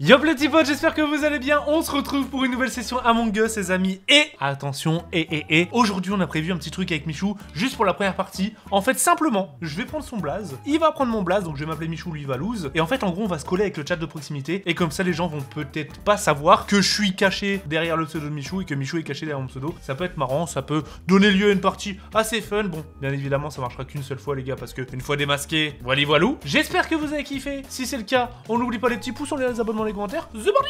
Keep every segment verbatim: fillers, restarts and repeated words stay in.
Yo les petits potes, j'espère que vous allez bien. On se retrouve pour une nouvelle session Among Us, les amis. Et attention, et et et aujourd'hui on a prévu un petit truc avec Michou, juste pour la première partie. En fait, simplement, je vais prendre son blaze, il va prendre mon blaze, donc je vais m'appeler Michou, lui il va lose. Et en fait, en gros, on va se coller avec le chat de proximité. Et comme ça, les gens vont peut-être pas savoir que je suis caché derrière le pseudo de Michou et que Michou est caché derrière mon pseudo. Ça peut être marrant, ça peut donner lieu à une partie assez fun. Bon, bien évidemment, ça marchera qu'une seule fois, les gars, parce que une fois démasqué, voilà voilou. J'espère que vous avez kiffé. Si c'est le cas, on n'oublie pas les petits pouces, on les abonnements, les commentaires. C'est parti.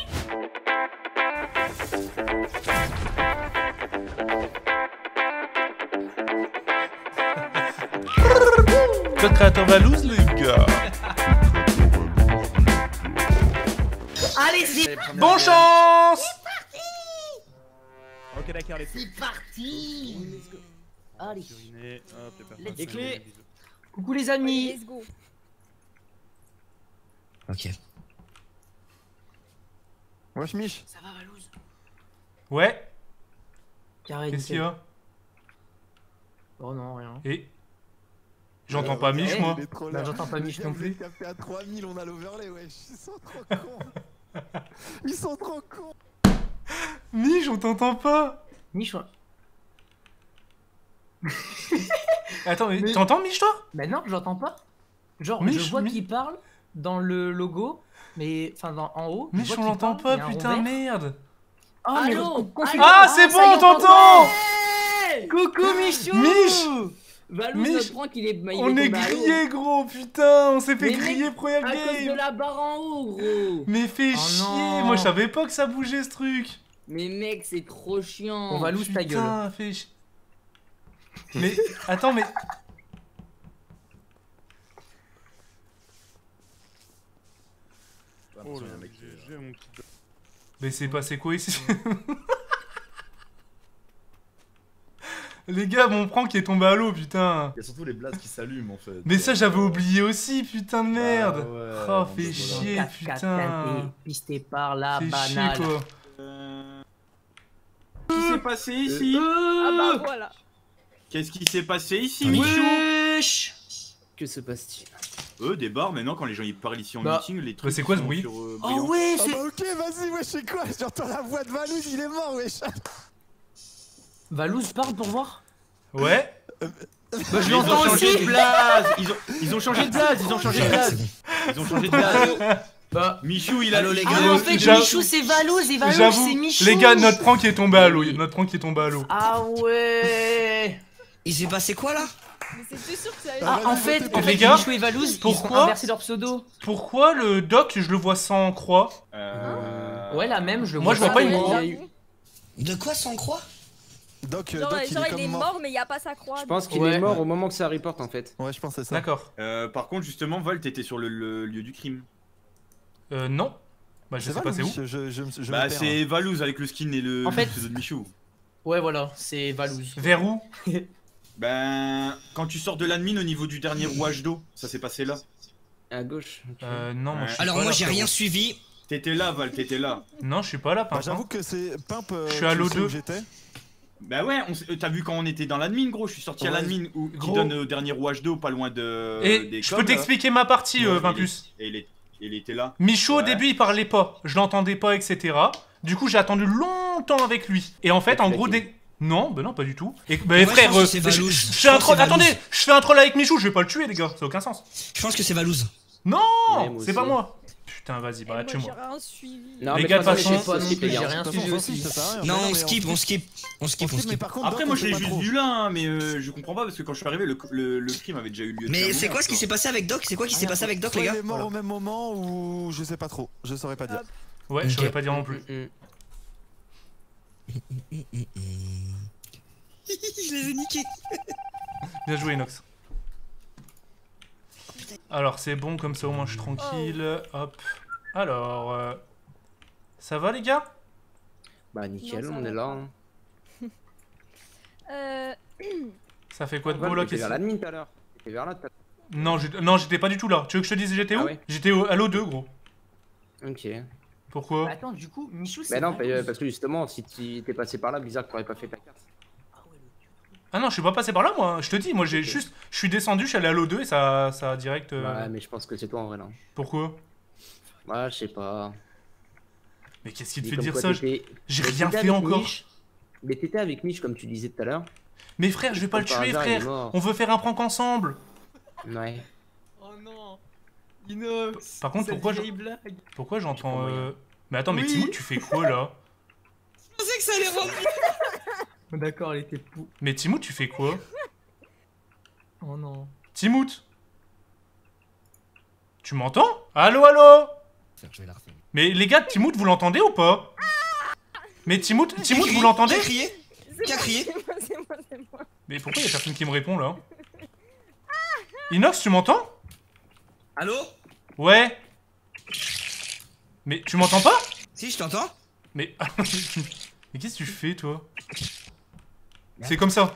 Code créateur va lose, les gars. Allez, c'est Bon chance. Ok, d'accord, les c'est parti. Allez, Les clés. coucou les amis. Let's go. Ok. Wesh Mich. Ça va Valouz? Ouais. Carré, Qu'est-ce qu'il y a? Oh non, rien. Et j'entends pas Mich, ouais. moi. Bah, j'entends pas Mich non plus. Capé à trois mille, on a l'overlay, wesh. Ils sont trop cons. Ils sont trop cons. Mich, on t'entend pas. Mich, ouais. Attends, mais, Mais- t'entends Mich, toi? Bah non, j'entends pas. Genre, Mich, je vois Mich- qu'il parle dans le logo, mais enfin dans en haut. je Mich, vois on qu'il l'entend parle, pas, il y a un putain, rond vert. merde. Oh, mais Allô con- con- Allô Ah, c'est ça bon, y est, on t'entend. Coucou Michou. Mich. Valou, Mich, notre prank, il est, il On est tombé à l'eau. grillés, gros, putain. On s'est fait Mais griller mec, première À cause de game. la barre en haut, gros. Mais fais Oh chier. non. Moi, je savais pas que ça bougeait, ce truc. Mais mec, c'est trop chiant. On va loose ta gueule. Putain, fais chier. Mais, attends, mais... Oh là, mec, j'ai mon petit. Mais c'est passé quoi ici? Les gars, mon prank est tombé à l'eau, putain. Il y a surtout les blazes qui s'allument en fait. Mais ça, j'avais oublié aussi, putain de merde. Bah ouais, Oh, bon, fais voilà. chier, quatre quatre putain. pisté par la Fais chier, banale. quoi. Qu'est-ce qui s'est passé ici Ah bah voilà. Qu'est-ce qui s'est passé ici, Michou Wesh. Que se passe-t-il? Eux, des bars, maintenant, quand les gens ils parlent ici en Bah, meeting, les trucs. c'est quoi ce sont bruit sur, euh, Oh brillant. ouais, Ah c'est... bah ok, vas-y, wesh, c'est quoi? J'entends la voix de Valouz, il est mort, wesh. Valouz parle pour voir. Ouais. Bah, je Mais ils ont l'entends changé de aussi. blase. Ils ont, ils ont changé de blase. Ils ont changé de blase. Ils ont changé de blase. Bah... Michou, il a. Allô, les Ah gars. mais en fait J'avoue- Michou c'est Valouz et Valouz J'avoue, c'est Michou. les gars, notre prank est tombé à l'eau. Notre prank est tombé à l'eau. Ah ouais. Il s'est passé quoi là? Mais c'est sûr que ça Ah en fait, en Les fait gars, Michou et Valouz ils pourquoi ont inversé leur pseudo. Pourquoi le doc, je le vois sans croix? Euh... Ouais la même, je le Moi, vois. je vois pas ça, une mais croix. il y a eu- De quoi sans croix? Doc, euh, Genre, Doc, genre, il est il est comme mort, mais il y a pas sa croix. Je pense qu'il Ouais. est mort au moment que ça reporte en fait. Ouais, je pense que c'est ça. D'accord. euh, par contre, justement, Val, t'étais sur le, le lieu du crime. Euh, non. Bah, je sais pas, c'est où? Je, je, je, je Bah, me perds, c'est Valouz avec le skin et le, En le fait- pseudo de Michou. Ouais voilà, c'est Valouz. Vers où? Ben, quand tu sors de l'admin au niveau du dernier rouage d'eau, ça s'est passé là. À gauche. ok. Euh, non, moi, je suis Alors pas moi là, j'ai frérot. rien suivi. T'étais là, Val, t'étais là. Non, je suis pas là, Bah, par j'avoue exemple. que c'est Pimp. euh, Je suis à tu l'O sais deux. où j'étais. Bah ouais, on s- euh, t'as vu quand on était dans l'admin, gros, je suis sorti à Ouais. l'admin où Gros. qui donne au dernier rouage d'eau, pas loin de. Et des je coms, peux là. t'expliquer ma partie, euh, Ouais, vingt il est- plus. Et il, est- il était là. Michaud, au Ouais. début, il parlait pas. Je l'entendais pas, et cetera. Du coup, j'ai attendu longtemps avec lui. Et en fait, en gros, des... Non, bah non, pas du tout. Et bah, Moi, je frère, pense que euh, c'est je, Valouz. je Je fais un pense que troll. c'est Valouz. Attendez, je fais un troll avec Michou, je vais pas le tuer, les gars. Ça a aucun sens. Je pense que c'est Valouz. Non, Ouais, moi c'est pas aussi. moi. Putain, vas-y, Et bah, moi, tue-moi. j'ai rien suivi. Non, Les mais gars, de de toute toute façon- façon, non skip, plus, les j'ai gars. rien De toute façon, suivi on s'en fiche, aussi. ça sert à rien. Non, Mais on mais skip, on skip, on skip, on mais skip. par contre, Après, Doc, moi on je sait l'ai pas juste trop. vu là, hein, mais euh, je comprends pas parce que quand je suis arrivé, le, le, le crime avait déjà eu lieu. Mais depuis c'est un quoi ce qui moment, s'est passé avec Doc? C'est quoi qui s'est passé avec Doc, Soit les il gars? est mort Voilà. au même moment ou je sais pas trop. Je saurais pas dire. Ouais, je saurais pas dire non plus. Mm, mm. Je les ai niqués. Bien joué, Inox. Alors, c'est bon, comme ça, au moins, je suis tranquille. Hop. Alors, euh, ça va, les gars? Bah nickel, Non, ça on va est là. pas. Hein. Euh. Ça fait quoi de Val, beau, là? t'étais qu'est-ce- vers l'admin tout à l'heure. T'étais vers là tout à Non, j'étais- non, j'étais pas du tout là. Tu veux que je te dise j'étais où? Ah ouais J'étais au- à l'O deux, gros. l'heure. Ok. Pourquoi? Attends, du coup, Michou c'est Bah non, Valouz. parce que justement, si tu t'es passé par là, bizarre que t'aurais pas fait ta carte. Ah ouais, le- Ah non, je suis pas passé par là, moi. Je te dis, moi, j'ai Ok. juste... Je suis descendu, je suis allé à l'O deux et ça, ça a direct... euh, Ouais, mais je pense que c'est toi en vrai là. Pourquoi? Ouais, je sais pas. Mais qu'est-ce qui te Dis fait comme dire quoi ça? t'étais- J'ai Mais rien t'étais fait avec encore. Mich. Mais t'étais avec Mich, comme tu disais tout à l'heure. Mais frère, je vais pas le Par tuer, hasard, il est frère. mort. On veut faire un prank ensemble. Ouais. Oh non. Inox. Par contre, cette pourquoi je- vieille blague. Pourquoi j'entends... comprends euh... Mais attends, mais Oui. Timout, tu fais quoi là? Je pensais que ça allait rendre. D'accord, elle était pou. Mais Timout, tu fais quoi? Oh non. Timout, tu m'entends? Allô, allô? Je vais la refaire. Mais les gars, Timout, vous l'entendez ou pas? Mais Timout, Timout, vous l'entendez? Qui a crié? C'est Qui a moi, crié? C'est moi, c'est moi, c'est moi. Mais pourquoi y a personne qui me répond là? Inox, tu m'entends? Allô? Ouais. Mais tu m'entends pas? Si, je t'entends. Mais... Mais qu'est-ce que tu fais, toi? C'est comme ça.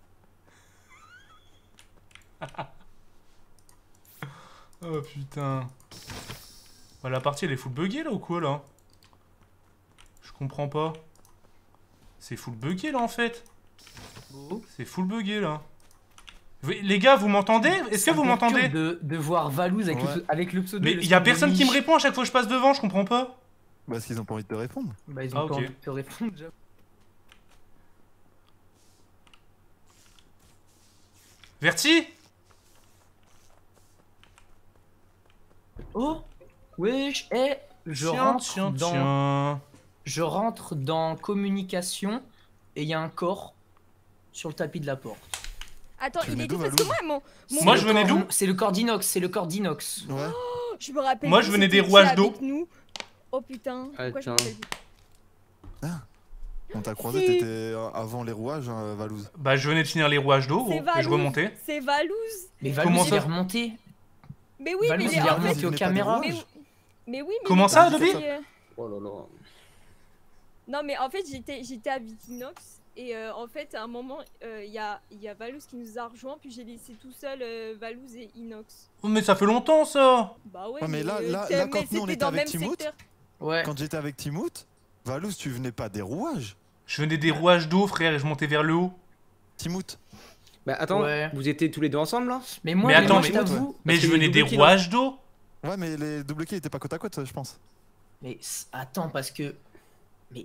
Oh putain. Bah, la partie elle est full buggée là ou quoi là? Je comprends pas. C'est full buggé là en fait. C'est full buggé là. Vous- Les gars, vous m'entendez? Est-ce que Ça vous me m'entendez? perturbe de, de voir Valouz avec, Ouais. le, avec le pseudo. Mais et le y a skin de personne qui me Mich. répond à chaque fois que je passe devant, je comprends pas. Parce qu'ils ont pas envie de te répondre. Bah, ils ont Ah, pas ok. envie de te répondre déjà. Verti? Oh wesh, eh je Tiens, rentre tiens, dans tiens. je rentre dans communication et il y a un corps sur le tapis de la porte. Attends, Tu il venais est d'où? d'où, Parce que Valou moi, mon. mon Moi, Le je venais corps- d'où? C'est le corps d'Inox, c'est le corps d'Inox. Ouais. Je me rappelle. Moi, plus, je venais c'était des qui rouages d'eau. avec nous. Oh putain. Pourquoi je me Attends. rappelle plus? On t'a croisé, Si. t'étais euh, avant les rouages, hein, Valouz. Bah, je venais de finir les rouages d'eau, C'est gros, et je Valouz. remontais. C'est Valouz. Mais Comment Valouz il ça est remonté. Mais oui, Valouz mais il est en remonté fait. aux venait pas des caméras. rouages. Mais, mais oui, mais. Comment il ça, est Dobby parti, euh, Oh là là. Non, mais en fait, j'étais j'étais avec Inox. Et euh, en fait, à un moment, il y, a, y a Valouz qui nous a rejoint. Puis j'ai laissé tout seul euh, Valouz et Inox. Oh, mais ça fait longtemps ça. Bah ouais, Ouais, mais là- euh, là- t'es- là, mais quand nous, on c'était était dans le avec même Timout, secteur. Ouais. Quand j'étais avec Timout, Valouz, tu venais pas des rouages. Je venais des rouages d'eau, frère, et je montais vers le haut. Timout. Bah attends, Ouais. vous étiez tous les deux ensemble là? Mais moi, Mais mais attends, moi, mais- je t'avoue. Mais Parce je qu'il y a venais des des double kills, rouages d'eau. Ouais, mais les double kills étaient pas côte à côte, je pense. Mais s- attends, parce que. Mais.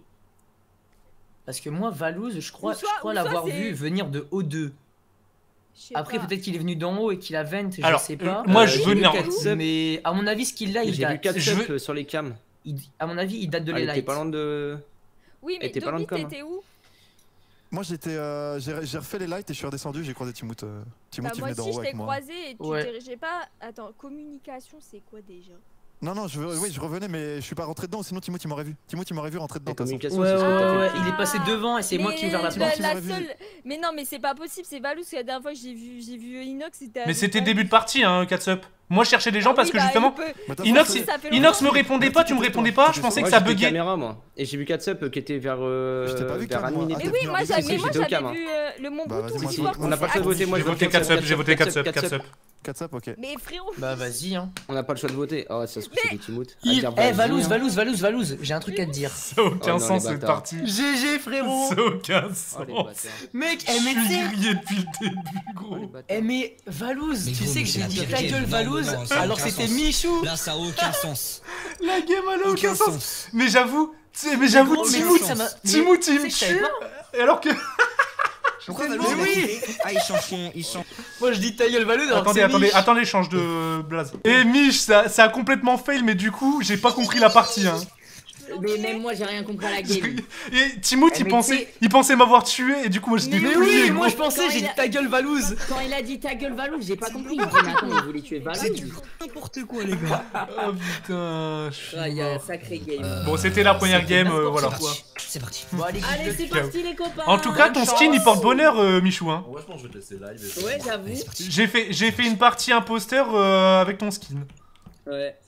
Parce que moi, Valouz, je crois, Ou soit- je crois ou soit l'avoir c'est- vu venir de O deux. Je sais Après, pas. peut-être qu'il est venu d'en haut et qu'il a vent, je Alors, sais euh, pas. moi, Euh, je j'ai venais vu en... quatre- Mais à mon avis, ce qu'il a, il J'ai vu date. quatre je subs veux- sur les cams. il- À mon avis, il date de Elle les était lights. pas loin de. Oui, mais Et t'es pas loin de Dobby, com, hein. t'étais où? Moi, j'étais, euh, j'ai j'ai refait les lights et je suis redescendu, j'ai croisé Timout. euh, Timout, Bah, il moi venait d'en aussi, haut je avec t'ai moi. croisé et tu Ouais. dirigeais pas. Attends, communication, c'est quoi déjà? Non, non, je, oui, je revenais, mais je suis pas rentré dedans, sinon Timout, il m'aurait vu. Timout, il m'aurait vu rentrer dedans, La de toute façon. communication, Ouais, c'est ce ouais, que t'as ouais, fait. il est passé devant et c'est moi qui ai ouvert la Mais porte. tu la m'aurais vu. seule- Mais non, mais c'est pas possible, c'est Valou, parce que la dernière fois que j'ai vu, j'ai vu Inox, c'était. Mais avec c'était Valou. début de partie, hein, Catsup. Moi, je cherchais des gens Ah parce oui, que bah, justement... il peut- Mais de toute Inox, façon, il- ça fait Inox longtemps. me répondait Mais pas, tu tu me étais répondais toi, pas, t'étais je pensais sur- que Moi ça j'étais buguait. caméra moi. Et j'ai vu Katsup qui était vers, euh, Je t'ai pas vu, vers Cam, moi. admin et Ah, Mais tout. t'es oui, venu moi arriver, j'avais, si, mais moi j'étais au j'avais cam, hein. vu euh, le mon Bah, bouton vas-y, moi, tu je- vois on qu'on n'a pas s'est le choix de voter, moi, J'ai je voté vote Catsup, Katsup, j'ai voté Katsup, Catsup, Katsup. Catsup. Katsup, ok. Mais frérot, Bah, vas-y, hein. On n'a pas le choix de voter. Ah ouais, ça se trouve c'était Timout. Il... À dire Eh, vas-y, Valouz, hein. Valouz, Valouz, Valouz, j'ai un truc à te dire. Ça a aucun Oh non, sens les cette bâtards. partie. G G, frérot. Ça a aucun Oh les sens. bâtards. Mec, Je eh, mais tu suis sais. grillé depuis le début, Oh, les gros. bâtards. Eh, mais Valouz, Mais tu gros, sais mais que c'est j'ai la dit pire ta game. gueule, Non, Valouz, non, ça a alors aucun c'était sens. Michou. Là, ça a aucun sens. La game, elle a aucun Aucun sens. sens. Mais j'avoue, tu sais, mais j'avoue, Gros, mais Timout, ça m'a- mais Timout, il tu sais me que je savais tue. pas. Et alors que... Pourquoi Mais Valouz, il a oui. kiffé Ah, il change son. Il change. Moi je dis ta gueule, Valouz, alors Attendez, que c'est attendez, Mich. attendez, change de blaze. Et Mich, ça, ça a complètement fail, mais du coup, j'ai pas compris la partie, hein. Mais même moi j'ai rien compris à la game. Et Timout, Eh, il mais pensait, tu sais- il pensait m'avoir tué, et du coup, moi, j'étais Mais plié, oui, gros. moi je pensais, Quand j'ai il dit a- ta gueule, Valouz. Quand il a dit ta gueule Valou, j'ai pas compris. Il me dit, mais attends, il voulait tuer Valou. N'importe quoi, les gars. Oh putain, je suis Ah, il y a un mort. sacré game. Euh, Bon, c'était la première c'était game, euh, n'importe voilà. quoi. C'est parti. Bon, allez, Allez, c'est parti les copains. En tout cas, ton Bonne skin, il chance. porte bonheur, euh, Michou, hein. Ouais, je pense que je vais te laisser live. et- Ouais, j'avoue. Allez, c'est parti. J'ai fait, j'ai fait une partie imposteur euh, avec ton skin. Ouais.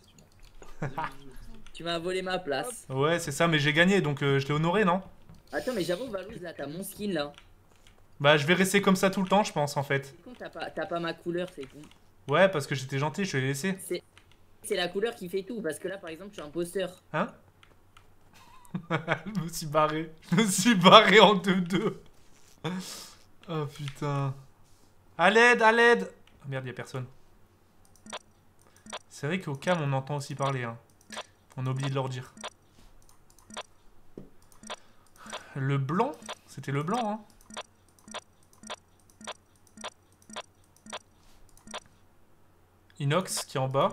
Tu m'as volé ma place. Ouais, c'est ça, mais j'ai gagné, donc euh, je l'ai honoré, non? Attends, mais j'avoue, Valouz, là, t'as mon skin là. Bah, je vais rester comme ça tout le temps, je pense, en fait. C'est con, t'as pas, t'as pas ma couleur, c'est con. Ouais, parce que j'étais gentil, je te l'ai laissé. C'est, c'est la couleur qui fait tout. Parce que là, par exemple, je suis imposteur. Hein? Je me suis barré. Je me suis barré en deux deux. Oh putain. À l'aide, à l'aide. Oh, merde, y'a personne. C'est vrai qu'au cam, on entend aussi parler. Hein. On a oublié de leur dire. Le blanc? C'était le blanc, hein. Inox qui est en bas.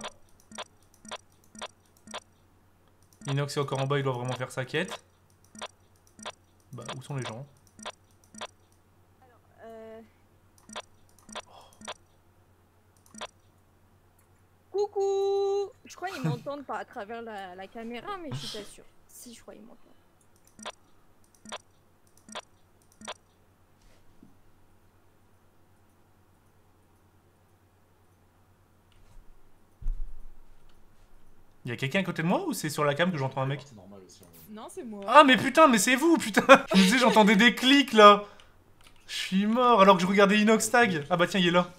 Inox est encore en bas, il doit vraiment faire sa quête. Bah, où sont les gens? Euh... Coucou. Je crois qu'ils m'entendent pas à travers la, la caméra, mais je suis pas sûre. Si, je crois qu'ils m'entendent. Y'a quelqu'un à côté de moi ou c'est sur la cam que j'entends un mec? Non, c'est moi. Ah mais putain, mais c'est vous, putain. Je me disais, j'entendais des clics là. Je suis mort alors que je regardais Inox Tag. Ah bah tiens, il est là.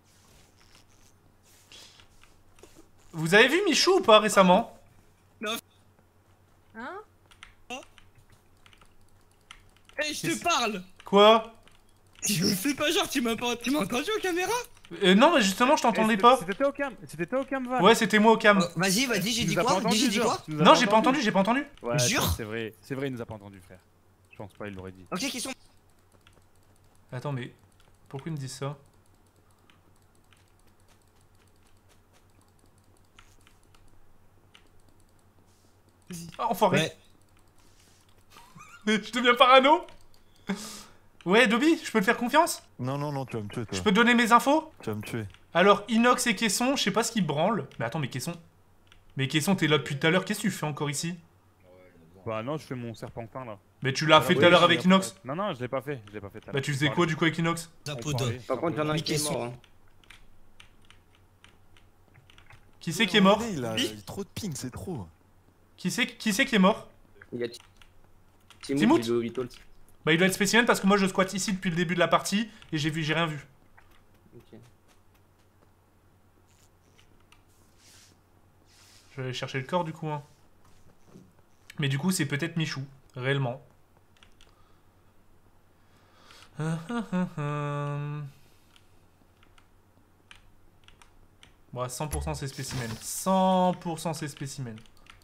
Vous avez vu Michou ou pas récemment? Hein? Eh, je te parle. Quoi? Je me fais pas genre, tu m'as pas... Tu m'as entendu aux caméras? euh, Non mais justement je t'entendais pas. C'était au cam, c'était au cam, Van. Ouais, c'était moi au cam. Oh, vas-y, vas-y, j'ai Tu dit nous as quoi? pas Dis, j'ai dit entendu, quoi? genre. Tu nous as Non, pas j'ai pas entendu, j'ai pas entendu. Ouais, Jure attends, c'est vrai, c'est vrai, il nous a pas entendu, frère. Je pense pas, il l'aurait dit. Ok, question. Attends, mais pourquoi ils me disent ça? Ah, enfoiré. Ouais. Je deviens parano. Ouais, Dobby, je peux te faire confiance? Non, non, non, tu vas me tuer, toi. Je peux te donner mes infos? Tu vas me tuer. Alors, Inox et Caisson, je sais pas ce qu'ils branlent. Mais attends, mais Caisson... Mais Caisson, t'es là depuis tout à l'heure, qu'est-ce que tu fais encore ici? Bah non, je fais mon serpentin là. Mais tu l'as fait tout à l'heure avec Inox? Non, non, je l'ai pas fait, je l'ai pas fait tout à l'heure. Bah tu faisais quoi du coup avec Inox? Par contre, y'en a un qui est mort. Hein. Qui c'est qui est mort? Il a, il a trop de ping, c'est trop. Qui c'est qui, c'est qui est mort? Il y a Timout. Timout. Bah il doit être spécimen parce que moi je squatte ici depuis le début de la partie et j'ai vu, j'ai rien vu. Okay. Je vais aller chercher le corps du coup hein. Mais du coup c'est peut-être Michou, réellement. Bon, cent pour cent c'est spécimen. cent pour cent c'est spécimen.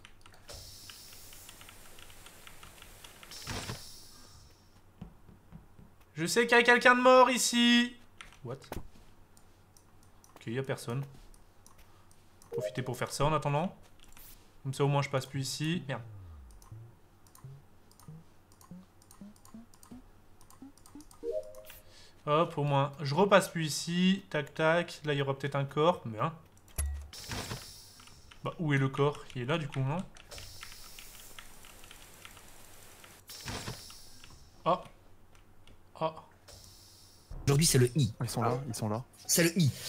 Je sais qu'il y a quelqu'un de mort ici. What? Ok, il y a personne. Profitez pour faire ça en attendant. Comme ça au moins je passe plus ici. Merde. Hop, au moins je repasse plus ici. Tac tac. Là il y aura peut-être un corps. Mais hein. Bah où est le corps? Il est là du coup, non? Oh. Oh. Aujourd'hui c'est le I. Ils sont là, ils sont là. C'est le I.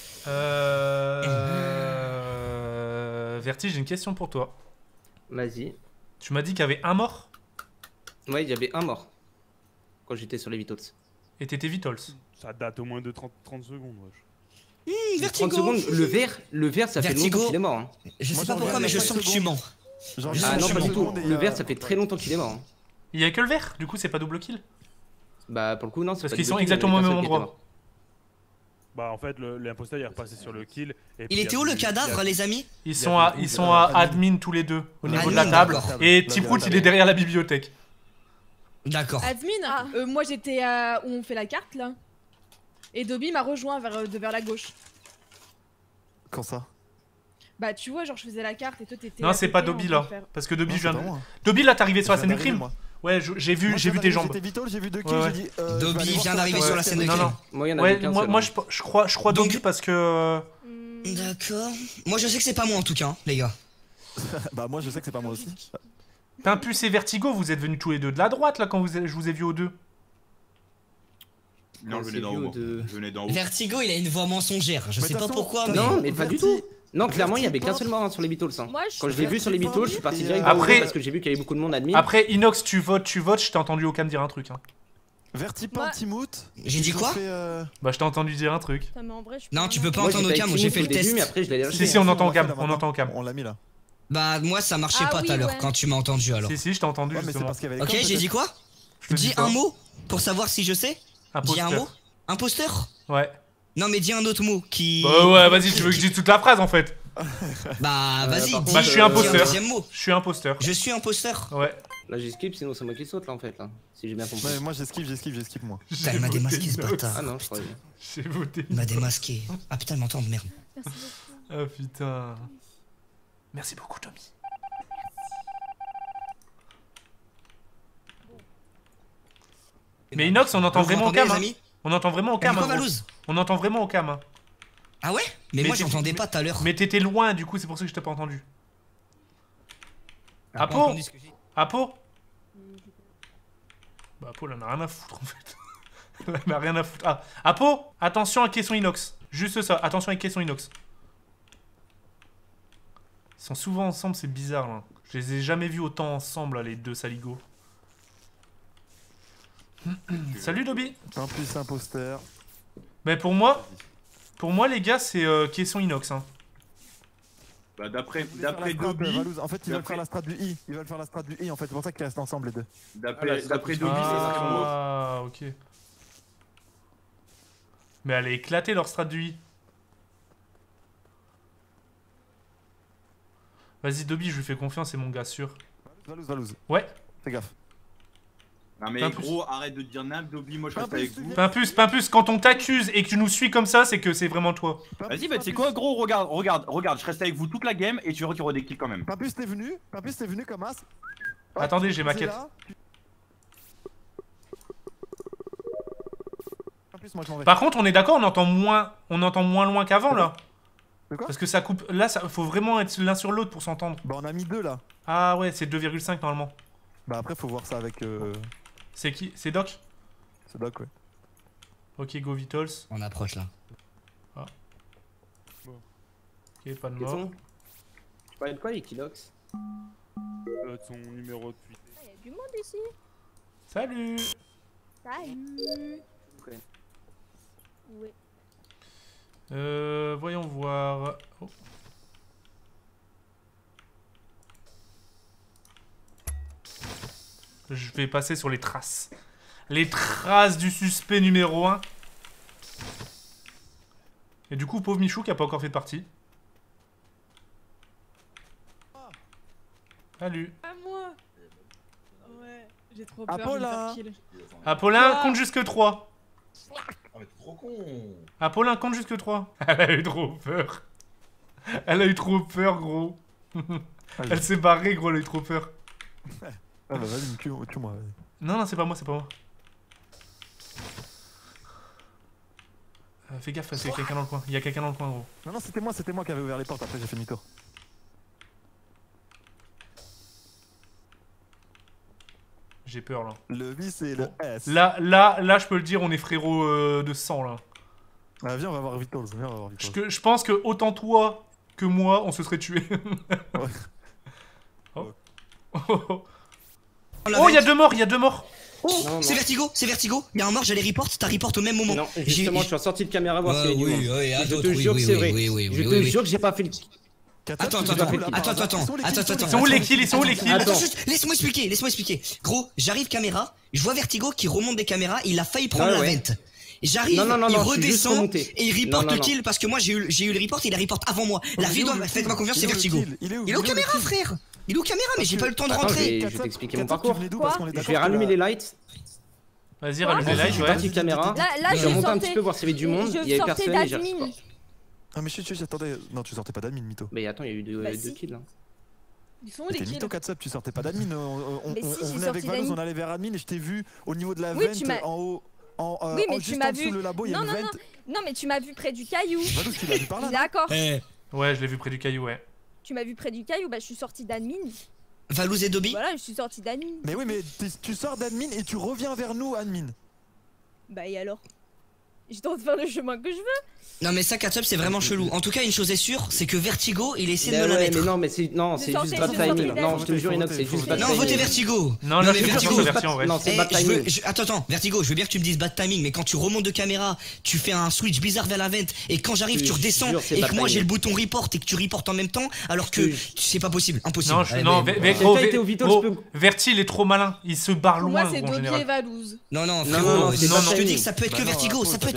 Euh... Verti, j'ai une question pour toi. Vas-y. Tu m'as dit qu'il y avait un mort? Ouais, il y avait un mort. Quand j'étais sur les Vitals. Et t'étais Vitals. Ça date au moins de trente, trente secondes, wesh. Mmh, Vertigo. trente secondes, le vert, le vert ça Vertigo. fait longtemps qu'il est mort. Hein. Je Moi, sais pas j'en pourquoi, ai mais je cinq sens que tu secondes. mens. Genre, Ah Ah non, je pas suis du tout. secondes et, Le euh, vert ça fait très longtemps qu'il est mort. Hein. Il y a que le vert, du coup c'est pas double kill. Bah pour le coup non, c'est Parce pas qu'ils du sont tout, il y exactement avait au qu'un même seul qui était endroit. mort. Bah en fait, le- l'imposteur il est repassé sur le kill. Et puis, Il était y a où le du- il y a- cadavre, les amis? Ils Il y sont a à, beaucoup ils de- sont à admin. admin tous les deux, au niveau de Admin, la table. d'accord. Et La Tiprout table. il est derrière la bibliothèque. D'accord. Admin, Ah. euh, moi j'étais à... où on fait la carte là. Et Dobby m'a rejoint vers, euh, de vers la gauche. Quand ça? Bah tu vois, genre je faisais la carte et toi t'étais. Non, à c'est côté pas en Dobby train là. de faire- Parce que Dobby, Non, je c'est viens pas de... moi. Dobby là, t'es arrivé sur la Je scène viens du crime. d'arriver, moi. Ouais, je- j'ai vu, Moi, j'ai je vu viens tes d'arriver, jambes. J'étais Vitol, j'ai vu deux kills, Ouais, j'ai dit. euh, je vais Dobby aller voir vient ça. d'arriver Ouais, sur la ouais, scène de non, crime. non. Moi il y en Ouais, avait qu'un moi, seul. moi hein. je, je crois, je crois Donc- Dobby parce que... Hmm. D'accord. Moi je sais que c'est pas moi en tout cas, hein, les gars. Bah, moi, je sais que c'est pas moi aussi. Pimpus et Vertigo, vous êtes venus tous les deux de la droite là quand vous, je vous ai vu aux deux. Non, je C'est venais d'en vieux haut. de- Je venais d'en haut. Vertigo, il a une voix mensongère. Je Mais sais de pas toute façon, pourquoi, t'as- mais. Non, mais pas du Verti- tout. Non, clairement, il y avait Verti- qu'un seul mort hein, sur les Beatles. Hein. Moi, je Quand je l'ai vu sur les Verti- Beatles, je suis parti et, direct euh, dans Après- le parce que j'ai vu qu'il y avait beaucoup de monde admin. Après, Inox, tu votes, tu votes, je t'ai entendu au cam dire un truc. Hein. Vertipin, Moi- Timout. J'ai dit ils ont quoi? fait, euh, Bah, je t'ai entendu dire un truc. Putain, mais en vrai, je Non, tu peux pas Moi, entendre au j'étais cam, avec j'ai Timout fait au le début, test. mais après, je l'ai lâché. Si, si, on entend au l'a fait, cam, là, on maintenant. entend au cam. On l'a mis là. Bah, moi ça marchait Ah pas oui, tout à l'heure ouais. quand tu m'as entendu alors. Si, si, je t'ai entendu Ouais, mais c'est justement. parce qu'il y avait Ok, comme, j'ai peut-être. dit quoi? Je te Dis dis pas. un mot pour savoir si je sais. Dis un Imposteur. mot. Imposteur? Ouais. Non, mais dis un autre mot qui. Bah ouais, vas-y, tu veux que je dise toute la phrase en fait? Bah, vas-y, par dis contre, Bah, je suis euh, dis imposteur. un deuxième mot. Je suis imposteur. Je suis imposteur. Ouais. Là j'esquive, sinon c'est moi qui saute là en fait là. Si j'ai bien compris. Ouais, moi j'esquive, j'esquive, j'esquive moi. Putain, il m'a démasqué ce bâtard. Ah non, je croyais. J'ai voté. Il m'a démasqué. Ah putain, il m'entend de merde. Ah putain. Merci beaucoup, Tommy. Mais Inox, on entend Vous vraiment au m'entendez, cam. les Hein. amis On entend vraiment au T'as cam. dit quoi, hein, gros. Valouz? On entend vraiment au cam. Hein. Ah ouais? Mais, Mais moi t'es- j'entendais mais- pas tout à l'heure. Mais t'étais loin, du coup, c'est pour ça que je t'ai pas entendu. T'as pas Apo entendu ce que j'ai dit? Apo Bah, Apo, elle en a rien à foutre en fait. Elle en a rien à foutre. Ah, Apo, attention à caisson inox. Juste ça, attention avec caisson inox. Ils sont souvent ensemble, c'est bizarre là. Je les ai jamais vus autant ensemble, là, les deux saligots. Salut Dobby. Un plus imposteur. Mais pour moi, pour moi les gars, c'est euh, caisson inox. Hein. Bah d'après Ils veulent faire d'après la strat, Dobby, Valouz. En fait, ils veulent d'après- faire la strat du I. Ils veulent faire la strat du I. En fait, c'est pour ça qu'ils restent ensemble les deux. d'après d'après Dobby, c'est vraiment. Ah, ok. Mais elle est éclatée leur strat du I. Vas-y Dobby, je lui fais confiance, c'est mon gars sûr. Valouz, Valouz. Ouais. Fais gaffe. Non mais Pimpus. gros, arrête de te dire n'importe Dobby, moi je reste Pimpus, avec vous. Pimpus, Pimpus, quand on t'accuse et que tu nous suis comme ça, c'est que c'est vraiment toi. Vas-y, bah c'est quoi gros, regarde, regarde, regarde, je reste avec vous toute la game et tu verras qu'il y aura des kills quand même. Pimpus, t'es venu. Pimpus, t'es venu comme as. Hop, Attendez, j'ai ma c'est quête. là. Pimpus, moi je m'en vais. Par contre, on est d'accord, on entend moins, on entend moins loin qu'avant là. De quoi? Parce que ça coupe. Là, ça faut vraiment être l'un sur l'autre pour s'entendre. Bah, on a mis deux là. Ah ouais, c'est deux virgule cinq normalement. Bah, après, faut voir ça avec. Euh... C'est qui? C'est Doc? C'est Doc, ouais. Ok, go Vitals. On approche là. Ok, pas de Quels mort. sont Tu parlais de quoi, Equilox? Euh, de son numéro de tweet. Il y a du monde ici. Salut. Salut. Ouais. Ouais. Euh, voyons voir. Oh. Je vais passer sur les traces. Les traces du suspect numéro un. Et du coup, pauvre Michou qui a pas encore fait de partie. Salut. À moi. Ouais, j'ai trop peur de me Apollin. faire kill. Apollin, Quoi? compte jusque trois. Ah, mais t'es trop con. Apollin, compte jusque trois. Elle a eu trop peur. Elle a eu trop peur, gros. Elle s'est barrée, gros, elle a eu trop peur. Ah, bah, vas-y, tue-moi. Tue vas-y. Non, non, c'est pas moi, c'est pas moi. Euh, fais gaffe, parce qu'il y a quelqu'un dans le coin. Il y a quelqu'un dans le coin, gros. Non, non, c'était moi, c'était moi qui avait ouvert les portes. Après, j'ai fait demi-tour. J'ai peur, là. Le B, c'est le S. Là, là, là, je peux le dire, on est frérot euh, de sang, là. Ah, viens, on va voir Vitals. Viens, on va voir Je, Vitals. que- je pense que autant toi que moi, on se serait tués. Oh. Oh, oh, il y a deux morts, il y a deux morts. Oh, Non, non. c'est Vertigo, c'est Vertigo. Il y a un mort, j'allais report, t'as report au même moment. Non, J'ai- justement, j'ai- je suis sorti de caméra voir Ouais, s'il y a du oui, monde. oui, à Je d'autres, te oui, jure que oui, c'est oui, vrai. oui, oui, Je oui, te oui. jure que j'ai pas fait le. Katap, Attends, tu attends, nous as attends, vu, là, attends, par- attends, Ils sont où les attends, kills, attends, ils Ils sont où les attends. kills, ils sont où les kills? Attends, juste, laisse-moi expliquer, laisse-moi expliquer. Gros, j'arrive caméra, je vois Vertigo qui remonte des caméras, il a failli prendre Ouais, la ouais. vente. J'arrive, Non, non, non, il non, je suis juste redescend remonté. et il Non, reporte non, le non. kill parce que moi j'ai eu, j'ai eu le report et il a report avant moi. La Il est vidéo, où, le faites-moi kill confiance, Il c'est est où, le Vertigo. kill Il est où Il est aux le caméras, kill frère. Il est aux caméras, mais j'ai pas eu le temps de Attends, rentrer. je vais- je vais Katap, t'expliquer mon Katap, tu parcours. venais d'où, Quoi parce qu'on est Je d'accord vais que rallumer la- les lights. Vas-y, Quoi rallume les Je lights, suis ouais. parti de caméra. Là, là, Je je suis remonté un sortais- petit peu voir s'il y avait du monde. je Il y avait sortais personne et j'ai. d'admin. Ah, mais chut, chut, attendez. Non, tu sortais pas d'admin, mytho. Mais attends, il y a eu deux, Bah, deux si. kills. Hein. Ils sont où les T'es kills? mytho, Katap, tu sortais pas d'admin. On, on, Mais on- si, on j'ai venait avec sorti Valouz, d'admin. on allait vers admin et je t'ai vu au niveau de la Oui, tu vente m'as- en haut. En, euh, Oui, mais en- tu juste m'as en dessous vu. le labo, il y a Non, une non, vente. Non, mais tu m'as vu près du caillou. Valouz, tu l'as vu par là, non D'accord. Eh, Ouais, je l'ai vu près du caillou, ouais. Tu m'as vu près du caillou, bah je suis sortie d'admin. Valouz et Dobby. Voilà, je suis sortie d'admin. Mais oui, mais t'es- tu sors d'admin et tu reviens vers nous, admin. Bah et alors? J'étais en train de faire le chemin que je veux. Non mais ça, Catsup, c'est vraiment chelou. En tout cas, une chose est sûre, c'est que Vertigo, il essaie de Mais me la ouais, mettre. mais non, mais c'est non, c'est sortez, juste bad je sortais timing. d'admin. Non, je te jure, Inox, c'est juste bad Non, timing. votez Vertigo. Non, là, mais je suis Vertigo, sur Verti en vrai. Non, c'est Eh, bad je veux- timing. je- attends, attends, Vertigo, je veux bien que tu me dises bad timing, mais quand tu remontes de caméra, tu fais un switch bizarre vers la vente, et quand j'arrive, Je tu te redescends, jure, c'est et bad que moi j'ai le timing. bouton report et que tu reportes en même temps, alors que Je- c'est pas possible, impossible. Non, je, Allez, non, mais- Ve- Ve- Quelqu'un gros, était Ve- au Vitals, gros, je peux- Verti, il est trop malin. Il se barre Pour loin, moi, c'est gros, en Dobby et général. Valouz. non, non, Non, frérot, non, non, je c'est pas te timing. dis que ça peut être Bah que non, Vertigo, Apo, ça t'as peut être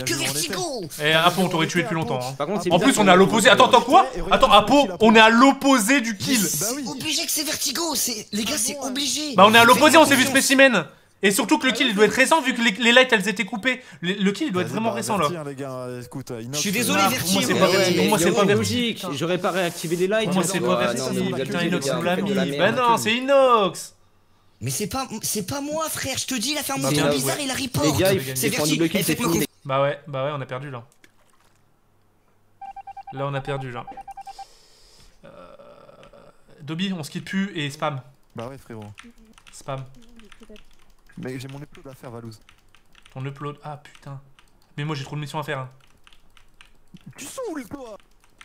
Que Vertigo. Et Apo, on t'aurait tué depuis longtemps. Hein. Par contre, c'est En plus, on est à l'opposé. Attends, attends, quoi? Attends, Apo, on est à l'opposé du kill. C'est obligé que c'est Vertigo. C'est les gars, c'est obligé. Bah, on est à l'opposé, on s'est vu spécimen. Et surtout que le kill il doit être récent vu que les, les lights elles étaient coupées. Le, le kill il doit être vraiment récent là. Je suis désolé, Vertigo. Pour moi, c'est pas Vertigo. Pour moi, c'est pas logique. J'aurais pas réactivé les lights. Pour moi, c'est pas Vertigo. Putain, Inox nous l'a mis. Bah non, c'est Inox. Mais c'est pas, c'est pas moi, frère. Je te dis, il a fait un Bah, mouvement bah, bizarre, ouais. il a report. Les gars, C'est Vertigo. Eh, faites-moi confiance. Bah ouais, bah ouais, on a perdu là. Là, on a perdu là. Euh... Dobby, on se quitte plus et spam. Bah ouais, frérot. Spam. Mais j'ai mon upload à faire, Valouz. Ton upload. Ah putain. Mais moi, j'ai trop de missions à faire. Hein. Tu saoules, toi.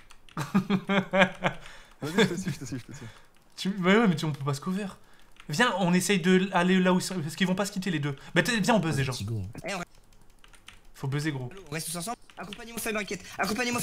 Vas-y, je te suis, je te suis, je te suis. Tu... Bah ouais, mais tu, on peut pas se cover. Viens, on essaye de aller là où ils sont. Parce qu'ils vont pas se quitter les deux. Bah viens, on buzz déjà. Faut buzzer, gros. On reste tous ensemble. Accompagnez-moi, Fabien, inquiète. Accompagnez-moi.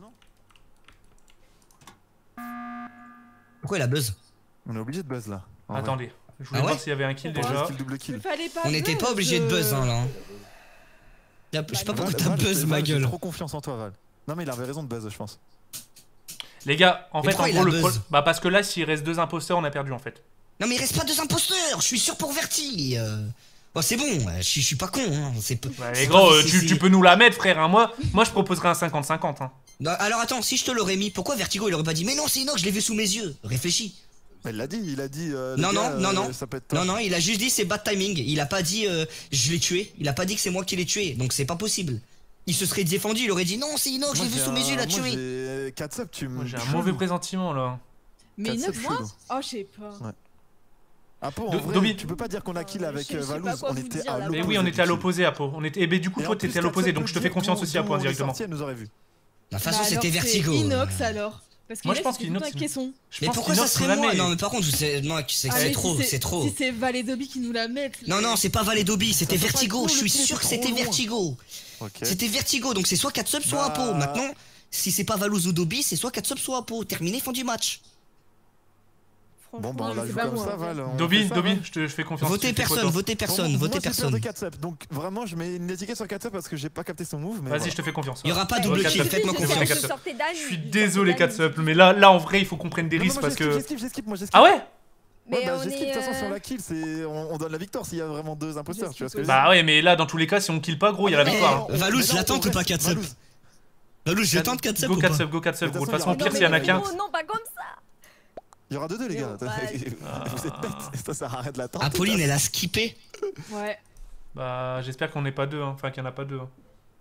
Pourquoi il a buzz? On est obligé de buzz là. Attendez, je voulais Ah ouais voir s'il y avait un kill déjà. On n'était pas obligé de buzz hein là. Je sais pas pourquoi t'as buzz ma gueule. J'ai trop confiance en toi, Val. Non mais il avait raison de buzz, je pense. Les gars, en Mais fait, en pourquoi gros, il a le buzz pro... Bah parce que là, s'il reste deux imposteurs, on a perdu en fait. Non mais il reste pas deux imposteurs, je suis sûr pour Verti. Euh... Bon c'est bon, je suis- je suis pas con. Hein. C'est peu- Ouais, c'est et gros, pas- euh, c'est- tu, c'est- tu peux nous la mettre, frère. Hein. Moi, moi, je proposerais un cinquante cinquante. Hein. Non, alors attends, si je te l'aurais mis, pourquoi Vertigo il aurait pas dit mais non c'est Inox, je l'ai vu sous mes yeux. Réfléchis. Il l'a dit, il a dit. Euh, Non les non gars, non euh, non. Ça peut être toi. Non non, il a juste dit c'est bad timing. Il a pas dit euh, je l'ai tué. Il a pas dit que c'est moi qui l'ai tué. Donc c'est pas possible. Il se serait défendu, il aurait dit non c'est Inox, je Moi, l'ai vu j'ai sous mes yeux, il a un- moi, tué. j'ai quatre subs, tu me. Moi, j'ai un mauvais pressentiment là. Mais Quatre neuf subs mois chelous. Oh, je sais pas. Ouais. Apo, en Do- vrai, Dobby. tu peux pas dire qu'on a kill avec je- euh, je sais pas Valouz, quoi on vous était dire, à là. l'opposé. Mais oui, on était à du l'opposé, Apo. On était... Et ben du coup, kill. Et toi, en plus, t'étais à quatre l'opposé, subs donc je te peut fais dire confiance d'où- aussi, Apo, d'où on est indirectement. sorti, elle nous aurait vu. De toute façon Bah c'était alors, Vertigo. c'est Inox alors. Parce Moi, je qu'Inox, pense c'est qu'Inox, tout un il- caisson. Je Mais pense pourquoi ça qu'Inox nous serait la moi? met. Non mais par contre, je sais, non, c'est Ah, c'est mais trop, si c'est trop. Si c'est Val et Dobby qui nous la mettent. Non non, c'est pas Val et Dobby, c'était peut pas Vertigo. être Je nous, suis le kill sûr que était c'était trop loin. Vertigo. Ok. C'était Vertigo, donc c'est soit quatre subs, soit Bah- Apo. Maintenant, si c'est pas Valouz ou Dobby, c'est soit quatre subs, soit Apo. Terminé, fin du match. Bon, bah on la c'est joue pas comme moi. ça, Val. on Dobby, fait ça, Dobby, Val. je te je fais confiance. Votez Tu fais quoi, personne, toi votez Pour personne, moi, votez moi, c'est peur de personne. quatre subs, donc vraiment, je mets une étiquette sur quatre subs parce que j'ai pas capté son move. mais Vas-y, voilà. je te fais confiance. Il y aura pas Ouais, double quatre kill, subs. faites-moi Je sais, confiance. quatre Je subs. sortais d'Anne, Je suis je sortais désolé, d'Anne. quatre subs, mais là, là, en vrai, il faut qu'on prenne des Non, risques moi, parce que. j'esquive, j'esquive, moi j'esquive. Ah ouais? Ouais, Mais bah on j'esquive, de est. toute façon, sur euh, la kill, c'est on on donne la victoire s'il y a vraiment deux imposteurs, tu vois ce que je veux dire. Bah ouais, mais là, dans tous les cas, si on kill pas, gros, il y a la Eh, victoire. hein. Valouz, Mais je là, l'attends on ou pas reste, quatre subs? Valouz. Valouz, je tente quatre subs Go ou quatre pas? subs, go quatre subs, gros. De toute façon, au Non, pire, mais s'il y en a non, qu'un. Non, non, pas comme ça. Il y aura deux deux les gars. Yo, Vous êtes bêtes, ça sert à rien de l'attendre. Apolline, elle a skippé. Ouais. Bah, j'espère qu'on n'est pas deux, hein. Enfin, qu'il y en a pas deux. hein.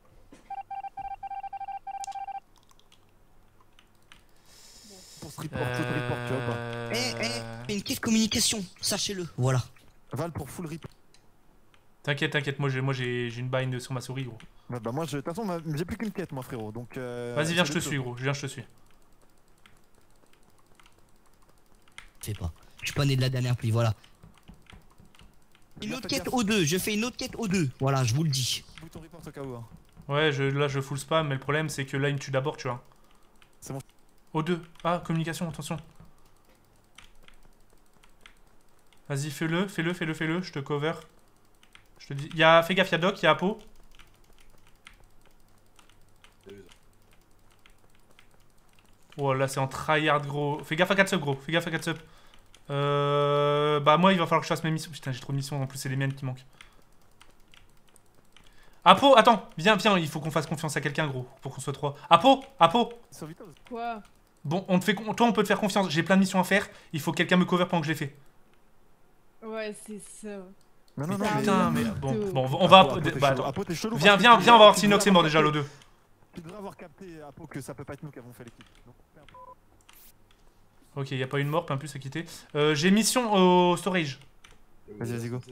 Pour se report, tout report, tu vois pas. Euh... Eh, eh, une quête communication, sachez-le. Voilà. Val pour full report. T'inquiète, t'inquiète, moi j'ai moi j'ai j'ai une bind sur ma souris, gros. Bah, bah moi, je- de toute façon, ma- j'ai plus qu'une quête, moi frérot. Donc. euh, Vas-y, viens, je te c'est suis, le gros. Viens, je te suis. Fais pas. Je suis pas né de la dernière pluie, voilà. Une autre quête au deux, je fais une autre quête au deux. Voilà, je vous le dis. Bouton report au cas où. hein. Ouais, je, là je full spam, mais le problème c'est que là il me tue d'abord, tu vois. C'est bon. O deux. Ah, communication, attention. Vas-y, fais-le, fais-le, fais-le, fais-le, je te cover. Je te dis. Y'a... Fais gaffe, y'a Doc, y'a Apo. Oh là, c'est en tryhard, gros. Fais gaffe à quatre subs, gros. Fais gaffe à quatre subs. Euh... Bah, moi, il va falloir que je fasse mes missions. Putain, j'ai trop de missions. En plus, c'est les miennes qui manquent. Apo, attends. Viens, viens. Il faut qu'on fasse confiance à quelqu'un, gros. Pour qu'on soit trois. Apo, Apo. Sur Vital. Quoi? Bon, on te fait... con- toi, on peut te faire confiance. J'ai plein de missions à faire. Il faut que quelqu'un me cover pendant que je les fais. Ouais, c'est ça. Non, non, non, Ah, Putain, mais mais- bon, de- bon, on va. Apo, t'es Bah, chelou. attends. Apo, t'es chelou Viens, parce viens, que viens, on va voir tu si Nox devrais est mort avoir déjà, l'O capté- deux. Tu devrais avoir capté, Apo, que ça peut pas être nous qui avons fait l'équipe. Donc, fais un peu. Ok, y a pas une mort, pas un plus à quitter. Euh, J'ai mission au storage. Vas-y, vas-y, go.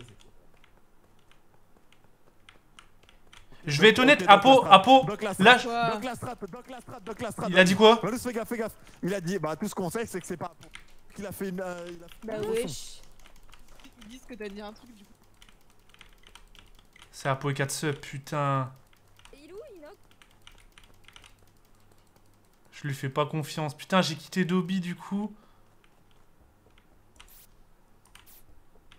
Je vais être honnête, Ok, Apo, bloque la strat, Apo, bloque la là, strat, Quoi? bloque la strat, bloque la strat, bloque la strat. il a dit quoi? Valous, fais gaffe, fais gaffe. Il a dit, bah tout ce qu'on sait, c'est que c'est pas Apo. Qu'il a fait une. euh, il a fait Bah une wesh. leçon. Ils disent que t'as dit un truc du coup. C'est Apo et quatre subs, putain. Et il est où, Inox? Je lui fais pas confiance. Putain, j'ai quitté Dobby du coup.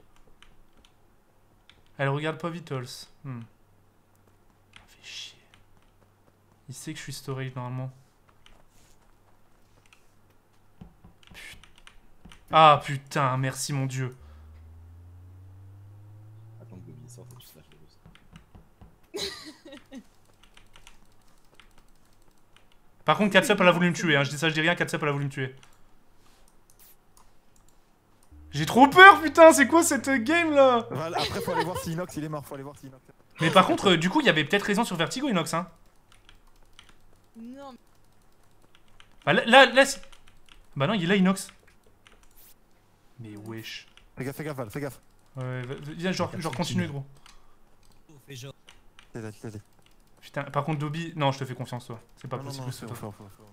Elle regarde pas Vitals. Hmm. Fait chier. Il sait que je suis storage normalement. Putain. Ah putain, merci mon dieu. Attends que Bobby sorte et tu slashes le boss. Par contre, Catsup elle a voulu me tuer, hein. Je dis ça, je dis rien, Catsup elle a voulu me tuer. J'ai trop peur, putain, c'est quoi cette game là? Voilà, après, faut aller voir si Inox il est mort, faut aller voir si Inox. Mais par contre, euh, du coup, il y avait peut-être raison sur Vertigo, Inox, hein. Non. Bah là, là, là c'est- Bah non, il est là, Inox. Mais wesh. Fais gaffe, fais gaffe, Val, fais gaffe. Ouais, viens, genre, genre continue, gros. Fais genre. Vas-y, vas-y. Putain, par contre, Dobby, non, je te fais confiance, toi. C'est pas Non, non, possible non, que ce c'est soit fort, toi. fort, fort, fort.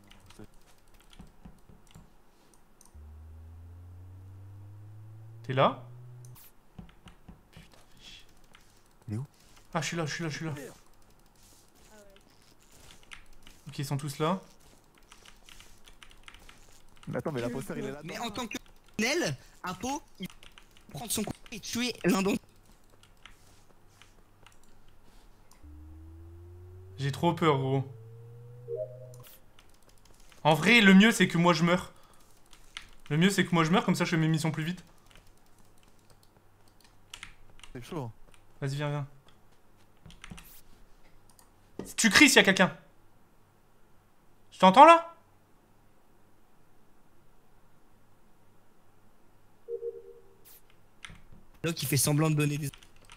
T'es là? Putain, fais chier. Il est où? Ah, je suis là, je suis là, je suis là. Ok, ils sont tous là. Mais attends, mais l'imposteur il est là. Mais en tant que Nel, Apo, il peut prendre son coup et tuer l'un d'entre J'ai trop peur, gros. En vrai, le mieux, c'est que moi, je meurs. Le mieux, c'est que moi, je meurs, comme ça, je fais mes missions plus vite. C'est chaud. Vas-y, viens, viens. Tu cries s'il y a quelqu'un. Tu t'entends, là? l'autre qui fait semblant de donner des.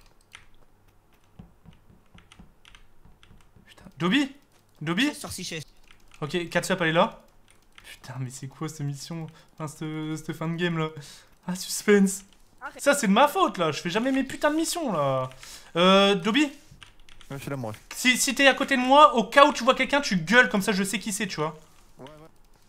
Putain. Dobby? Dobby? Ok, Catsup, elle est là. Putain, mais c'est quoi cette mission? Enfin, cette, cette fin de game, là. Ah, suspense. Arrête. Ça, c'est de ma faute, là. Je fais jamais mes putains de missions, là. Euh, Dobby? Ouais, je suis là, moi. Si, si t'es à côté de moi, au cas où tu vois quelqu'un, tu gueules, comme ça, je sais qui c'est, tu vois. Ouais, ouais.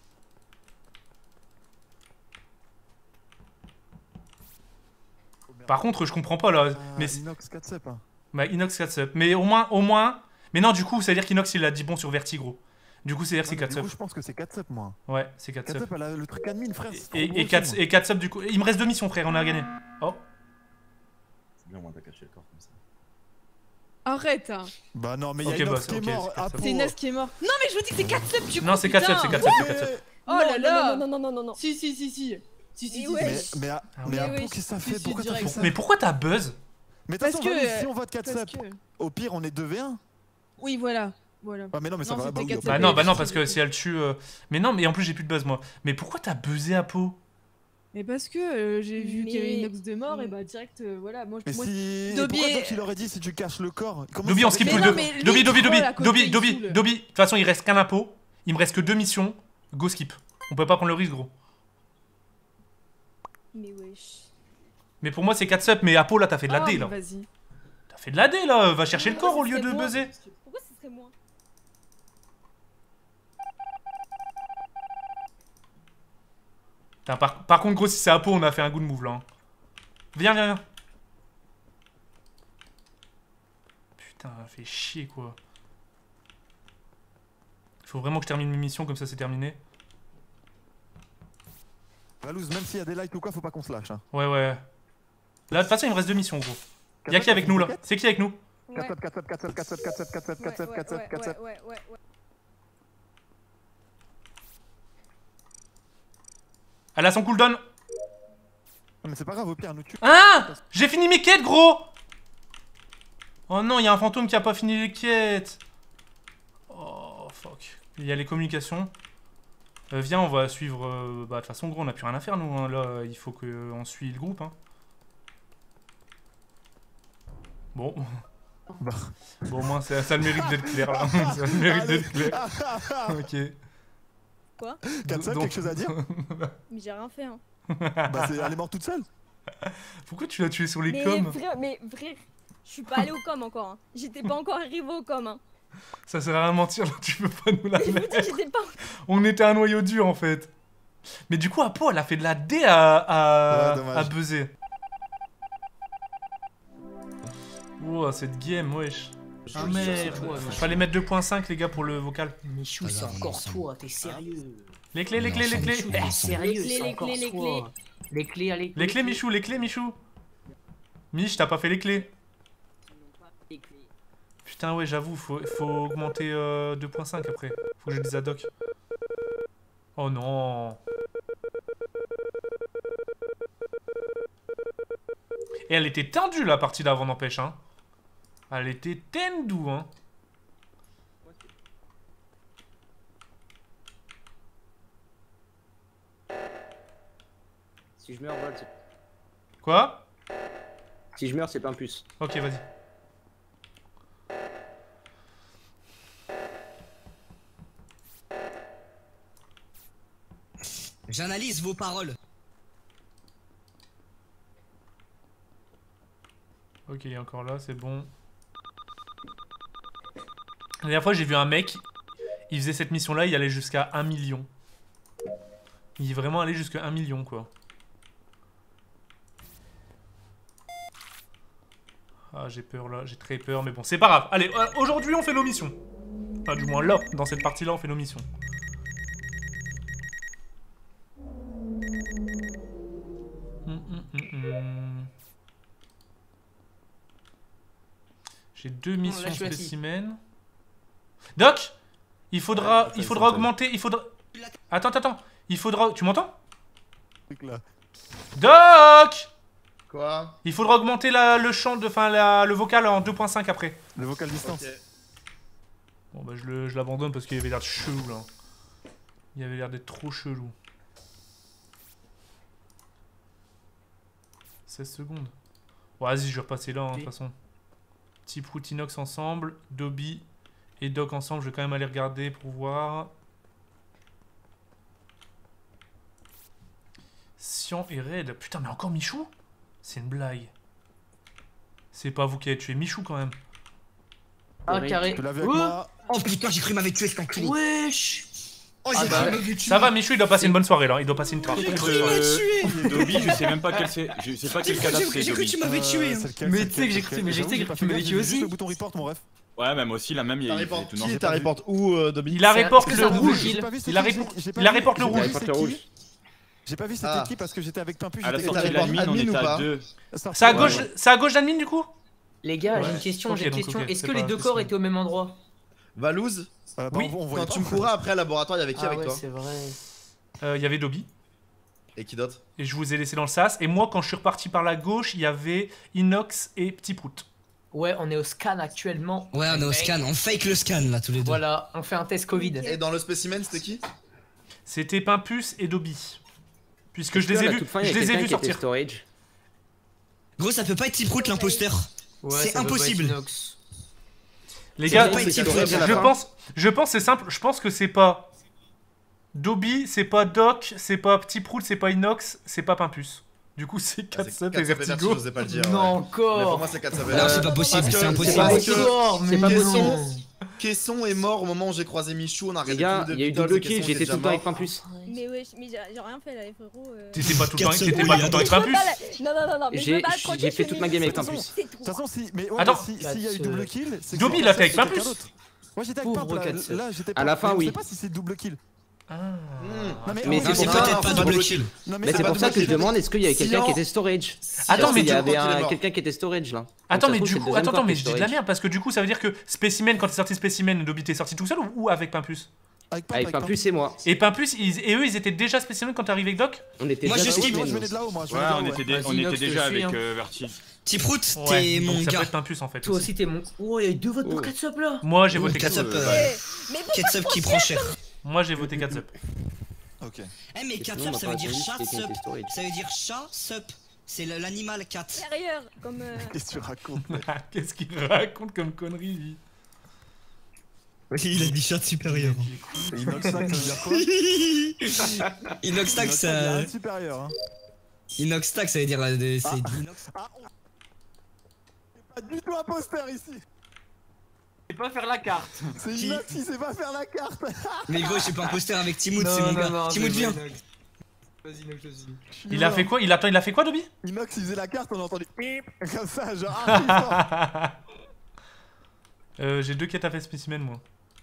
Par contre, je comprends pas, là. Ah, mais Inox Catsup, hein. Bah, Inox Catsup. Mais au moins, au moins... Mais non, du coup, ça veut dire qu'Inox, il a dit bon sur Vertigro. Du coup, c'est-à-dire que c'est Ouais, mais du Catsup. coup, je pense que c'est Catsup, moi. Ouais, c'est Catsup. Catsup, elle a le truc admin, frère. c'est trop Et, gros et, aussi, Cats- moi. et Catsup, du coup... Il me reste deux missions, frère, on a gagné. Oh. C'est bien, au moins t'as caché le corps comme ça. Arrête hein. Bah non, mais il y a Ok, Inox boss, qui est ok, mort. c'est Catsup. Apo. C'est Inès qui est mort. Non mais je vous dis que c'est Catsup du coup. Non, c'est Catsup, putain. c'est Catsup, c'est Catsup. Oh Non, là non, là. Non, non, non, non, non. Si si si si. Si si Mais si. ouais. si. Mais, mais, Ah mais oui. Apo, Oui, qu'est-ce que ça si, fait? si, Pourquoi t'as direct. fait ça? Mais pourquoi t'as buzz? Mais de Parce toute façon, que- Valou, si on vote Parce Catsup, que. au pire, on est deux v un. Oui voilà. Voilà. Ah, mais non, mais ça Non, va. Bah, c'était oui, Catsup. Bah bah, non, bah non, si, parce si, que si. si elle tue... euh, Mais non, mais en plus, j'ai plus de buzz, moi. Mais pourquoi t'as buzzé à peau? Mais parce que euh, j'ai vu qu'il y avait Mais- Inox de mort et bah direct euh, voilà moi. Mais moi... si. Dobby Pourquoi est- Doc il aurait dit si tu caches le corps? Comment Dobby, ça on skip Mais tous les non, deux. mais lui, Dobby, il Dobby, troll Dobby, à côté, Dobby, il Dobby, saoule. Dobby. De toute façon, il reste qu'un impôt. Il me reste que deux missions. Go skip. On peut pas prendre le risque, gros. Mais wesh. Mais pour moi, c'est Catsup. Mais Apo, là, t'as fait de la Ah, D, mais là. Vas-y. T'as fait de la D, là. Va chercher le Pourquoi corps au ce lieu serait de moi buzzer. Pourquoi ce serait moi? Putain, par, par contre, gros, si c'est Apo, on a fait un good move, là. hein. Viens, viens, viens. Putain, fait chier, quoi. Faut vraiment que je termine mes missions, comme ça, c'est terminé. Valouz, même s'il y a des likes ou quoi, faut pas qu'on se lâche. Hein. Ouais, ouais. Là, de toute façon, il me reste deux missions, gros. Y'a qui avec nous, là? C'est qui avec nous? Ouais. Catsup, Catsup, Catsup, Catsup, Catsup, Catsup, Ouais, Catsup, ouais, Catsup, ouais, Catsup. ouais, ouais, ouais. Elle a son cooldown. Mais c'est pas grave, au pire, elle nous tue. Ah! J'ai fini mes quêtes, gros! Oh non, il y a un fantôme qui a pas fini les quêtes. Oh, fuck. Il y a les communications. Euh, viens, on va suivre... euh, bah, de toute façon, gros, on a plus rien à faire, nous. hein. Là, il faut qu'on suive le groupe. Hein. Bon. Bah. Bon, au moins, ça, ça a le mérite d'être clair, là. Ça a le mérite d'être clair. Ok. Quoi? Catsup, Donc- quelque chose à dire? Mais j'ai rien fait, hein. Bah, c'est- elle est morte toute seule. Pourquoi tu l'as tué sur les Mais coms? vrai, mais vrai, je suis pas allé au com encore. Hein. J'étais pas encore arrivé au com. Hein. Ça sert à rien de mentir, là, tu peux pas nous la Je vous mettre. dis, j'étais pas. On était un noyau dur, en fait. Mais du coup, Apo, elle a fait de la D à, à, Ouais, dommage. à buzzer. Wow, cette game, wesh. Ah Joli, merde. c'est toi, Michou. Fallait mettre deux point cinq, les gars, pour le vocal. Michou, c'est encore toi, t'es sérieux. Les clés, les clés, les clés. Michou, t'es sérieux, Les clés, c'est les encore clés, les toi. Les clés, allez. Les clés, Michou, les clés, Michou. Mich, t'as pas fait les clés. Putain, ouais, j'avoue, faut, faut augmenter euh, deux point cinq après. Faut que je dise à Doc. Oh non. Et elle était tendue la partie d'avant, n'empêche, hein. Elle était tendue, hein. Si je meurs, Val, c'est... Quoi? Si je meurs, c'est pas un plus. Ok, vas-y. J'analyse vos paroles. Ok, il est encore là, c'est bon. La dernière fois, j'ai vu un mec, il faisait cette mission-là, il allait jusqu'à un million. Il est vraiment allé jusqu'à un million, quoi. Ah, j'ai peur là, j'ai très peur, mais bon, c'est pas grave. Allez, euh, aujourd'hui, on fait nos missions. Enfin, du moins là, dans cette partie-là, on fait nos missions. Hum, hum, hum, hum. J'ai deux missions là, je suis assis. spécimens. Doc, il faudra, il faudra augmenter, il faudra. Attends, attends, attends. Il faudra. Tu m'entends? Doc. Quoi? Il faudra augmenter la, le champ de, enfin la, le vocal en deux point cinq après. Le vocal distance. Ok. Bon bah je le- je l'abandonne parce qu'il avait l'air chelou là. Il avait l'air d'être trop chelou. seize secondes. Bon, vas-y, je vais repasser là, hein, de toute façon. Type Routinox ensemble, Dobby et Doc ensemble, je vais quand même aller regarder pour voir. Sian et Red. Putain, mais encore Michou? C'est une blague. C'est pas vous qui avez tué Michou quand même. Ah, carré. Tu l'as vu avec Oh, moi? Oh putain, j'ai cru m'avait tué cet enculé. wesh. Oh, Ah j'ai bah, cru m'avait tué. Ça va, Michou, il doit passer une bonne soirée là. Il doit passer une très très bonne soirée. Euh, Dobby, je sais même pas quel c'est. Je sais pas quel cadavre c'est. J'ai cru que tu Dobby. m'avais tué. Euh, hein. c'est lequel, Mais c'est tu sais que j'ai lequel, cru- mais c'est j'ai lequel? cru que J'avoue, tu m'avais j'ai tué pas fait gaffe, j'ai aussi. juste le bouton report, mon ref. Ouais, même aussi, la même, il y T'as a report- étonnant. Qui t'as report où, euh, Dobby? Il la C'est- reporte est-ce que le c'est un rouge. double kill? J'ai pas vu Il la c'était qui, reporte j'ai pas il la vu- reporte le j'ai pas rouge. vu Reporte c'est le qui. rouge. J'ai pas vu c'était Ah. qui parce que j'étais avec Pimpus. À la j'étais- sortie de report l'admin, on admin était ou à pas deux. C'est à gauche, Ouais. c'est à gauche d'admin du coup? Les gars, j'ai Ouais. une question, Ok, j'ai une donc, question. ok, Est-ce c'est que pas les deux spécimen. corps étaient au même endroit? Valouz, Euh, bah, Oui. on- on voyait quand pas. tu me courais après le laboratoire, il y avait qui Ah avec ouais, toi? c'est vrai. Euh, Il y avait Dobby. Et qui d'autre? Et je vous ai laissé dans le sas. Et moi, quand je suis reparti par la gauche, il y avait Inox et Petit Prout. Ouais, on est au scan actuellement. Ouais, on est au scan, on fake le scan là tous les deux. Voilà, on fait un test Covid. Et dans le spécimen, c'était qui? C'était Pimpus et Dobby. Puisque je Est-ce les ai qu'à la vus, toute fin, il y je a les ai quelqu'un vus qui était sortir. storage. Gros, ça peut pas être Tiprout l'imposteur. Ouais, C'est ça peut pas être impossible. Inox. Les C'est gars, pas je, été je storage à la fin. pense, je pense c'est simple. Je pense que c'est pas Dobby, c'est pas Doc, c'est pas Petit Prout, c'est pas Inox, c'est pas Pimpus. Du coup, c'est Ah, quatre c'est sept et quatre sept Vertigo. Je sais pas le dire. Non, ouais. encore. Mais pour moi, c'est quatre sept. Non, c'est pas possible, Parce que- c'est impossible. C'est pas parce que encore, mais c'est pas non. possible. Caisson est mort au moment où j'ai croisé Michou, on a Les regardé gars, tous les il y a eu deux double Beatles, kill, Caisson j'étais était tout le temps avec déjà Pimpus. Mais wesh, mais j'ai j'ai rien fait là, les frérots. euh. T'étais pas tout le temps, quatre t'étais sept pas oui, tout le temps avec Je veux Pimpus. pas la- Non, non, non, non, mais je J'ai veux pas j'ai tranquille fait chez toute ma les game avec frérots, Pimpus. c'est De tout. toute façon, si, mais ouais, Attends. mais si- s'il y a eu double kill, c'est que Dobby, c'est il a fait avec quelqu'un Pimpus. d'autre. Moi j'étais avec Pauvre Pimp là, quatre sept. là j'étais À la fin, mais on oui. sait pas si c'est double kill. Ah. Non, mais, Mais en c'est vrai, C'est pour non, ça- peut-être non, pas c'est double double kill. Non, Mais c'est pas pour ça double que je kill. demande est-ce qu'il y avait quelqu'un Sian- qui était storage. Attends, Parce mais qu'il y du avait coup, il est un- mort. quelqu'un qui était storage là. Donc, Attends, ça mais se trouve, du c'est coup, le deuxième attends, corps attends, mais qui est je dis de la storage. merde parce que du coup, ça veut dire que Spécimen, quand t'es sorti Spécimen, Dobby t'es sorti tout seul ou, ou avec Pimpus? Avec Pimp, Avec Pimpus et moi. Et Pimpus, ils- et eux, ils étaient déjà Spécimen quand t'es arrivé avec Doc? On était Moi, déjà je dans skip. le Moi je même. venais de là-haut, moi je Ouais, venais de on là-haut, était, ouais. dé- on Vas-y, était Nox, déjà je suis, avec hein. euh, Verti. Tiprout, Ouais, t'es donc mon ça peut gars. être Pimpus en fait. Toi aussi. aussi, t'es mon. Oh, il y a eu deux votes pour Oh. quatre sub là. Moi, j'ai Ouh, voté quatre quatre up, sub. euh, Eh, Mais pourquoi Ketchup qui prend cher. Moi, j'ai voté quatre sub. Ok. Eh mais Et quatre sinon, on sup ça va veut pas dire attendre chat quelqu'un qui sup. était storage. Ça veut dire chat sup. C'est le- l'animal cat. Supérieur, comme. euh, Qu'est-ce que tu racontes? mec Qu'est-ce qu'il raconte comme connerie, lui? Oui, il a dit chat supérieur. Inoxac, ça veut dire quoi? Inoxtac, Inoxac, il y a ça. rien de supérieur. Hein. Inoxtac, ça veut dire. euh, de- C'est Ah. d'inox. Ah, on... C'est pas du tout imposteur ici. Je sais pas faire la carte. C'est Qui Inox qui sait pas faire la carte. Mais gros, je suis pas imposteur avec Timout, c'est mon gars. Timout, viens. Vas-y, Nox, vas-y. Il a fait quoi? Il attend, il a fait quoi, Dobby? Inox il faisait la carte, on a entendu pip comme ça, genre ah, euh, J'ai deux quêtes à faire Spécimen, moi.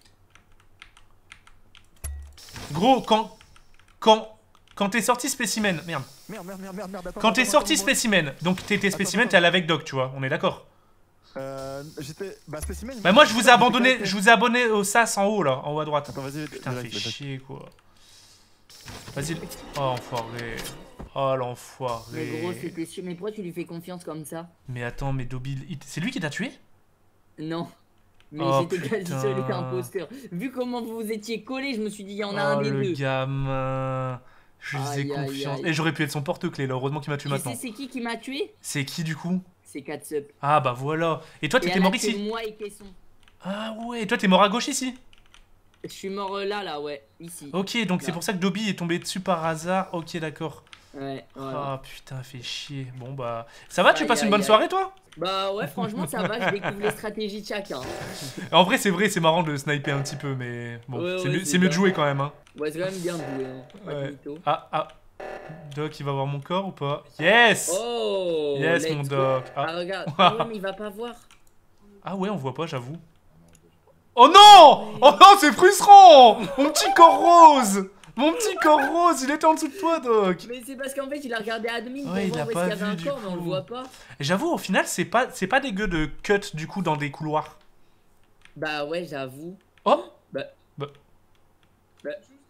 Gros, quand. Quand. Quand t'es sorti Spécimen. Merde. Merde, merde, merde, merde, merde. Attends, Quand t'es attends, sorti attends, Spécimen, donc t'étais Attends, Spécimen, attends. t'es allé avec Doc, tu vois, on est d'accord? Euh, J'étais. Bah, spécimen. Bah, moi, je vous ai abandonné, je vous ai abonné au sas en haut, là, en haut à droite. Attends, vas-y, putain, direct, fait direct. chier, quoi. Vas-y. Oh, enfoiré. Oh, Mais l'enfoiré. gros, c'était sûr. Mais pourquoi tu lui fais confiance comme ça? Mais attends, mais Dobby, il- c'est lui qui t'a tué? Non. Mais Oh, j'étais quasi putain. sûr qu'il était imposteur. Vu comment vous vous étiez collés, je me suis dit, il y en a un Oh, des le deux. gamin. Je faisais Aïe, aïe, confiance. aïe. Et j'aurais pu être son porte-clés, là. Heureusement qu'il m'a tué Tu maintenant. sais c'est qui qui m'a tué? C'est qui, du coup? C'est Katsup. Ah, bah voilà. Et toi, Et t'étais elle a mort tué ici? moi et Caisson. Ah ouais, et toi, t'es mort à gauche ici? Je suis mort euh, là, là, ouais. Ici. Ok, donc c'est Là. pour ça que Dobby est tombé dessus par hasard. Ok, d'accord. Ouais, voilà. Ah putain, fait chier. Bon bah. Ça va, tu Aïe, passes une aïe, bonne aïe. soirée, toi? Bah ouais, franchement, ça va, je découvre les stratégies de chacun. En vrai, c'est vrai, c'est marrant de sniper un petit peu, mais bon, Ouais, c'est ouais, mieux, c'est c'est mieux de bien. jouer quand même. Hein. Ouais, c'est quand même bien de jouer, hein. Pas de Ouais. mytho. Ah, ah. Doc, il va voir mon corps ou pas? Yes! Oh! Yes, let's mon go. Doc. Ah, Ah. regarde. Ah ouais, mais il va pas voir. Ah ouais, on voit pas, j'avoue. Oh non! Oh non, c'est frustrant! Mon petit corps rose! Mon petit corps rose, il était en dessous de toi, Doc! Mais c'est parce qu'en fait, il a regardé admin pour Ouais, il voir a où est-ce pas qu'il y avait vu, un du corps, mais on le coup. voit pas. Et j'avoue, au final, c'est pas, c'est pas dégueu de cut du coup dans des couloirs. Bah ouais, j'avoue. Oh! Bah. Bah. Bah.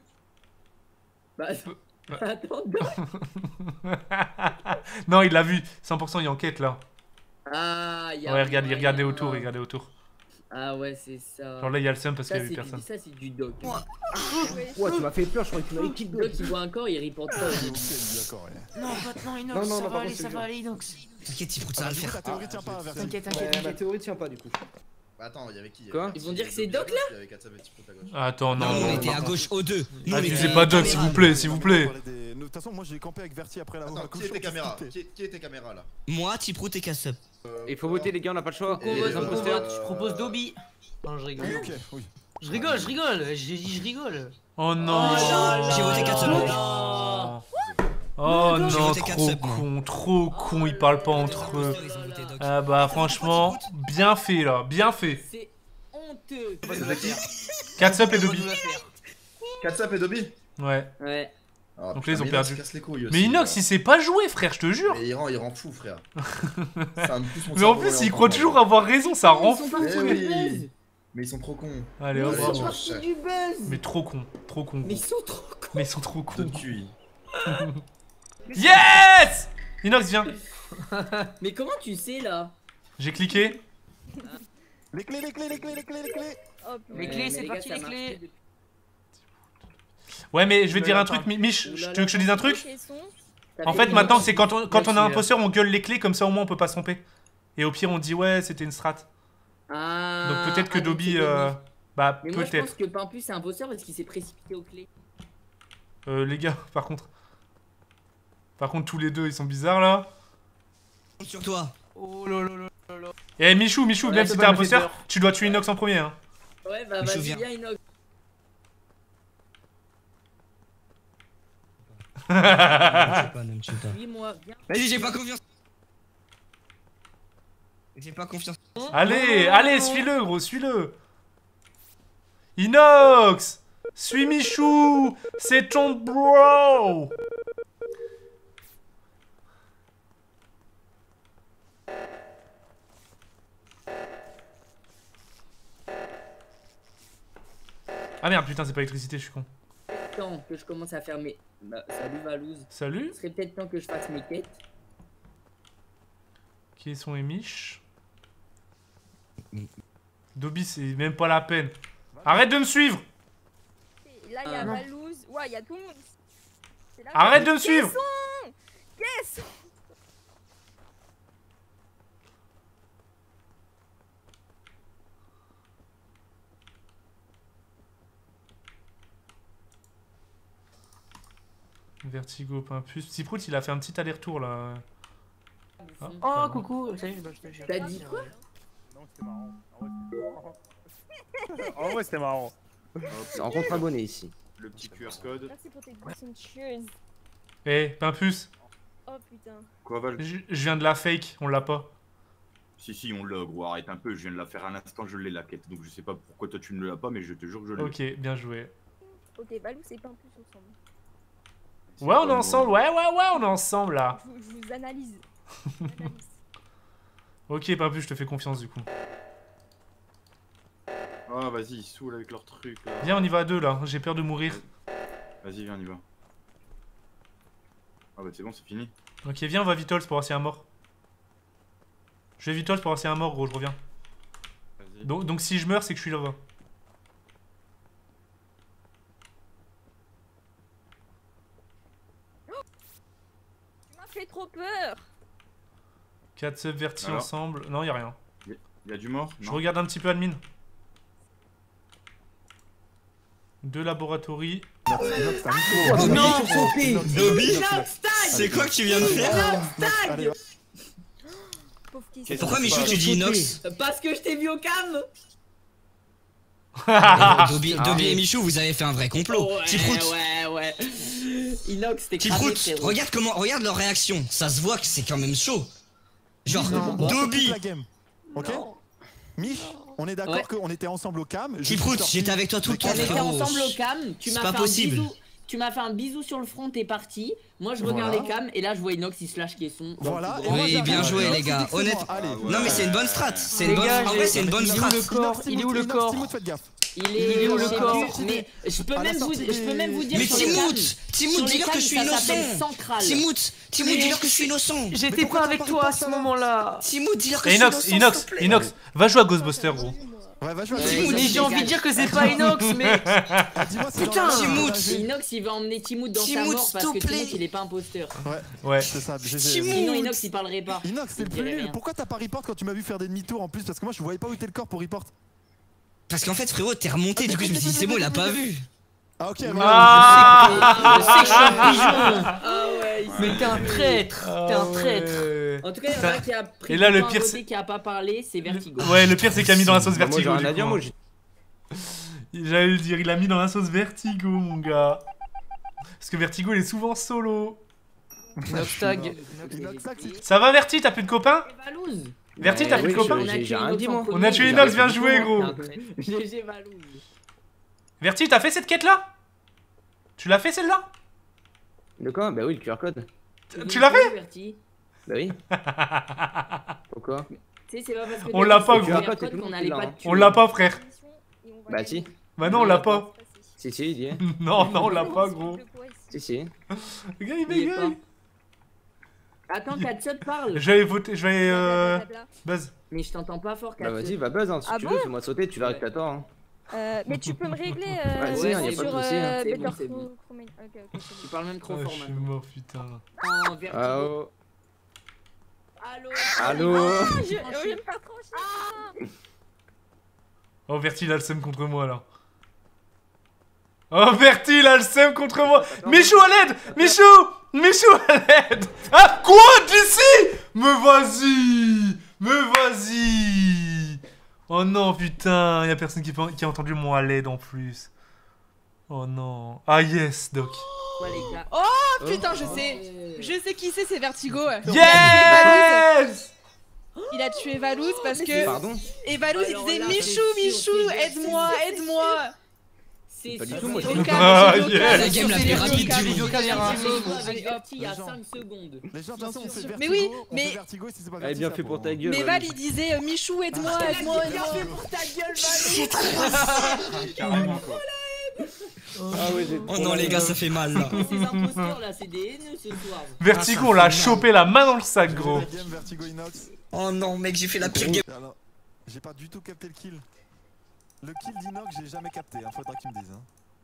Bah. Bah. Attends, Doc. Non, il l'a vu. cent pour cent, il enquête là. Ah, y a Ouais, regarde, il moyen. regardait autour, il regardait autour. Ah ouais, c'est ça. Genre là, il y a le seum parce Ça, qu'il y avait c'est personne. du- Ça, c'est du Doc. Ouais, tu m'as fait peur, je croyais que tu m'avais kill Doc, il voit un corps, il reporte ça. D'accord, ouais. Non, maintenant Inox, Non, non, ça non, va par aller, contre, ça c'est va dur. aller, Inox. T'inquiète, il faut que ça va Ah, le du coup, faire. ta théorie tient pas, Verti. T'inquiète, Ouais, t'inquiète, ma t'inquiète. théorie tient pas du coup. Bah attends, il y avait qui? Quoi Ils vont dire que c'est Doc, là? Il y avait Katsab et Tipout à gauche. Attends, non, Non, non, on non, était à non. gauche au deux. Nous, on Accusez était pas à Doc, s'il vous plaît, s'il vous plaît. De toute façon, moi j'ai campé avec Verti après là-haut. Attends, qui était caméra? Qui qui était caméra là? Moi, Tiprout et Kassep. Il faut voter, les gars, on n'a pas le choix. Qu'on Et, vote, euh, qu'on vote. Je propose Dobby. Non, je rigole. Ok, oui. Je rigole, je rigole. J'ai dit je rigole. Oh non! J'ai voté Katsep. Oh, oh J'ai non, voté trop Katsep, moi. con, trop con, ils parlent pas entre eux. Ah bah franchement, bien fait là, bien fait. C'est honteux. Katsep et Dobby. Katsab et Dobby? Ouais. Ouais. Ah, Donc putain, là, ils ont mais Inox, perdu. il casse les couilles Mais aussi, Inox, là. il sait pas jouer, frère, je te jure. Mais il rend, il rend fou, frère. Ça me pousse mon Mais en cerveau, plus, et il on croit comprend. toujours avoir raison, ça rend Ils sont fou. partis Eh du oui. buzz. Mais ils sont trop cons. Allez, Mais hop, ils hop. sont partis du buzz. Mais trop con, trop con. Mais ils sont trop cons. Mais ils sont trop cons. De tue. Yes! Inox, viens. Mais comment tu sais là? J'ai cliqué. Les clés, les clés, les clés, les clés, les clés. Hop. Les Ouais, clés, mais c'est gars, parti, ça les marche clés. plus depuis- Ouais, mais je vais te dire un Oulala, truc, Mi- Mich. Oulala, Tu veux que je te dise un truc? Caisson. T'as En fait, une maintenant, minute. c'est quand on, quand on a un Merci, imposteur, on gueule les clés, comme ça au moins on peut pas se tromper. Et au pire, on dit ouais, c'était une strat. Ah, Donc peut-être que ah, donc Dobby. c'est euh, Dobby. Bah, Mais moi je pense peut-être. que Pimpus c'est imposteur parce qu'il s'est précipité aux clés. Euh, les gars, par contre. Par contre, tous les deux, ils sont bizarres là. Sur toi. Oh là là là là. Eh, Michou, Michou, Ouais, même c'est si pas t'es me fait imposteur, peur. tu dois tuer Inox en premier. Hein. Ouais, bah Je vas-y, viens. viens Inox. Je sais pas, ne me tue pas. Suis-moi, viens. Vas-y, j'ai pas confiance. J'ai pas confiance. Allez, allez, suis-le, gros, suis-le. Inox, suis Michou, c'est ton bro. Ah merde, putain, c'est pas l'électricité, je suis con. Temps que je commence à faire mes. Bah, salut Valouz. Salut, Ce serait peut-être temps que je fasse mes quêtes. qui sont les miches? Dobby, c'est même pas la peine. Arrête de me suivre. Et là, il y a Ah. Valouz. Ouais, il y a tout le monde. C'est là- Arrête de me suivre. Caisson. Caisson. Vertigo, Pimpus. Tiprout, il a fait un petit aller-retour là. Ah, Oh, pardon. coucou. Salut, bah, je te- T'as dit quoi? Non, c'était marrant. En vrai, c'était marrant. Rencontre abonné ici. Le petit Q R code. Merci pour tes boissons tueuses. Eh, Pimpus, Oh putain. Quoi, Val? je je viens de la fake, on l'a pas. Si, si, on l'a, gros, arrête un peu. Je viens de la faire à l'instant, je l'ai la quête. Donc je sais pas pourquoi toi tu ne l'as pas, mais je te jure que je l'ai. Ok, bien joué. Ok, Valouz c'est pas un plus ensemble. Ouais, on est ensemble, ouais, ouais, ouais, on est ensemble là. Je, vous- je vous analyse. Je vous analyse. Ok, pas plus, je te fais confiance du coup. Ah, vas-y, ils saoulent avec leur truc. Là. Viens, on y va à deux là, j'ai peur de mourir. Vas-y, viens, on y va. Ah bah c'est bon, c'est fini. Ok, viens, on va Vitols pour voir s'il y a un mort. Je vais Vitols pour voir s'il y a un mort, gros, je reviens. Donc, donc si je meurs, c'est que je suis là-bas. Tu m'as fait trop peur. quatre subvertis Alors ensemble. Non, y a rien. Il y, y a du mort Je non. regarde un petit peu admin. Deux laboratories. Oh non, Dobby, c'est quoi que tu viens de faire? Allez, Et pourquoi Michou tu dis inox? Parce que je t'ai vu au cam. Dobby, Dobby et Michou, vous avez fait un vrai complot. Ouais, Tiprout. ouais, ouais. Inox, t'es Tiprout, cramé, regarde comment, regarde leur réaction. Ça se voit que c'est quand même chaud. Genre, on Dobby. la game. Ok. Mich, on est d'accord Ouais. qu'on était ensemble au cam. Tiprout, j'étais avec toi tout le temps, On était frérot. ensemble au cam, tu C'est m'as pas fait un possible. bisou. Tu m'as fait un bisou sur le front, t'es parti. Moi je Voilà. regarde les cams et là je vois Inox il slash qui est son. Voilà. et Oui, moi, bien j'arrive. joué, les gars. C'était Honnête- moi, allez. Non mais c'est une bonne strat. C'est Les une bonne. gars, En j'ai- vrai, c'est une bonne il est où strat. le corps? Il est où le Inox, corps? Timoth, faites gaffe. Il Il est est où le j'ai corps vu, mais je peux À la même vous, sortie je peux même vous dire Mais sur les cams. Timout, Timout, sur les dis-leur que cams, je suis ça innocent. s'appelle Central. Timout, Timout, dis-leur que je suis innocent. J'étais pas avec toi à ce moment-là. Timout, dis-leur que Et je suis Inox, innocent. Inox, s'il te plaît. Inox, va jouer à Ghostbuster, gros. Ouais, va jouer. Ouais, Timoth. ils Mais j'ai envie de dire que c'est pas Inox, mais. Ah, dis-moi si Putain. dans la- Timout. Et Inox il va emmener Timout dans sa Timout, mort parce s'il que te plaît. Timout il est pas imposteur. Ouais, Ouais. c'est ça. j'ai- j'ai- Timout. Sinon Inox il parlerait pas. Inox, c'est le Il plus dirait nul. rien. Pourquoi t'as pas report quand tu m'as vu faire des demi-tours en plus? Parce que moi je voyais pas où était le corps pour report. Parce qu'en fait, frérot, t'es remonté. Du coup, je me suis dit, c'est bon, il a pas vu. Ah, ok, Ah, voilà. Je sais que je suis un pigeon. Ah ouais, il Mais t'es un traître. T'es un traître. En tout cas, il y en a un qui a pris Et là, du le temps à pire, voter, c'est- qui a pas parlé, c'est Vertigo. Ouais, le pire, c'est qu'il a mis dans la sauce Bah, moi j'ai Vertigo. rien du à dire, coup, moi hein. j'ai. J'allais le dire, il a mis dans la sauce Vertigo, mon gars. Parce que Vertigo, il est souvent solo. Inox tag. Inox, tac, c'est- Ça va, Verti, t'as plus de copains? Valouz. Verti, t'as Ouais, plus de oui, copains? je- j'ai- j'ai rien dit, moi. On a tué Inox, bien joué, gros. G G Valouz. Verti, t'as fait cette quête-là? Tu l'as fait celle-là? De quoi? Bah oui, le Q R code. Tu l'as fait? Verti. Bah oui. Pourquoi? Tu sais, c'est pas parce que On t'as l'a dit pas, que gros. c'est un code qu'on allait pas te tuer. On l'a pas, frère. Bah si. Bah non, on l'a pas. Si, si, il y est. Non, non, on l'a pas, gros. Si, si. Le gars, il Il est bégaye. Attends, Katsup parle. Je vais voter, je vais. Euh... Buzz. Mais je t'entends pas fort, Bah Katsup. vas-y, va buzz, hein. Si Ah tu bon veux, fais-moi sauter, tu verras que t'as tort. Hein. Euh, mais tu peux me régler euh, Vas-y, hein, y a sur pas de souci, hein. euh, C'est Better bon, c'est bon. Cro- Chromate. Ok, ok, c'est Tu bon. parles même trop Oh, fort je suis maintenant. mort, putain. En Vertigo. Ah oh. Allô. Allô. Ah, je, je vais me faire trancher. Oh, Verti, il a le seum contre moi, là. Oh, Verti, il a le seum contre moi. Michou, à l'aide. Michou. Michou, à l'aide. Ah, quoi, d'ici? Me vas-y. Me vas-y. Oh non, putain, y a personne qui, peut- qui a entendu mon à l'aide en plus. Oh non. Ah yes, Doc. Ouais, les gars. Oh putain, je sais. Je sais qui c'est, c'est Vertigo. Yes. Il a tué Valouz parce que. Pardon? Et Valouz il Alors disait là, Michou, c'est Michou, sûr, c'est aide-moi, sûr, c'est aide-moi. C'est Pas du sûr, tout, moi, c'est je- Au calme, Ah, j'ai dit au yes. calme, La game la j'ai plus dit au rapide calme. du monde. caméra. Avec Verti, il y a cinq secondes. Les gens, de toute façon, on fait Vertigo. Mais oui, on mais- fait Vertigo, si c'est pas Elle est Vertigo, bien ça fait pour va. ta gueule. Mais ouais. Val il disait euh, Michou, aide-moi, aide-moi, aide-moi. pour ta gueule, Valouz. Ah ouais, j'ai. Oh non, les gars, ça fait mal là. Ces imposteurs là, c'est des haineux ce soir. Vertigo, on l'a chopé la main dans le sac, gros. La game Vertigo Inox. Oh non, mec, j'ai fait la pire game. Alors, j'ai pas du tout capté le kill. Le kill d'Inox, j'ai jamais capté, hein, faudra qu'il me dise. Hein.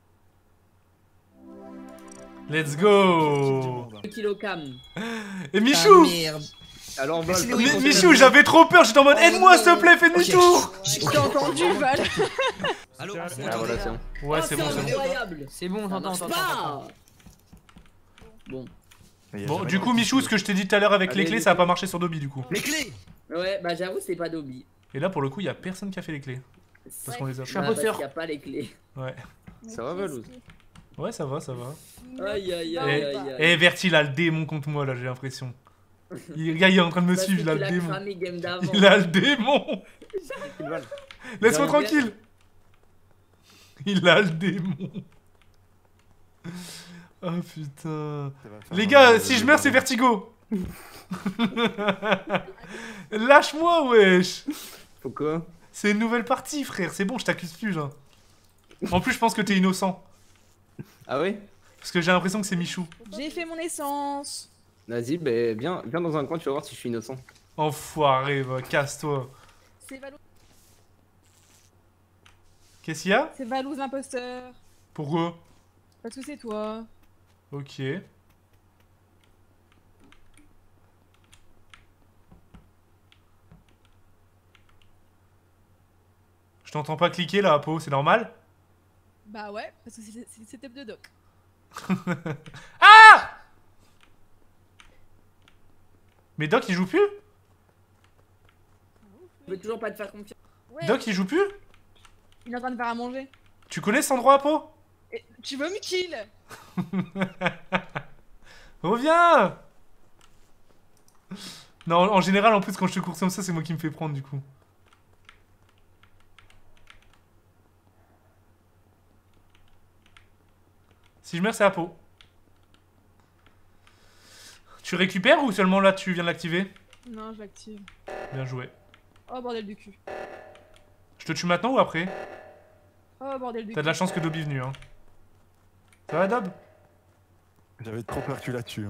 Let's go. Le kilocam. Et Michou. Ah, merde. Alors, Val. Laissez-le, Mi- Michou, j'avais trop peur, j'étais en mode aide-moi s'il te plaît, fais demi-tour. J'ai entendu Val. Allô, Ah voilà, c'est bon. Ouais, Oh, c'est bon, c'est bon. incroyable. C'est bon, Ça j'entends, marche j'entends. pas. Bon. Bon, du coup, Michou, ce que je t'ai dit tout à l'heure avec les Allez, clés, les ça a pas marché sur Dobby, du coup. Les clés. Ouais, bah j'avoue, c'est pas Dobby. Et là, pour le coup, il y a personne qui a fait les clés. Parce qu'on les a Je suis un pas. Ah, parce imposteur. qu'il y a pas les clés. Ouais. Ça va, Valouz? Ouais, ça va, ça va. Aïe aïe Et, aïe aïe aïe. et Verti, il a le démon contre moi, là, j'ai l'impression. Il, regarde, il est en train de me Parce suivre, que il a tu le l'as démon. cramé game d'avant. Il a le démon. Val. Laisse-moi Bien, tranquille. Il a le démon. Oh putain. Les gars, si je meurs, c'est Vertigo. Lâche-moi, wesh. Pourquoi? C'est une nouvelle partie, frère. C'est bon, je t'accuse plus, genre. En plus, je pense que t'es innocent. Ah oui? Parce que j'ai l'impression que c'est Michou. J'ai fait mon essence. Vas-y, bah, viens, viens dans un coin, tu vas voir si je suis innocent. Enfoiré, va, casse-toi. C'est Valou. Qu'est-ce qu'il y a? C'est Valou l'imposteur. Pourquoi? Parce que c'est toi. Ok. Je t'entends pas cliquer là, Apo, c'est normal? Bah ouais, parce que c'est- c'est- c'était de doc. Ah! Mais Doc il joue plus? Je veux toujours pas te faire confiance. Ouais. Doc il joue plus? Il est en train de faire à manger. Tu connais cet endroit, Apo? Et tu veux me kill? Reviens! Non, en général, en plus, quand je te course comme ça, c'est moi qui me fais prendre du coup. Si je meurs, c'est Apo. Tu récupères ou seulement là tu viens de l'activer? Non, je l'active. Bien joué. Oh bordel du cul. Je te tue maintenant ou après? Oh bordel du cul. T'as de la chance que Dobby est venu, hein. Ça va, Dob? J'avais trop peur que tu la tues.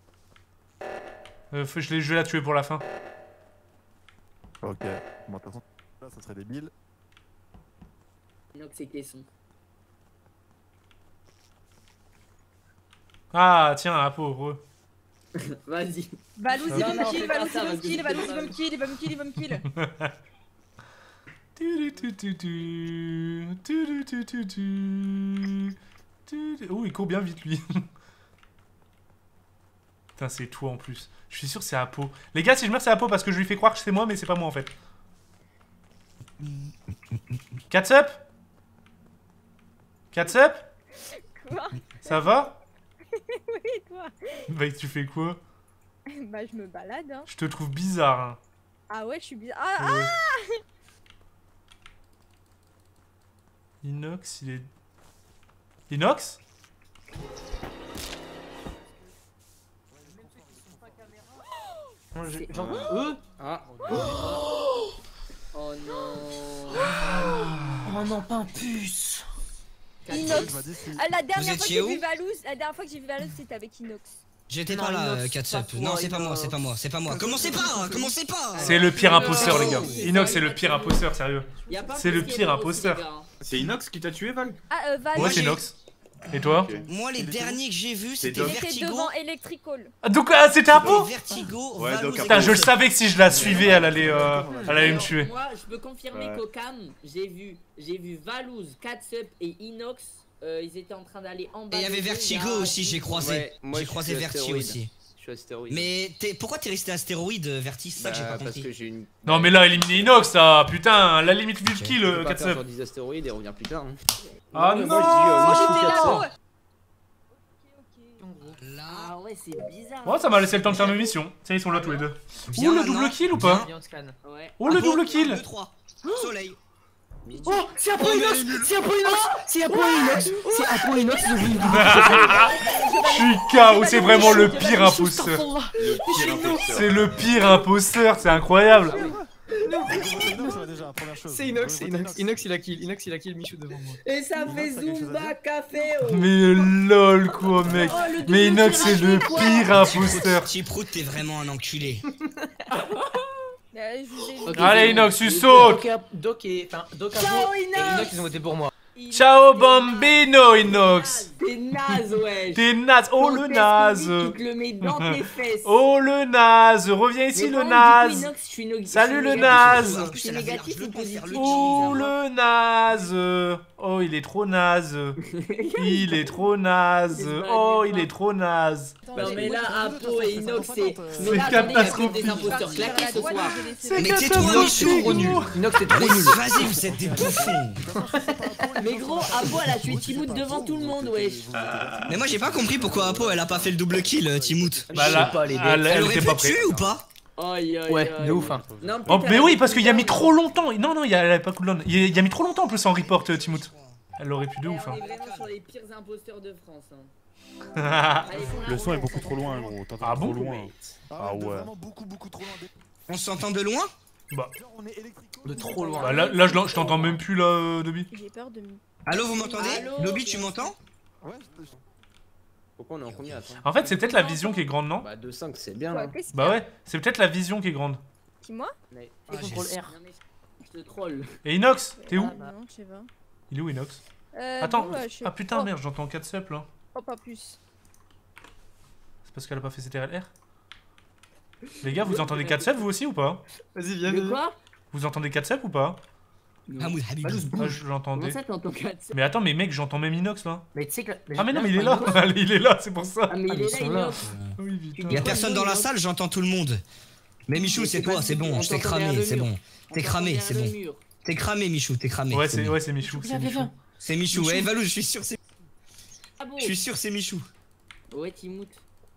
euh, je, je vais la tuer pour la fin. Ok. Bon, de toute façon, là, ça serait débile. Donc c'est caisson. Ah, tiens, Apo, heureux. Vas-y. Valou, il Non, veut non, me kill, fais pas Valou, ça, il veut me parce que kill, c'est Valou, pas il veut me kill, il veut me kill, il veut me kill. Tu, tu, tu, tu, tu, tu, tu, tu, tu, tu. Oh, il court bien vite, lui. Putain, c'est toi en plus. Je suis sûr que c'est Apo. Les gars, si je meurs, c'est Apo parce que je lui fais croire que c'est moi, mais c'est pas moi en fait. Catsup? Catsup? Quoi? Ça va? Oui, toi. Bah, tu fais quoi? Bah, je me balade, hein. Je te trouve bizarre, hein. Ah ouais, je suis bizarre. Ah, Ouais. ah Inox, il est... Inox? Genre, eux Ah. Oh non. Oh non, pas un puce. Inox. Ah, la dernière fois que étiez j'ai où vu Valouz, la dernière fois que j'ai vu Valouz, c'était avec Inox. J'étais Non, pas là, Inox, Catsup. pas Non, toi, c'est pas moi, Inox. c'est pas moi, c'est pas moi. Commencez pas, commencez pas. C'est le pire imposteur, les gars. Inox, c'est le pire imposteur, sérieux. Y a pas C'est plus le qui est pire bon aussi, imposteur. les gars, hein. C'est Inox qui t'a tué, Val? Ah, euh, Valouz. Ouais, c'est Inox. Et toi? Moi, les derniers que j'ai vus, c'était Il était Vertigo. devant Electrical. Ah, donc, ah, c'était Apo? Vertigo, Ouais, Valou, donc, Putain, je le Catsup. savais que si je la suivais, elle allait, euh, elle allait me Alors, tuer. Moi, je peux confirmer Ouais. qu'au cam, j'ai vu, j'ai vu Valouz, Catsup et Inox. Euh, ils étaient en train d'aller en bas. Et il y avait de nous, Vertigo là, aussi, j'ai croisé. Ouais, moi, J'ai je croisé suis Vertigo astéroïde. aussi. Je suis astéroïde. Mais t'es- pourquoi t'es resté astéroïde, Verti? C'est ça que j'ai Bah, pas parce compris. que j'ai une. Non, mais là, éliminer Inox, là, putain, la limite vite kill, Je peux euh, pas faire Catsup. genre des astéroïdes et revenir plus tard. Hein. Ah mais non. moi je dis, euh, moi, Moi je suis j'étais Catsup. là-haut. Ah ouais, c'est bizarre. Oh, ça m'a laissé le temps de faire mes missions. Tiens, ils sont là tous les deux. Viens Ouh, le maintenant. double kill ou pas? Viens, on scan. Ouais. Oh, le Apo, double un, kill. deux, trois. Soleil. Oh, c'est Apo Inox. C'est Apo Inox. C'est Apo Inox. C'est Apo Inox. Je suis K O, c'est vraiment le pire imposteur. Le pire imposteur. C'est le pire imposteur, c'est incroyable. C'est Inox, c'est Inox. Inox il a kill. Inox il a kill Michou devant moi. Et ça fait Zumba Café. Oh. Mais lol quoi mec. Oh, le double Mais Inox tirage, c'est le quoi. pire imposteur. Chiprout, t'es vraiment un enculé. Euh, je vous ai vu. Ok, Allez c'est bon. Inox, tu sautes. Doc et Ap- Doc et. Enfin, Doc Ciao, Apo et Inox. Inox ils ont voté pour moi. Ciao bambino Inox. T'es naze, wesh. T'es naze. Oh le naze. Tu te le mets dans tes fesses. Oh le naze. Reviens ici Mais le par contre, naze. du coup, Inox, je suis no- Salut je le suis naze. négatif. Je suis négatif ou positif? Oh le naze. Oh il est trop naze. Il est trop naze. Oh il est trop naze. Non mais là, Apo et Inox, c'est... C'est Mais là, attendez, il y a que catastrophique. des imposteurs claqués ce soir. C'est Mais tais-toi, catastrophique. Michou. Trop nul. Inox c'est trop Mais nul. vas-y, vous êtes des bouffons. Mais gros, Apo, elle a tué Timout devant tout le monde, wesh. Mais moi j'ai pas compris pourquoi Apo elle a pas fait le double kill, euh, Timout. Bah Je là, sais pas, les elle, gars. elle Elle aurait était pu pas le prête. tuer ou pas? Aïe, aïe, Ouais, aïe. de ouf hein. Non, Oh, putain, mais elle oui, a parce fait qu'il y a mis bizarre. trop longtemps. Non, non, il y a, elle avait pas cooldown. Il y a, il y a mis trop longtemps en plus en report, euh, Timout. Elle aurait pu de Ouais, ouf. on Hein. est vraiment sur les pires imposteurs de France. Hein. Ah Allez, pour la Le son est roulette. beaucoup trop loin, gros. T'entends Ah bon trop loin. Ah Ah ouais, ouais. vraiment beaucoup beaucoup trop loin. On s'entend de loin? Bah. De trop loin. Bah là, là je l'en- je t'entends même plus là, euh, Dobby. J'ai peur de me. Allô, vous m'entendez? Allô Dobby, tu m'entends? Ouais, Pourquoi on est en combien? Attends. En fait, c'est peut-être la vision qui est grande, non? Bah, deux cinq, c'est bien. Quoi, Là. qu'est-ce qu'il y Bah a ouais, c'est peut-être la vision qui est grande. Qui, moi? Mais... Fais contrôle R. Non, mais je te troll. Et Inox, t'es où? Ah, bah non, je sais pas. Il est où Inox? Euh, Attends, bon, bah, je sais- ah putain, oh, merde, j'entends quatre sup là. oh, pas plus. C'est parce qu'elle a pas fait C T R L R? Les gars, vous entendez quatre sup vous aussi ou pas? Vas-y, viens. De quoi? Vous entendez quatre sup ou pas? Hamoud Habib. Ah, je- j'entendais. Comment ça t'entends quatre? Mais attends, mais mec, j'entends même Inox là. Mais tu sais que. Ah, mais non, mais il est là. Il est là, c'est pour ça. Ah, mais il ils est sont là, là. Inox. Oui, putain. Y'a personne dans la salle, j'entends tout le monde. Mais Michou, Mais c'est c'est toi, pas c'est si- bon, on je t'ai t'entend derrière cramé, le c'est mur. bon. T'es cramé, c'est bon. T'es cramé, Michou, t'es cramé. Ouais, c'est c'est bon. ouais, c'est Michou. C'est Viens, viens, Michou. viens. C'est Michou, ouais, Valou, je suis sûr, c'est. Ah bon? Je suis sûr, c'est Michou. Ouais, Timout.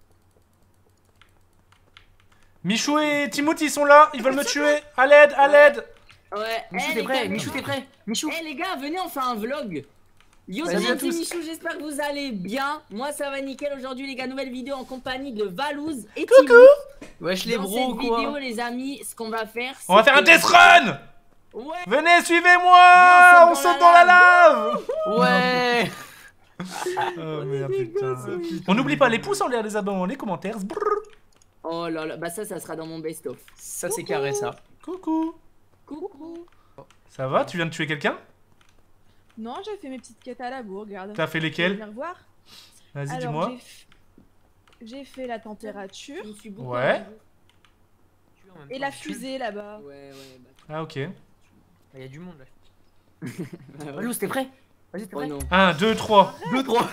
Michou et Timothy ils sont là, ils veulent me tuer. À l'aide, à l'aide. Ouais, Michou, eh, t'es les prêt? gars, Michou, t'es prêt? Michou. Eh les gars, venez, on fait un vlog. Yo, Vas-y, c'est à tous. Michou, j'espère que vous allez bien. Moi, ça va nickel aujourd'hui, les gars. Nouvelle vidéo en compagnie de Valouz et Coucou. Timout. Wesh, les Dans bros, cette quoi. vidéo, les amis, ce qu'on va faire, On va c'est faire un que- test run. Ouais. Venez, suivez-moi. Viens, On saute dans la lave. Ouais. Oh merde, putain. On n'oublie pas les pouces en l'air, les abonnés, les commentaires. Brrr. Oh là là, bah ça, ça sera dans mon best-of. Ça, c'est carré, ça. Coucou. Coucou. Ça va? Tu viens de tuer quelqu'un? Non, j'ai fait mes petites quêtes à la bourre, regarde. T'as fait Tu veux lesquelles? venir voir? Vas-y, Alors, dis-moi. j'ai f- J'ai fait la température Je me suis beaucoup Ouais. amusé. et la fusée là-bas. Ouais, ouais, bah. Ah, ok. Il y a du monde là. Ah ouais. Valou, t'es prêt? Vas-y, t'es Oh prêt? non. un, deux, trois. deux, trois.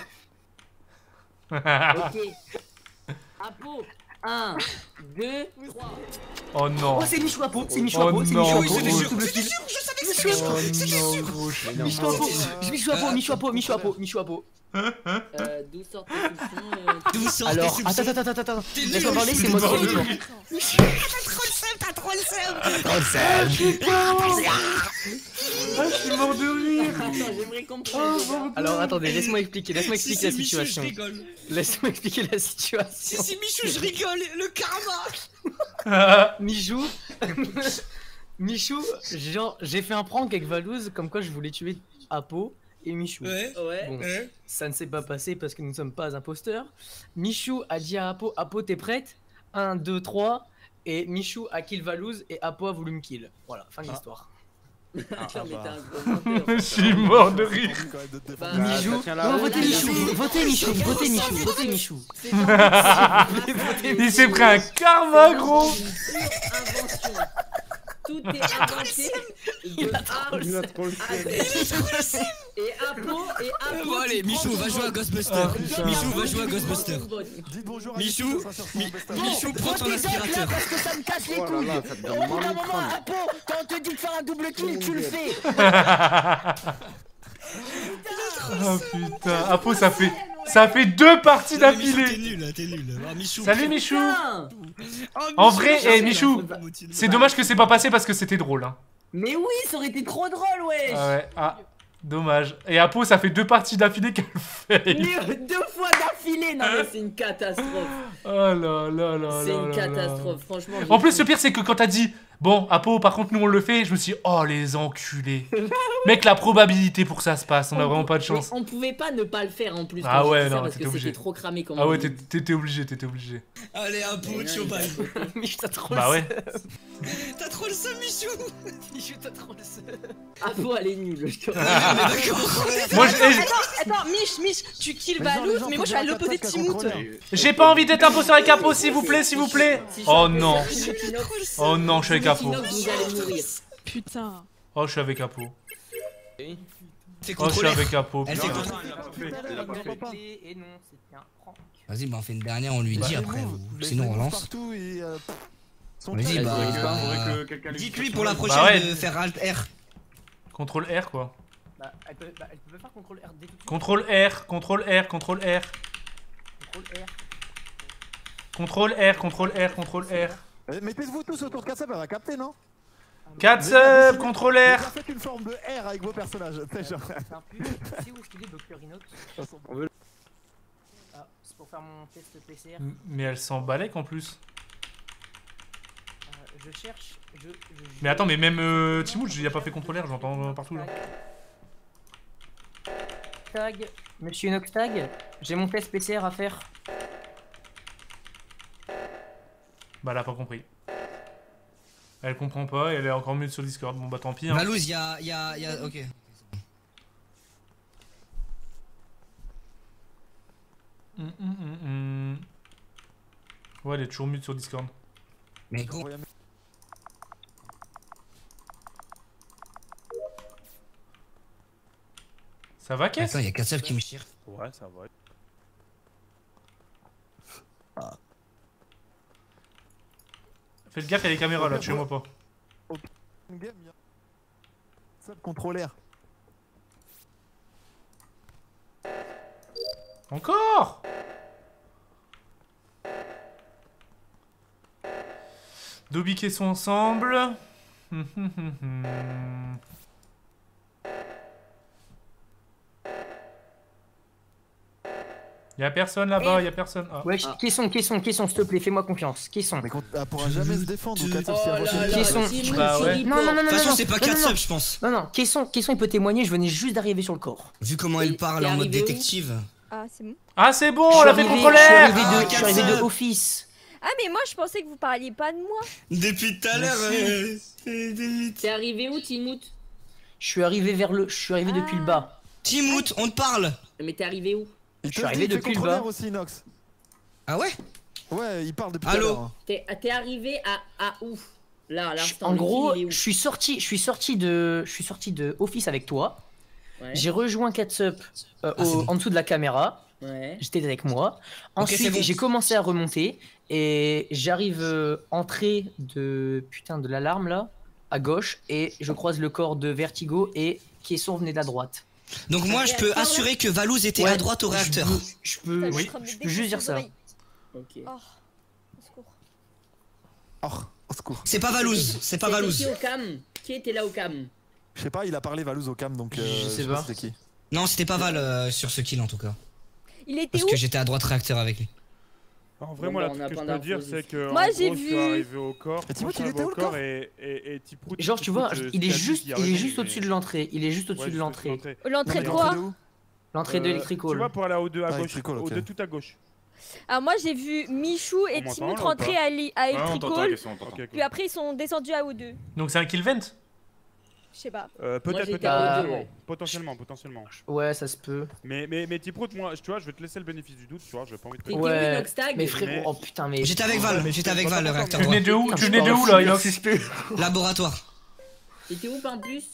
Ok. Apo. un, deux, trois. Oh non. Oh, c'est Michou à peau, c'est Michou Oh à peau, c'est non, Michou à gros. peau. C'était sûr, Double c'était kill. sûr, je savais que Michou à peau, c'était sûr. Oh non, gros. je suis Michou à peau, Michou à peau, Michou à peau, Michou à peau, Michou à peau. Euh, d'où sortent les soupçons euh, D'où sortent Alors, tes attends, soupçons? attends, attends, attends, attends. T'es Laisse-moi nul, parler, je c'est suis moi mort qui de ai rire. T'as trop le seum, t'as trop le seum. Trop le seum. Ah, je suis mort de rire. Attends, j'aimerais comprendre. Alors, attendez, laisse-moi expliquer, laisse-moi Si expliquer la c'est Michou, je situation. rigole. Laisse-moi expliquer la Si situation. c'est Michou, je rigole. Le karma. Michou, Michou, genre, j'ai fait un prank avec Valouz comme quoi je voulais tuer Apo et Michou. Ouais. Ouais. Bon, Ouais. ça ne s'est pas passé parce que nous ne sommes pas imposteurs. Michou a dit à Apo, Apo t'es prête? un, deux, trois. Et Michou a kill Valouz et Apo a voulu me kill. Voilà, fin de l'histoire. Attends, mais bah. t'es un gros menteur. Je suis mort de rire. Bah, Michou, tiens là. non, Ah, votez là, Michou, là, votez Michou, votez Michou, votez Michou. C'est dans Il s'est pris un karma, gros. Invention. Tout est inventé de A Il a trop le seum. à Z. Et Apo, et Apo. Bon, allez, tu Michou, prends va ton jouer à vote. Ghostbuster. putain. Michou, va jouer à Ghostbuster. Dites bonjour à Michou, Michou, ça sera sur Mi- mon best-of. Michou, prends ton aspirateur. Parce que ça me casse les Oh là couilles. là, ça devient Au bout d'un mal moment, crâne. Apo, quand on te dit de faire un double kill, tu le fais. Oh putain. Apo, ça fait. Ça fait deux parties Non, mais Michou, T'es d'affilée. nul, là, t'es nul. Ah, Michou. Salut Michou. Putain. En vrai, eh Michou, Michou, Michou. c'est dommage que c'est pas passé parce que c'était drôle. Hein. Mais oui, ça aurait été trop drôle, wesh. Ah ouais, ah, dommage. Et Apo, ça fait deux parties d'affilée qu'elle fait. Mais deux fois d'affilée, non mais c'est une catastrophe. Oh là là là C'est là une là catastrophe, franchement. En j'ai- plus, le pire, c'est que quand t'as dit, bon, Apo, par contre, nous on le fait, je me suis dit, oh les enculés. Mec, la probabilité pour que ça se passe, on a vraiment pas de chance. Mais on pouvait pas ne pas le faire en plus. Ah quand j'ai ouais, dit ça, non, parce t'étais que obligé. c'était trop cramé comme Ah on ouais, dit. t'étais t'étais obligé, t'étais obligé. Allez, un pot de champagne. Michou, t'as trop Bah le ouais. T'as trop le seum, Michou. Michou, t'as trop le seum. Apo, elle est nulle, je te Moi, je- eh, Attends, attends, Mich, Mich, tu kills Valouz, mais moi je suis à l'opposé de Timout. j'ai pas envie d'être imposteur avec Apo, s'il vous plaît, s'il vous plaît. Oh non. Oh non, je suis avec Apo. Vous allez mourir. Putain. Oh, je suis avec Apo. C'est Oh, je suis contrôlé. avec Apo. Elle putain. fait Non, contrôler. non, il a pas fait, il a pas fait. Et non, c'était un prank. Vas-y, bah on fait une dernière, on lui dit Les après. moves, ou- les Sinon on moves lance. partout et, euh, sont Vas-y, calmes. bah. Faudrait que- faudrait que quelqu'un lui Dites-lui dise pour la sur- prochaine Bah ouais. de faire Alt R. Contrôle R, quoi. Bah, elle peut, bah, elle peut faire contrôle R dès tout de suite. Contrôle R, contrôle R, contrôle R. Contrôle R. Contrôle R, contrôle R, contrôle R. Euh, Mettez-vous tous autour de Katsub, elle va capter, non? quatre Vous avez sub, dessiné- contrôle vous avez R. fait une forme de R avec vos personnages. tu sais, genre. C'est un peu. Tu sais où est-ce qu'il est, Docteur Inox? On veut- Ah, c'est pour faire mon test P C R. Mais elle s'en balèque en plus. Euh, je cherche. Je, je- Mais attends, mais même euh, Timout, il a pas fait contrôleur, j'entends euh, partout là. Tag, Monsieur Noxtag, j'ai mon test P C R à faire. Bah, elle a pas compris. Elle comprend pas et elle est encore mieux sur Discord. Bon, bah tant pis. Hein. Valouz, y'a. Y a, y a... Ok. Hum, hum, hum, hum. Ouais, elle est toujours mute sur Discord. Mais gros. Ça va, Kess? Attends, y'a Katsab qui me tire. Ouais, ça va. Ah. Faites gaffe, il y a les caméras là, tuez-moi pas. Game, y'a. Ça, le contrôleur. Encore? Dobby qui sont ensemble. Hum, hum, hum, hum. Y'a personne là-bas, y'a personne. Ah. Ouais, qui sont, qui sont, qui sont, s'il te plaît, fais-moi confiance. Qui sont? Mais elle pourra jamais se défendre. Donc, Katsub, si Oh elle là refait- là, Qui sont? Timout, Bah ouais. Philippe, Non, non, non, non, De toute façon, non, c'est pas non, non, Katsub, non. je pense. Non, non, qui sont, qui sont, il peut témoigner, je venais juste d'arriver sur le corps. Vu comment Et elle parle t'es en mode arrivé où détective. Ah, c'est bon. Ah, c'est bon, Je on suis l'a fait arrivé- contrôler. Je suis arrivé Ah, de, je suis arrivé de Katsub. office. Ah, mais moi, je pensais que vous parliez pas de moi. Depuis tout à l'heure, euh, c'est des mythes. T'es arrivé où, Timout? Je suis arrivé vers le, je suis arrivé depuis le bas. Timout, on te parle. Mais t'es arrivé où? Il Je te suis arrivé dit, il fait depuis le contrôleur bas. aussi, Inox. Ah ouais? Ouais, il parle depuis Allô tout à l'heure. hein. T'es t'es arrivé à, à où? Là, à Je- l'instant. En le gros, kill, il est où? je suis sorti, je suis sorti de, je suis sorti de office avec toi. Ouais. J'ai rejoint Katsub euh, Ah, au- c'est bon. en dessous de la caméra. Ouais. J'étais avec moi. Ok, c'est Ensuite, bon. j'ai commencé à remonter et j'arrive euh, entrée de putain de l'alarme là à gauche et je croise le corps de Vertigo et Caisson venait de la droite. Donc moi, je peux assurer que Valouz était Ouais, à droite au je réacteur. peux- Je peux, Putain, je oui, suis en train de me je peux juste dire ça. défoncer Ok. Oh, au secours. Oh, au secours. C'est pas Valouz, c'est pas C'était Valouz. Qui au cam? Qui était là au cam? Je sais pas, il a parlé Valouz au cam donc. euh, Je sais pas. c'était qui. Non, c'était pas Val euh, sur ce kill en tout cas. Il était Parce où? que j'étais à droite réacteur avec lui. En vrai, Bon, moi, bah, la on truc a que je plein peux dire, d'infos c'est aussi. que. Moi, en j'ai gros, je vu- suis arrivé au corps. Et Timout, moi, je suis il arrivé était au corps et, et, et Tiprout- Genre tu vois, Tiprout, euh, il est Scadi juste, qui il est arrivait, juste mais- au-dessus de l'entrée. Il est juste Ouais, au-dessus de juste l'entrée. l'entrée. L'entrée de Non, mais quoi? l'entrée de où? L'entrée de Euh, Electrical. Tu vois, pour aller à O deux à Ah, gauche. Electrical, ok. O deux tout à gauche. Alors, moi, j'ai vu Michou et On m'entend, Timout là, ou rentrer pas à, li- à Ah, on t'entend, Electrical. question, on t'entend. Ok, cool. Puis après, ils sont descendus à O deux. Donc c'est un kill vent? Je sais pas. Euh, Moi, peut-être, j'étais peut-être, à O deux, potentiellement, ouais. potentiellement, potentiellement. Ouais, ça se peut. Mais, mais, mais Tiprout, moi, tu vois, je vais te laisser le bénéfice du doute, tu vois, j'ai pas envie de te T'étais dire. où, Ouais. Inoxtag? Mais frérot, Mais- oh putain, mais. J'étais avec Val, j'étais avec Val, le réacteur Tu venais droit. de où? Putain, Tu je venais de t'en où là, fous. Inox? Laboratoire. T'étais où, pas en plus?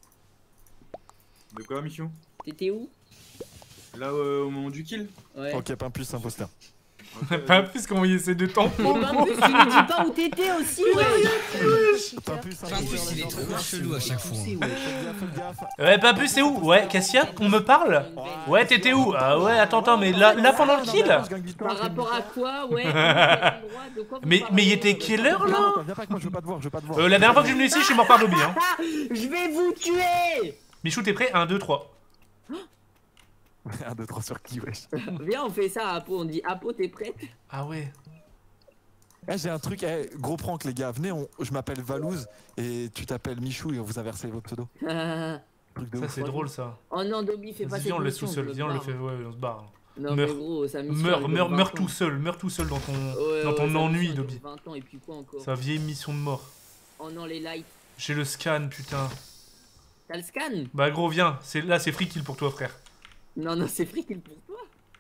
De quoi, Michou? T'étais où? Là, euh, au moment du kill? Ouais. Ok, pas un plus imposteur. Pas plus qu'on voyait ces deux temps. Mais pas en plus, tu nous dis pas où t'étais aussi, ouais. Pas un plus Enfin, en plus, il est imposteur. trop chelou à chaque fois. Faites gaffe, faites gaffe. Ouais, pas plus, c'est où? Ouais, Cassia, on me parle? Ouais, t'étais où? Ah ouais, attends, attends, mais là, là pendant le kill? Je gagne du temps, Par je gagne du rapport à temps. quoi? Ouais. quel endroit, de quoi vous Mais, parlez? mais il était quelle heure là? Viens pas avec moi, je veux pas te voir, je veux pas te voir. Euh, la dernière fois que je suis venu ici, je suis mort par Dobby, hein. Je vais vous tuer! Michou, t'es prêt? un, deux, trois. un, deux, trois sur qui, wesh. Viens, on fait ça à Apo, on dit Apo, t'es prête? Ah ouais. Eh, j'ai un truc, eh, gros prank les gars, venez, on- je m'appelle Valouz et tu t'appelles Michou et on vous inversez vos pseudos. Ah. Truc de Ça, ouf. c'est drôle ça. Oh non, Dobby, fais pas Vas-y, cette viens, on le laisse tout mission, seul. je Viens, on le barre. fait. Ouais, on se barre. Non, Meurs. mais gros, sa mission. Meurs, elle meurs, dure meurs vingt tout ans. seul. Meurs tout seul dans ton, Ouais, dans ouais, ton sa ennui, mission, elle Dobby. dure vingt ans et puis quoi encore? Sa vieille mission de mort. Oh non, les lights. J'ai le scan, putain. T'as le scan? Bah gros, viens. C'est là, c'est free kill pour toi, frère. Non, non, c'est free kill pour toi.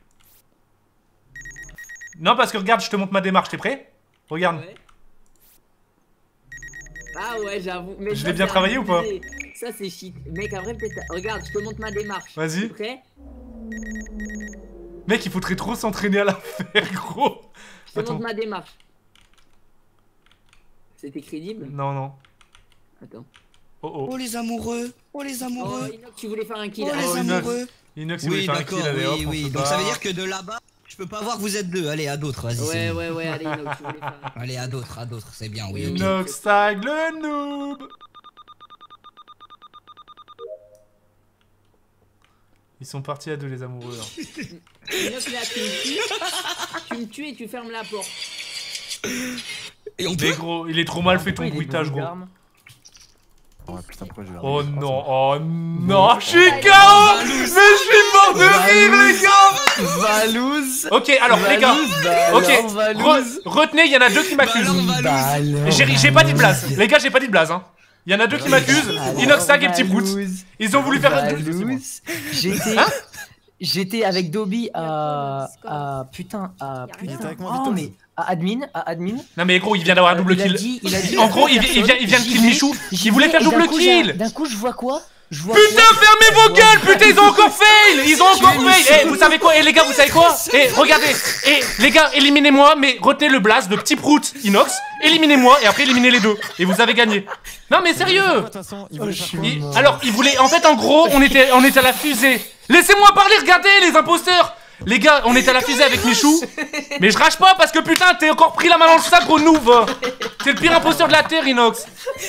Non, parce que regarde, je te montre ma démarche. T'es prêt? Regarde. Ouais. Ah ouais, j'avoue. Mais Je ça, l'ai bien c'est travaillé ou pas? abusé. Ça, c'est shit. Mec, après, peut-être. Regarde, je te montre ma démarche. Vas-y. T'es prêt? Mec, il faudrait trop s'entraîner à la faire, gros. Je te Attends. montre ma démarche. C'était crédible? Non, non. Attends. Oh oh. Oh les amoureux, oh les Oh, amoureux, Inox, tu voulais faire un kill. oh Allez, les Inox. amoureux. Inox, il voulait Oui, faire un d'accord, kill, allez, hop, oui, on oui. se Donc ça veut barre. dire que de là-bas, je peux pas voir que vous êtes deux. Allez, à d'autres, vas-y. Ouais, c'est bon. ouais, ouais, allez, Inox, tu voulais faire un kill. Allez, à d'autres, à d'autres, c'est bien, oui. ok. Inox tag le noob. Ils sont partis à deux, les amoureux. hein. Inox, là, tu me tues. Tu me tues et tu fermes la porte. Et on Mais peut. gros, il est trop mal fait ton bruitage, gros. Ouais, putain, pourquoi j'ai Oh non, oh non, je suis K O. Mais je suis mort de rire, les gars. Valouz. Ok, alors les gars, Valouz, ok, Valouz. re- retenez, il y en a deux qui m'accusent. Valouz. J'ai j'ai pas dit de blase, les gars, j'ai pas dit de blase, hein. Il y en a deux qui m'accusent, Inox Tag et Petit Prout. Ils ont voulu faire un Valouz. J'étais. Hein J'étais avec Dobby à. à. Putain, à. Il était Putain. avec moi, Oh, Vitoz. mais. À admin, à admin. Non mais gros, il vient d'avoir un double Il a kill. dit- il a dit En à gros, il vient, il vient, il vient de j'y kill vais, Michou. j'y Il voulait vais, faire et d'un double coup, j'ai- kill. D'un coup, je vois quoi Je vois Putain, quoi fermez vos Je vois gueules, quoi putain, ils ont encore fail. Ils ont encore fail. Eh, vous savez quoi? Eh les gars, vous savez quoi? Eh, regardez. Eh, les gars, éliminez-moi, mais retenez le blast de Petit Prout, Inox. Éliminez-moi et après éliminez les deux. Et vous avez gagné. Non mais sérieux. De toute façon, il voulait faire quoi? Il- alors, il voulait. En fait, en gros, on était, on était à la fusée. Laissez-moi parler, regardez les imposteurs. Les gars, on était à la fusée avec Michou. Mais je rage pas parce que putain, t'es encore pris la main dans le sac, gros noob. T'es le pire imposteur de la terre, Inox.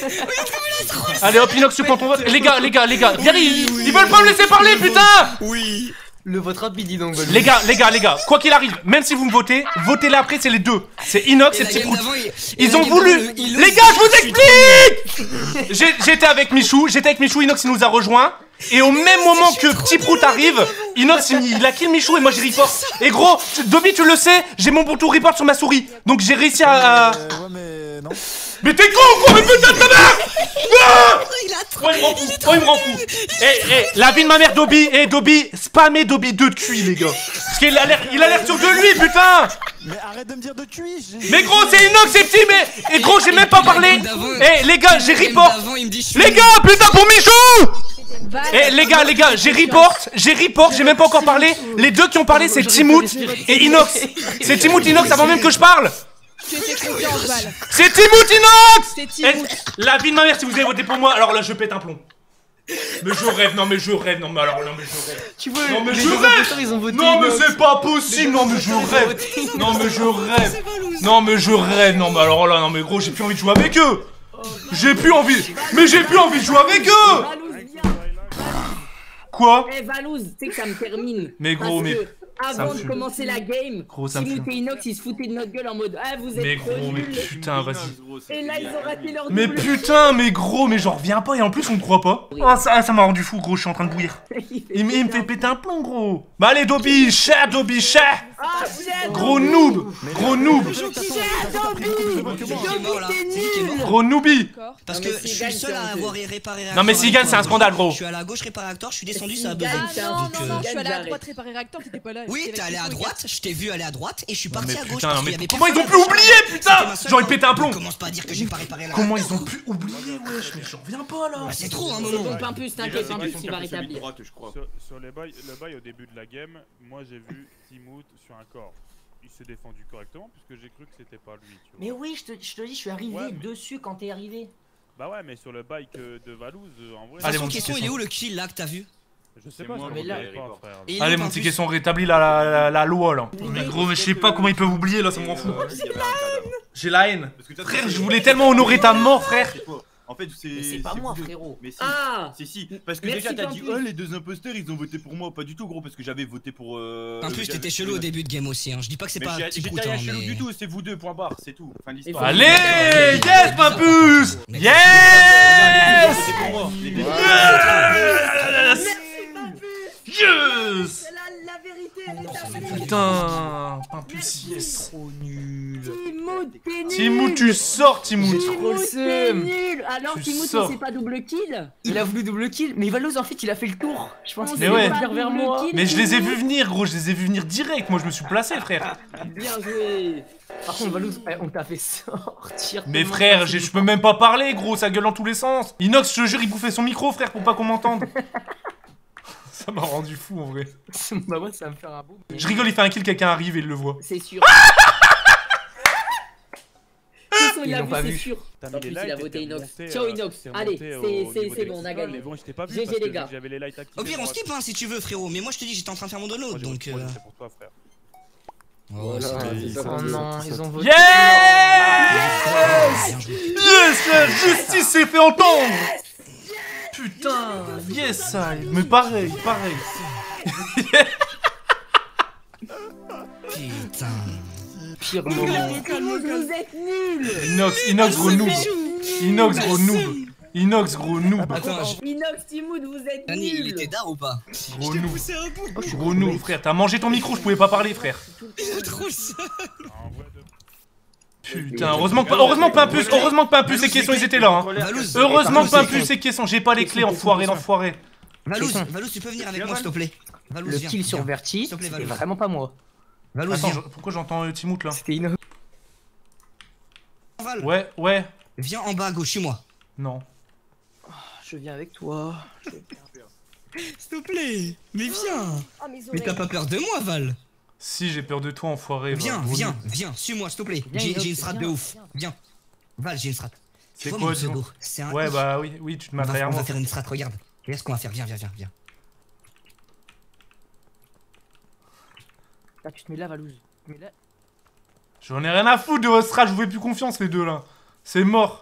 Allez hop, Inox, tu prends ton vote. Les gars, les gars, les gars, viens, ils, ils veulent pas me laisser parler, putain. Oui. Le vote rapide, dis donc. Les gars, les gars, les gars, quoi qu'il arrive, même si vous me votez, votez là après, c'est les deux. C'est Inox et Petit Prout. Ils ont voulu. Les gars, je vous explique. J'ai- J'étais avec Michou, j'étais avec Michou, Inox il nous a rejoint. Et au même moment que Petit Prout arrive, Inox il, il a kill Michou et moi j'ai report. Et gros, tu- Dobby tu le sais, j'ai mon bouton report sur ma souris. Donc j'ai réussi à. à- Euh, ouais, mais non. Mais t'es con, gros, mais putain de ta mère. Ah Oh, il me rend fou, oh, il me rend fou. Eh, eh, la vie de ma mère, Dobby, eh, Dobby, spammez Dobby deux de cuit, les gars. Parce qu'il a l'air, il a l'air sûr de lui, putain. Mais arrête de me dire de cuit. j'ai- Mais gros, c'est Inox, c'est petit, mais. Et gros, j'ai même pas parlé. Eh, les gars, j'ai report. Les gars, putain, pour Michou. Eh, les gars, les gars, j'ai report, j'ai report, j'ai même pas encore parlé. Les deux qui ont parlé, c'est Timout et Inox. C'est Timout, Inox avant même que je parle. Tu étais confiant, Val. C'est Timout, Inox. C'est Timout. Eh, la vie de ma mère, si vous avez voté pour moi, alors là, je pète un plomb. Mais je rêve, non mais je rêve, non mais alors non mais je rêve. Tu vois, Non mais les je deux rêve. imposteurs, ils ont voté Non mais Inox. c'est pas possible, non mais je rêve. Non mais je rêve. Non mais je rêve, non mais alors là, non mais gros, j'ai plus envie de jouer avec eux. J'ai plus envie. Mais j'ai plus envie de jouer avec eux. Quoi? Eh Valouz, tu sais que ça me termine. Mais gros, Parce mais- que ça Avant me de fume. commencer la game, Gros, ça me Timout fume. et Inox ils se foutaient de notre gueule en mode ah vous êtes Mais trop gros, mais nuls. putain, vas-y. Et là ils ont raté leur Mais double. putain, mais gros, mais j'en reviens pas et en plus on me croit pas. Oh ça, ça m'a rendu fou, gros, je suis en train de bouillir. Il, me- il me fait péter un plomb, gros. Bah allez, Dobby, chat, Dobby, chat. Ah shit. Gros noob, gros noob, gros noobie. Parce Non, que mais je s'il suis gagne, le seul c'est à un avoir jeu. réparé Non mais s'il gagne, c'est un scandale, gros. Je suis allé à gauche réparer réacteur, je suis descendu, ça a S'il buzzé. gagne, Ah c'est un non, Donc, non, euh, non, je suis allé à j'arrête. droite réparer réacteur, t'étais pas là. Oui, j'étais t'es avec allé à Michou et droite, je t'ai vu aller à droite et je suis Non parti mais à gauche. putain, parce non qu'il y mais avait comment ils ont personne pu à gauche. oublier, C'était putain. ma seule J'aurais chance. pété un plomb. Commence pas à dire que j'ai pas réparé la Comment ils ont pu oublier, wesh, mais j'en reviens pas là. Bah, c'est trop un C'est moment. bon Pimpus, t'inquiète Pimpus il va rétablir. je crois. Sur, sur les bails, le bail au début de la game, moi j'ai vu Timout sur un corps. Il s'est défendu correctement puisque j'ai cru que c'était pas lui. Tu vois. Mais oui, je te, je te dis, je suis arrivé Ouais, mais- dessus quand t'es arrivé. Bah ouais, mais sur le bail que de Valouz, euh, en vrai. De toute Allez, façon, mon petit question, il est caisson. où le kill là que t'as vu? Je sais C'est pas, moi, je mais me là- rappelle pas, frère. Et il est Allez où, mon Pimpus petit caisson, rétablis la, la, la, la loi là. Mais gros, mais je sais pas comment ils peuvent oublier là, ça me rend fou. J'ai la haine. Frère, je voulais tellement honorer ta mort, frère. En fait, c'est. Mais c'est pas moi, vous deux. frérot. Mais si. Ah Si, si. Parce que Merci, déjà, t'as dit, Pimpus. oh, les deux imposteurs, ils ont voté pour moi. Pas du tout, gros, parce que j'avais voté pour. Euh... En plus, j'avais- t'étais chelou au début de game aussi, hein. Je dis pas que c'est Mais pas j'ai- petit j'étais prout, rien hein, chelou mais. du tout, c'est vous deux, point barre, c'est tout. Fin de l'histoire. Allez, yes, Pimpus. Mais- Yes. Votez pour moi. les deux. Yes. C'est la, la vérité, elle est arrivée. Putain, Pimpus, yes. Trop nul. Timout, t'es nul. Timout, tu sors, Timout. Trop le Timout, t'es seum. nul. Alors Tu Timout sors. il s'est pas double kill. Il a voulu double kill, mais Valouz en fait il a fait le tour. Je pense On qu'il Mais s'est ouais. pas venir vers double moi. kill, Mais je les ai Timout. vus venir, gros, je les ai vus venir direct. Moi, je me suis placé, frère. Bien joué. Par contre Valouz, ouais, on t'a fait sortir. Mais tellement frère, facile. j'ai- je peux même pas parler, gros, ça gueule dans tous les sens. Inox, je te jure, il bouffait son micro, frère, pour pas qu'on m'entende. Ça m'a rendu fou, en vrai. Bah moi ça va me faire un beau. Je rigole, il fait un kill, quelqu'un arrive et il le voit. C'est sûr. Il Ils l'a l'ont vu, pas c'est vu. sûr. T'as En mis plus, les il a lights et voté t'es Inox. remonté, Ciao euh, Inox. t'es Allez, remonté au c'est niveau c'est- des c'est bon, on a consoles, gagné. Mais bon, je t'ai pas vu G G, parce les que gars. j'avais les lights activés. Au pire, on moi, skip hein, si tu veux, frérot. Mais moi, je te dis, j'étais en train de faire mon download moi, j'ai donc. voté- euh, c'est pour toi, frère. Oh, c'est Oh tout. non, ils ont voté. Yes. Yes, la justice s'est fait entendre. Putain, yes, ça, mais pareil, pareil. Putain. pire Inox, moment. Timoud, vous êtes nuls. Inox, Inox gros noob. Inox gros noob. Inox gros noob. Attends, je- Inox, Timoud, vous êtes Dani, il nuls. était d'art ou pas? Gros noob. poussé un bout. Gros noob, frère. T'as mangé ton micro, je pouvais pas parler, frère. Il a trop le seum. Putain, heureusement que, heureusement que Pimpus, heureusement que Pimpus et Caisson ils étaient là. Hein. Valouz, Heureusement que Pimpus et Caisson, j'ai pas les clés, enfoiré, l'enfoiré. Valouz, Valouz, tu peux venir avec moi, s'il te plaît. Valouz, Le viens, kill sur viens. Verti, S'il te plaît, c'est Valouz. vraiment pas moi. Valouz, Attends, viens. je- pourquoi j'entends euh, Timout là? C'était Inox. Val, Ouais, ouais. viens en bas à gauche, suis-moi. Non. Je viens avec toi. Je viens. S'il te plaît, mais viens. Oh, mes Mais oreilles. t'as pas peur de moi, Val? Si, j'ai peur de toi, enfoiré. va, Viens, gros viens, noob. viens, suis-moi, s'il te plaît. Viens, J'ai Inox, j'ai une strat de viens, ouf. viens. Viens. Val, j'ai une strat. C'est Tu vois quoi, mon dis-moi? pseudo? C'est un Ouais, I. bah oui, oui, tu te On mets va, derrière on va moi. faire une strat, regarde. Regarde ce qu'on va faire, viens, viens, viens, viens. Ah, tu te mets là, Valouz. Tu te mets là. J'en ai rien à foutre de votre strat, je vous fais plus confiance les deux là. C'est mort.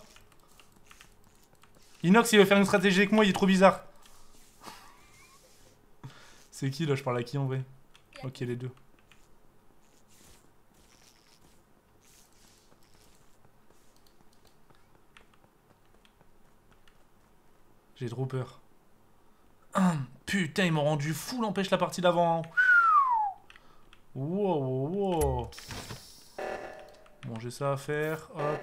Inox il veut faire une stratégie avec moi, il est trop bizarre. C'est qui là? Je parle à qui en vrai? Ok, les deux. J'ai trop peur. Hum, putain, ils m'ont rendu fou, l'empêche la partie d'avant. Hein. Wow, wow, wow. Bon, j'ai ça à faire. Hop.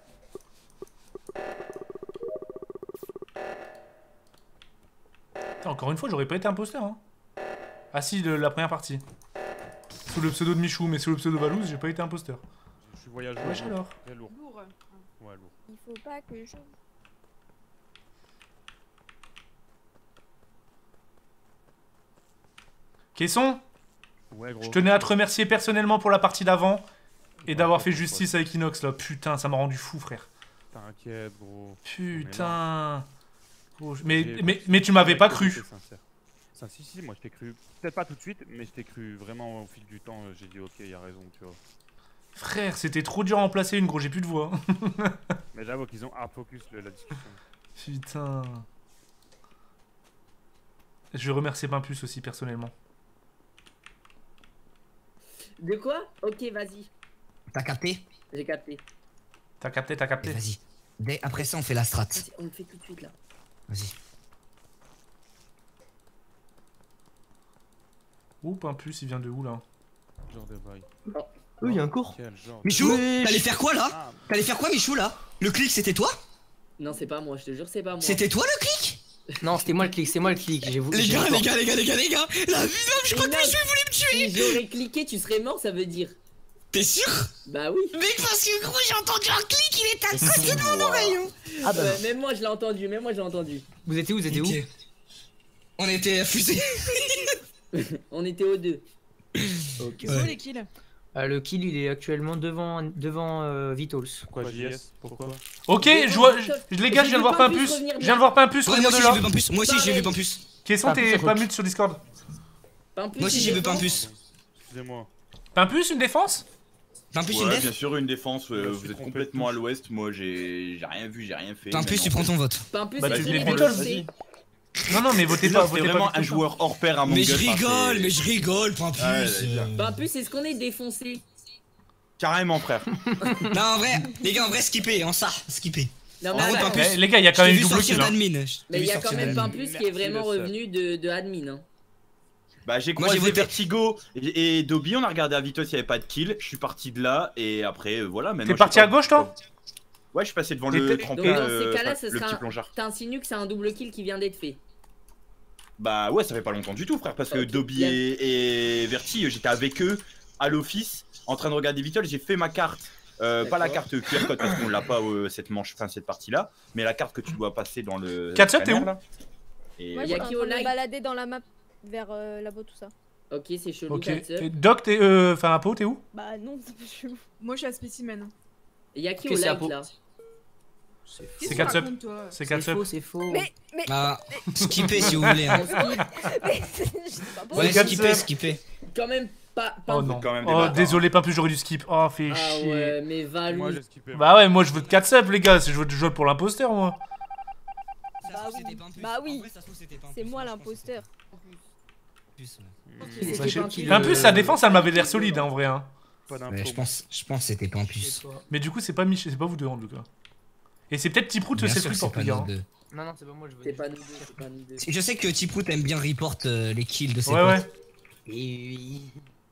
Putain, encore une fois, j'aurais pas été imposteur. Hein. Ah si, le- la première partie. Sous le pseudo de Michou, mais sous le pseudo Valouz, j'ai pas été imposteur. Je suis voyageur. Wesh alors. Très lourd. Lourd. Ouais, lourd. Il faut pas que je. Caisson, Ouais, gros. je tenais à te remercier personnellement pour la partie d'avant et d'avoir fait justice avec Inox là. Putain, ça m'a rendu fou, frère. T'inquiète, gros. Putain. Oh, je- mais, J'ai- mais, mais tu m'avais pas J'étais cru. sincère. Ça, si, si, moi je t'ai cru. Peut-être pas tout de suite, mais je t'ai cru vraiment au fil du temps. euh, J'ai dit, ok, il a raison, tu vois. Frère, c'était trop dur à en placer une, gros, j'ai plus de voix. Mais j'avoue qu'ils ont hard focus le- la discussion. Putain. Je vais remercier Pimpus aussi personnellement. De quoi? Ok, vas-y. T'as capté? J'ai capté. T'as capté, t'as capté. Vas-y. Dès- Après ça, on fait la strat. Vas-y, on le fait tout de suite là. Vas-y. Ouh, Pimpus, il vient de où là? Genre de bail. Eux, il y a un cours. Quel genre de- Michou, Ouais. t'allais faire quoi là? Ah, T'allais faire quoi, Michou là? Le clic, c'était toi? Non, c'est pas moi, je te jure, c'est pas moi. C'était toi le clic? Non, c'était moi le clic, c'est moi le clic. J'ai voulu. Les j'ai gars, encore- les gars, les gars, les gars, les gars! La vie, je crois que Inox, Michou voulait me tuer! Si j'aurais cliqué, tu serais mort, ça veut dire. T'es sûr? Bah oui. Mec, parce que gros, j'ai entendu un clic, il était à côté de mon oreille! hein. Ah bah, Ouais, même moi, je l'ai entendu, même moi, je l'ai entendu. vous étiez où? Vous étiez où? Ok. On était fusés. On était aux deux. Ok. Ils sont où les kills? Euh, le kill, il est actuellement devant, devant euh, Vitals. Pourquoi J S? Pourquoi? Ok, je vois. je- les gars, je viens de voir Pimpus. Je viens de voir Pimpus Ouais, moi revenir aussi de j'ai là. vu Pimpus. Moi aussi j'ai vu Pimpus. Caisson, Pimpus, t'es c'est pas rock. mute sur Discord. Pimpus, Moi aussi une j'ai vu défense. Pimpus. Excusez-moi. Pimpus, une défense? Pimpus une Ouais, def? bien sûr, une défense. euh, Je me vous suis êtes trompé complètement de à l'ouest. Moi, j'ai j'ai rien vu, j'ai rien fait. Pimpus, tu Maintenant, prends ton vote. Pimpus, Bah, c'est tu celui les qui prends a tous, lancé. Non, non, mais votez C'est pas. Votez vraiment pas un Victor. joueur hors pair à mon Mais je rigole, mais je rigole, Pimpus. Ah ouais, ouais, bien. Pimpus, est-ce qu'on est défoncé? Carrément, frère. Non, en vrai, les gars, en vrai, skipper, en ça, skipper. Non, En mais vrai, attends. Pimpus. Eh, les gars, il y a quand Je t'ai même vu une double sortir kill. Hein. d'admin. Je t'ai Mais vu il y a sortir quand même d'admin. Pimpus qui est Merci, vraiment le seul. revenu de, de admin. Hein. Bah, j'ai Moi, j'ai croisé voté. Vertigo et, et Dobby. On a regardé à Vitos, il n'y avait pas de kill. Je suis parti de là et après, euh, voilà. maintenant, T'es je parti sais à pas. gauche, toi? Ouais, je suis passé devant Et le t'es- tremplin. Donc, dans euh, ces cas-là, enfin, ce le sera petit un- plongeur. T'insinues que c'est un double kill qui vient d'être fait. Bah ouais, ça fait pas longtemps du tout, frère, parce que Ok, Dobby bien. et, et Verti, j'étais avec eux à l'office en train de regarder Vitol. J'ai fait ma carte, euh, pas la D'accord. carte Q R code parce qu'on l'a pas euh, cette manche, enfin cette partie-là, mais la carte que tu dois passer dans le. Catsup, t'es scanner, où là. Et Moi, Y a j'étais en qui train au de me live balader dans la map vers euh, là-bas, tout ça. Ok, c'est chelou, Ok. Katsup. Et Doc, t'es. euh, Enfin, Apo, t'es où? Bah non, c'est pas chelou. Moi, je suis à spécimen. Et y'a qui Ok, au c'est like Apo. là? C'est Qu'est-ce que tu Catsup. racontes, toi? C'est C'est Catsup. faux, c'est faux. Mais, mais, Ah, skipper si vous voulez. Hein. On skip. mais, c'est pas bon. Ouais, C'est skipper, Catsup. skipper. Quand même pas. pas Oh non. quand même des Oh, bâtards. désolé, Pimpus, j'aurais dû skip. Oh, fait Ah chier. ouais, mais Valou. Moi j'ai skippé. Bah ouais, moi je veux de quatre sub, les gars. Je veux jouer pour l'imposteur, moi. Bah oui. Bah oui. C'est moi l'imposteur. Plus, ouais. Ok, Bah, c'était je- pas un kill. Pimpus, sa défense, elle m'avait l'air solide, hein, en vrai. Hein. pas d'infos. Ouais, je pense, je pense que c'était pas en plus. Mais du coup, c'est pas Mich, c'est pas vous deux en tout cas. Et c'est peut-être Tiprout Bien c'est sûr le que truc c'est pas pour nous plus deux. Non, non, c'est pas moi, je veux. C'est pas nous deux, c'est pas nous deux. Je sais que Tiprout aime bien report euh, les kills de ses Ouais, potes. ouais. Et oui.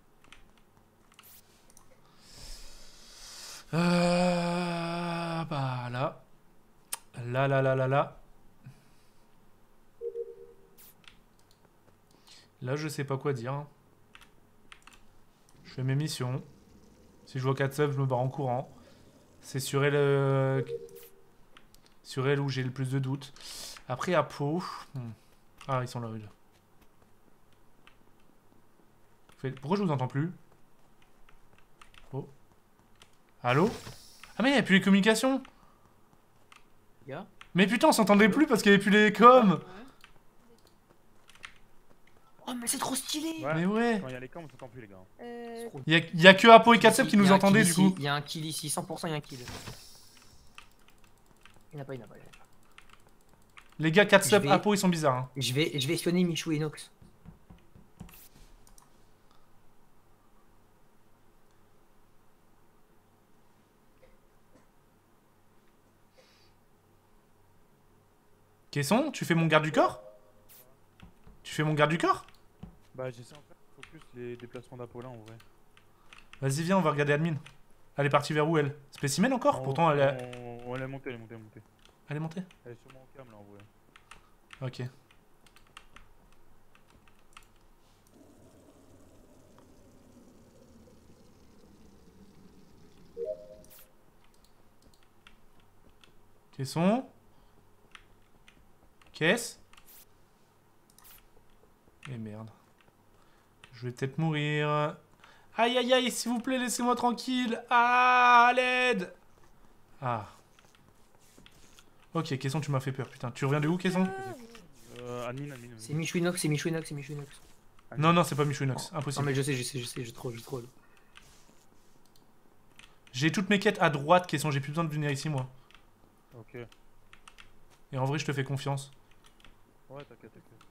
Euh, bah là. Là, là, là, là, là. Là, je sais pas quoi dire. hein. Je fais mes missions. Si je vois quatre subs, je me barre en courant. C'est sur elle, euh, sur elle où j'ai le plus de doutes. Après, à Pau. hmm. Ah, ils sont là, oui. là. Fait- Pourquoi je vous entends plus? Oh. Allô? Ah, mais il n'y a plus les communications! Gars. Mais putain, on s'entendait plus parce qu'il n'y avait plus les coms! Oh, mais c'est trop stylé! Ouais, Mais ouais. Quand il y a les camps, on s'entend plus, les gars. Euh... Il y a, y a que Apo et quatre subs qui Il y nous a un entendaient kill du ici, coup. Il y a un kill ici, cent pour cent il y a un kill. Il n'y en a pas, il n'y en a pas. il y en a pas. Les gars, quatre Je subs, vais- Apo, ils sont bizarres. hein. Je vais, je vais espionner Michou et Inox. Caisson, tu fais mon garde du corps? Tu fais mon garde du corps? Bah, j'essaie en fait de focus les déplacements d'Apollin en vrai. Vas-y, viens, on va regarder admin. Elle est partie vers où elle? Spécimen encore? On- Pourtant, elle est... on- on- Elle est montée, elle est montée, elle est montée. Elle est montée? Elle est sûrement en cam là en vrai. Ok. Caisson. Caisse. Et merde. Je vais peut-être mourir. Aïe aïe aïe, s'il vous plaît, laissez-moi tranquille. Ah, à l'aide. Ah. Ok, Caisson, tu m'as fait peur, putain. Tu reviens de où, Caisson? Euh, admin, admin. C'est Michou Inox, c'est Michou Inox, c'est Michou Inox. Non, non, c'est pas Michouinox. Impossible. Non, mais je sais, je sais, je sais, je troll, je troll. J'ai toutes mes quêtes à droite, Caisson. J'ai plus besoin de venir ici, moi. Ok. Et en vrai, je te fais confiance. Ouais, t'inquiète, t'inquiète.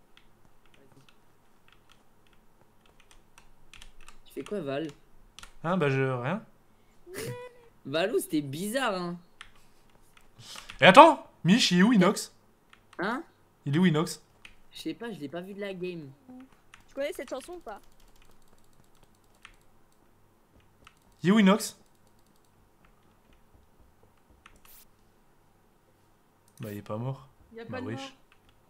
Tu fais quoi, Val? Hein, bah je... rien. Valou, c'était bizarre, hein. Et attends, Mich, il est où Inox? Hein? Il est où Inox? Je sais pas, je l'ai pas vu de la game. Tu connais cette chanson ou pas? Il est où Inox? Bah il est pas mort. Y a Bah pas de wesh. mort.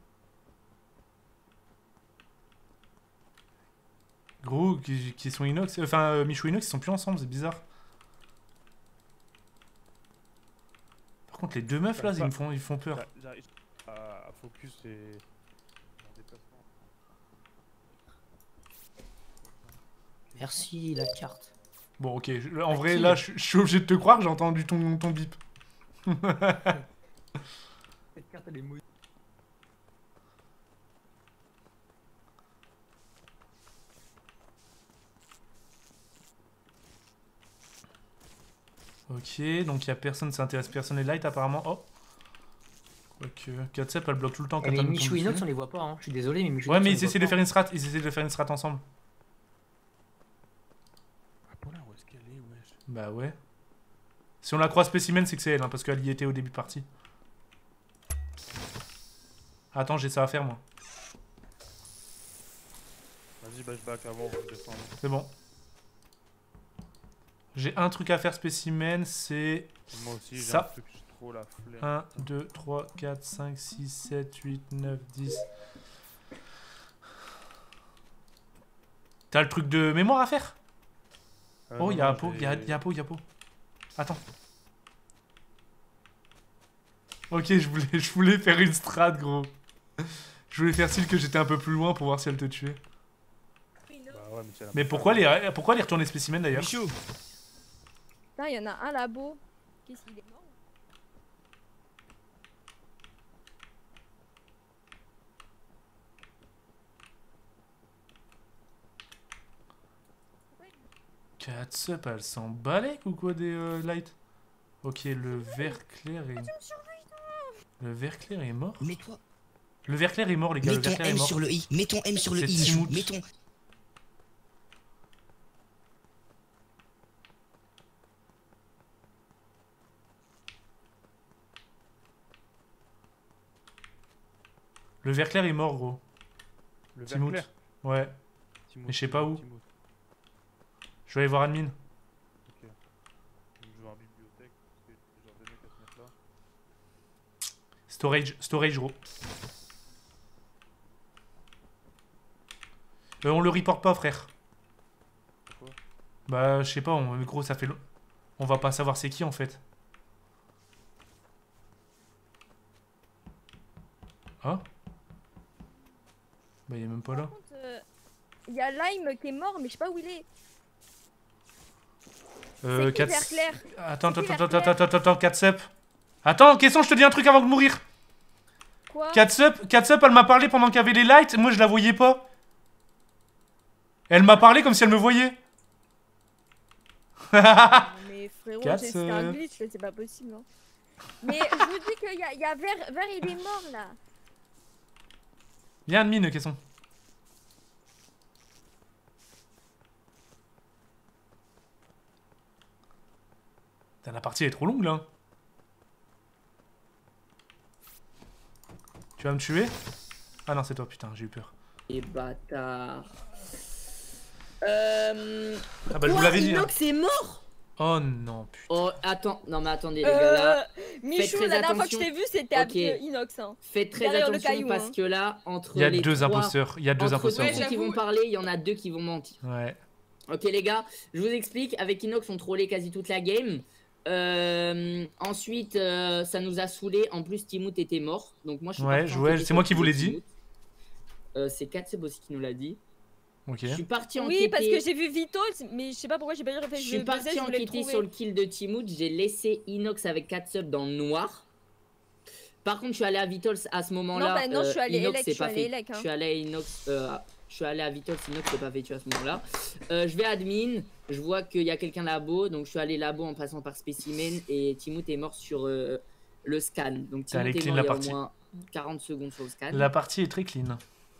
Gros, qui, qui sont Inox, enfin euh, Michou et Inox ils sont plus ensemble, c'est bizarre. Par contre les deux meufs là, ils me font, ils font peur. J'arrive à, à focus et... en déplacement. Merci la carte. Bon ok, je- en À vrai qui là je je suis obligé de te croire, j'ai entendu ton, ton bip. Cette carte elle est mouillée. Ok, donc il y a personne, ça intéresse personne les lights apparemment. Oh. Quoique, Katsep elle bloque tout le temps quand Eh, mais elle nous Michou tombe et Inox dessus. on les voit pas, hein. Je suis désolé, mais Michou Ouais Inox, mais on ils les essaient voit de pas. faire une strat, ils essaient de faire une strat ensemble. Apollin, où est-ce qu'elle est, wesh? Bah ouais. Si on la croise spécimen, c'est que c'est elle, hein, parce qu'elle y était au début de partie. Attends, j'ai ça à faire moi. Vas-y, bah je back avant, je descends. C'est bon. J'ai un truc à faire spécimen, c'est Moi aussi, j'ai un ça. truc, j'ai trop la flemme. un, deux, trois, quatre, cinq, six, sept, huit, neuf, dix. T'as le truc de mémoire à faire? Euh, Oh, non, il y a non, Apo, il y a, j'ai- y a Apo, il y a Apo. Attends. Ok, je voulais, je voulais faire une strat, gros. Je voulais faire style que j'étais un peu plus loin pour voir si elle te tuait. Bah ouais, mais, Mais pourquoi les, pourquoi les retourner spécimen d'ailleurs? Michou. Putain, il y en a un labo. Qu'est-ce qu'il est mort? Katsup, elle s'en balèque ou quoi des euh, lights? Ok, le vert clair est... Le vert clair est mort? Mets-toi. Le vert clair est mort, les gars, Mets le ton vert clair est M mort. sur le i. Mets ton M sur le C'est i, Michou. Timout. Mets ton. Le vert clair est mort, gros. Le vert Timout. clair. Ouais. Timout, Mais je sais pas où. Timout. Je vais aller voir admin. Ok. Je vais en bibliothèque. Parce que j'ai deux mecs à se mettre là. Storage, storage, gros. Euh, on le reporte pas, frère. Pourquoi? Bah, je sais pas, on, gros, ça fait... lo- On va pas savoir c'est qui, en fait. Hein? Bah, il est même pas là. Il y a Lime qui est mort, mais je sais pas où il est. Euh, C'est qui, quatre... vert clair? Attends, C'est attends, qui, attends, vert attends, attends, attends, quatre sup. Attends, question, je te dis un truc avant de mourir. Quoi? quatre sup, quatre sup, elle m'a parlé pendant qu'il y avait les lights, moi je la voyais pas. Elle m'a parlé comme si elle me voyait. Non, mais frérot, Quatre, c'est c'est un euh. glitch, là, c'est pas possible. Hein. Mais je vous dis qu'il y a, il y a Vert, Vert, il est mort là. Viens, admin, question. Putain, la partie est trop longue là. Tu vas me tuer? Ah non, c'est toi, putain, j'ai eu peur. Et bâtard. Euh... Ah bah, je vous quoi, l'avais dit, Inox est mort? Oh non, putain. Oh, attends, non mais attendez les Euh, gars là. Faites Michou, très la dernière fois que je attention. t'ai vu, c'était Ok. à Inox. Hein. Faites très Derrière le attention caillou, parce hein. que là, entre Il y a les deux trois- imposteurs, il y a deux entre imposteurs. ceux qui vont parler, il y en a deux qui vont mentir. Ouais. Ok les gars, je vous explique, avec Inox on trollait quasi toute la game. Euh, ensuite, euh, ça nous a saoulé. En plus, Timout était mort. Donc moi je suis Ouais, parti je- ouais, enquêter c'est sur moi qui vous l'ai Timout. dit. Euh, c'est Katseb aussi qui nous l'a dit. Ok. Je suis parti Oui, enquêter. parce que j'ai vu Vito, mais je sais pas pourquoi j'ai pas eu le réflexe Je suis de parti buzzer, je voulais le enquêter trouver. sur le kill de Timout. J'ai laissé Inox avec Katseb dans le noir. Par contre, je suis allé à Vitols à ce moment-là. Non, bah non, je suis allé Inox Elec, s'est je suis pas allé fait. Elec, hein. Je suis allé à Inox. euh, je suis allé à Vitols, Inox s'est pas fait tuer à ce moment-là. Euh, je vais admin. Je vois qu'il y a quelqu'un labo. Donc je suis allé labo en passant par spécimen. Et Timout est mort sur euh, le scan. Donc Ça allait Timout est clean mort la il y a au partie. moins quarante secondes sur le scan. La partie est très clean.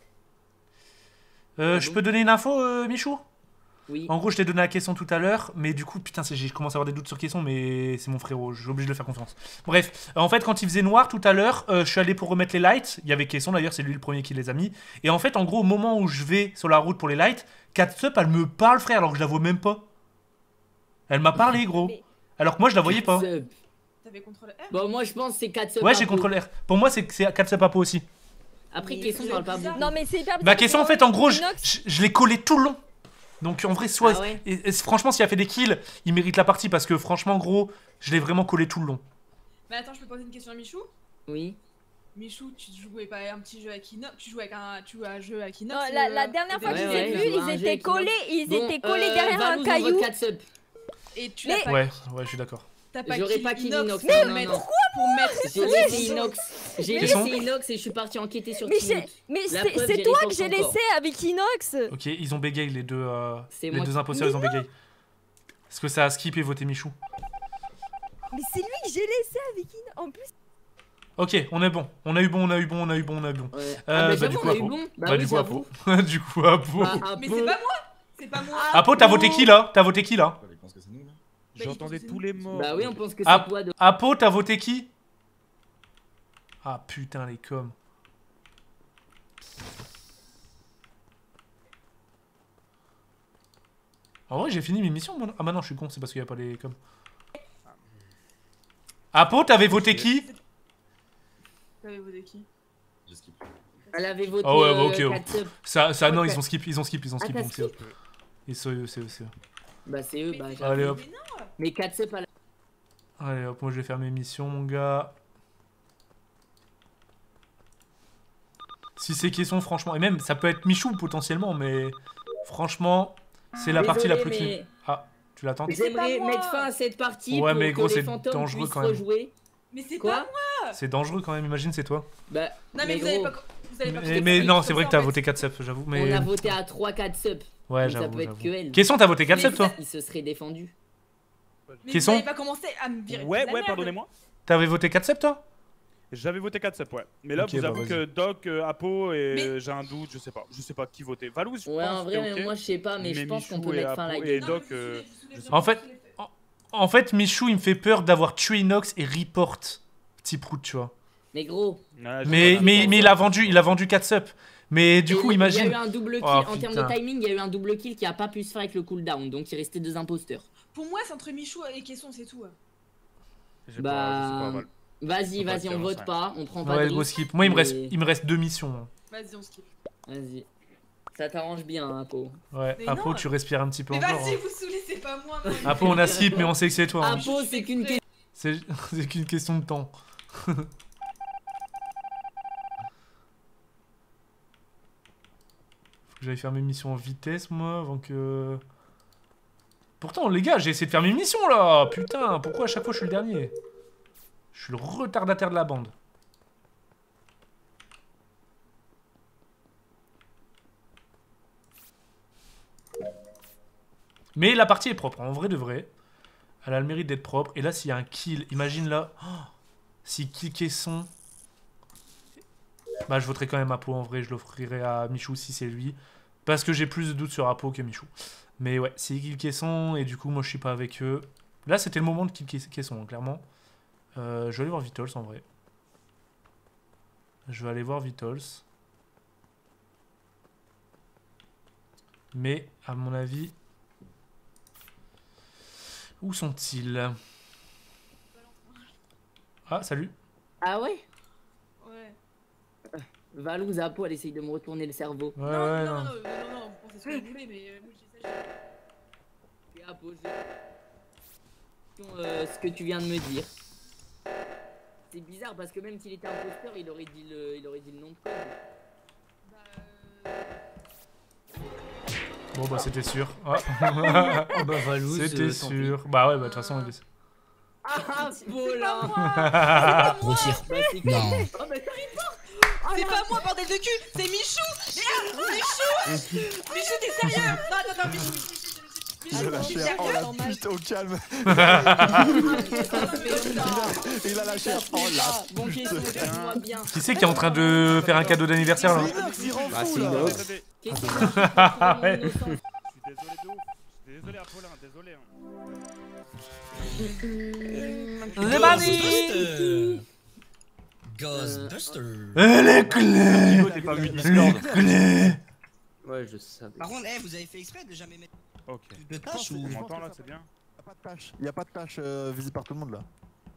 Euh, Ah je bon peux donner une info, euh, Michou? Oui. En gros, je t'ai donné la question tout à l'heure, mais du coup, putain, c'est- j'ai commencé à avoir des doutes sur question, mais c'est mon frérot, j'ai obligé de le faire confiance. Bref, euh, en fait, quand il faisait noir tout à l'heure, euh, je suis allé pour remettre les lights. Il y avait question d'ailleurs, c'est lui le premier qui les a mis. Et en fait, en gros, au moment où je vais sur la route pour les lights, Catsup, elle me parle, frère, alors que je la vois même pas. Elle m'a parlé, gros. Alors que moi, je la voyais pas. Katseb. T'avais contrôle R? Bon, moi je pense que c'est Katseb. Ouais, j'ai Apo. contrôle R. Pour moi, c'est c'est Catsup Apo aussi. Après, Mais question c'est parle pas bizarre. beaucoup. Non, mais c'est hyper Bah, bizarre, question, en parce fait, en gros, je, Inox- je- je l'ai collé tout le long. Donc, en vrai, soit. Ah ouais et- et franchement, s'il a fait des kills, il mérite la partie parce que, franchement, gros, je l'ai vraiment collé tout le long. Mais attends, je peux poser une question à Michou? Oui. Michou, tu jouais pas un petit jeu avec Inox? Tu jouais avec un, tu jouais à un jeu avec Inox? Non, la, euh, la dernière au fois que je début les ai Ouais, ouais, vus, je vois un ils jeu étaient avec Inox. collés, ils Bon, étaient collés euh, derrière Valouz, un on caillou. vote Katseb. Et tu Mais- l'as pas, Ouais, ouais, je suis d'accord. t'as pas J'aurais kill pas kill Inox, Inox, pour non, non, mettre- non. pour mettre J'ai laissé Inox. J'ai Question laissé Inox et je suis parti enquêter sur Mais Timout. c'est mais La c'est preuve, c'est j'ai toi les que j'ai forces encore. laissé avec Inox. Ok, ils ont bégaye les deux, euh, C'est les moi deux qui- imposteurs, Mais ils ont bégaye. Est-ce que ça a skip et voté Michou? Mais c'est lui que j'ai laissé avec Inox. En plus, Ok, on est bon. On a eu bon, on a eu bon, on a eu bon, on a eu bon. Ouais. Euh, Ah bah, bah, j'avoue, du coup, on a eu Apo. bon. Bah Bah, oui, du coup, j'avoue. Apo. Du coup, Apo. Bah, Mais Apo. c'est pas moi! C'est pas moi! Apo, t'as voté qui là? T'as voté qui là? Il pense que c'est nous là. J'entendais tous les mots. Bah oui, on pense que Ah. c'est toi. De... Apo, t'as voté qui? Ah putain, les coms. En vrai, j'ai fini mes missions. Moi. Ah, bah non, je suis con, c'est parce qu'il n'y a pas les coms. Apo, t'avais voté qui? T'avais voté qui? J'ai skip. Elle avait voté. Ah ouais, bah, ok. euh, oh. Katseb. Ça, ça non, Ok. ils ont skip, ils ont skip, ils ont Ah, skip. t'as donc c'est eux. skip Ils sont eux, c'est eux, c'est eux. Bah c'est eux. Bah, j'avoue. Allez hop. Mais Katseb à la... Allez hop, moi je vais faire mes missions, mon gars. Si c'est question, franchement, et même ça peut être Michou potentiellement, mais franchement, c'est la partie la plus Désolé, clean. Ah, tu l'attends? J'aimerais pas moi. mettre fin à cette partie Ouais, pour mais que gros, les c'est fantômes dangereux puissent quand même. rejouer. Mais c'est Quoi pas moi! C'est dangereux quand même, imagine, c'est toi. Bah, Non, mais, mais vous avez gros, pas. Vous avez pas Mais, mais non, c'est vrai que t'as voté quatre sep, j'avoue. Mais... on a voté à trois quatre sub. Ouais, Donc ça j'avoue. peut être j'avoue. que elle. Question, t'as voté quatre sep, toi? Il se serait défendu. Mais Question vous avez pas commencé à me virer. Ouais, de la ouais, merde. pardonnez-moi. T'avais voté quatre sep, toi? J'avais voté quatre sep, ouais. Mais là, Ok, vous bah, avouez vas-y. que Doc, euh, Apo et Mais- j'ai un doute, je sais pas. Je sais pas qui voter. Valouz, je Ouais, pense en vrai, que mais ok. moi je sais pas, mais, je pense qu'on Michou peut et mettre fin à la Apo game. et Doc, euh, je sais pas. En fait, en, en fait, Michou, il me fait peur d'avoir tué Inox et report Tiprout, tu vois. Mais gros. Mais, mais, mais il a vendu, il a vendu quatre subs. Mais du Et coup, il imagine. y a eu un double kill, Oh, en termes de putain. timing, il y a eu un double kill qui a pas pu se faire avec le cooldown, donc il restait deux imposteurs. Pour moi, c'est entre Michou et Caisson, c'est tout. Bah. Vas-y, vas-y, on vote pas, on prend pas de Ouais, risque, go skip. Moi, il me reste, mais- il me reste deux missions. Vas-y, on skip. Vas-y. Ça t'arrange bien, hein, Apo. Ouais, Mais Apo, non. tu respires un petit peu Mais encore. vas-y, hein. vous saoulez, c'est pas moi. Apo, on a skip, mais on sait que c'est toi. hein. Apo, c'est qu'une question. C'est c'est qu'une question de temps. Faut que j'aille faire mes missions en vitesse, moi, avant que... Pourtant, les gars, j'ai essayé de faire mes missions, là. Putain, pourquoi à chaque fois je suis le dernier? Je suis le retardataire de la bande. Mais la partie est propre, en vrai de vrai. Elle a le mérite d'être propre. Et là, s'il y a un kill, imagine là... Oh, si kill Caisson... Bah, je voterai quand même Apo, en vrai. Je l'offrirai à Michou si c'est lui. Parce que j'ai plus de doutes sur Apo que Michou. Mais ouais, c'est kill Caisson, et du coup, moi, je suis pas avec eux. Là, c'était le moment de kill Caisson, hein, clairement. Euh, je vais aller voir Vitols, en vrai. Je vais aller voir Vitols. Mais, à mon avis... Où sont-ils? Ah, salut. Ah ouais? Ouais. Valouz, Apo, elle essaye de me retourner le cerveau. Ouais, non, ouais, non, non. non, non, non, non, on pensait ce que vous voulez, mais euh, moi je dis ça. Et Apo, je... Euh, ce que tu viens de me dire. C'est bizarre parce que même s'il était imposteur, il aurait dit le, il aurait dit le nom de code. Bon, bah, c'était sûr. Ah. Oh, bah, Valouz, C'était euh, tant sûr. Bah, ouais, bah, de toute façon, il est... Ah, Paulin. Grossir. Bah, c'est Non. Oh, mais t'arrives pas. C'est pas moi, bordel de cul, c'est Michou. Michou Michou, t'es sérieux? Non, non, non, Michou, Michou, Michou, Il a lâché un oh la pute au calme. il, a, il a lâché un oh la Bon, pute. question, moi bien. Qui c'est qui est en train de faire un cadeau d'anniversaire, là? Bah, c'est une autre. Question, Ouais. Je suis désolé de ouf. Je suis désolé, Apollin, désolé. hein. C'est parti. Ghostbuster. Et les clés. T'es pas venu Les Discord. clés. Ouais, je savais. Par contre, eh, vous avez fait exprès de jamais mettre Ok. de tâches ou Tu m'entends là, c'est bien? Il n'y a pas de tâche, il y a pas de tâche euh, visible par tout le monde là.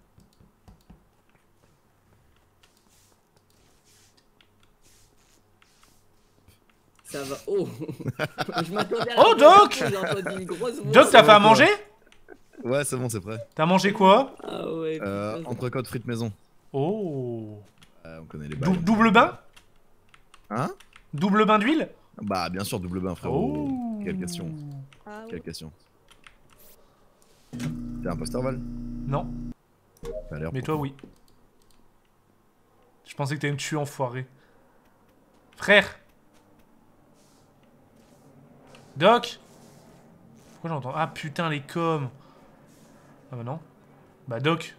Ça va. Oh. Je m'attendais à Oh, Doc. J'ai entendu une grosse voix. Doc, t'as fait à manger? Ouais, c'est bon, c'est prêt. T'as mangé quoi? Ah ouais. Euh, putain, entrecôte frites maison. Oh. Euh, on connaît les Dou- bails. double bain? Hein? Double bain d'huile? Bah, bien sûr, double bain, frérot. Oh. Quelle question. Ah Quelle ouais. question. T'es imposteur, Val? Non. T'as l'air. Mais toi, oui. Je pensais que t'allais me tuer, enfoiré. Frère. Doc. Pourquoi j'entends? Ah putain, les coms. Ah bah non. Bah Doc.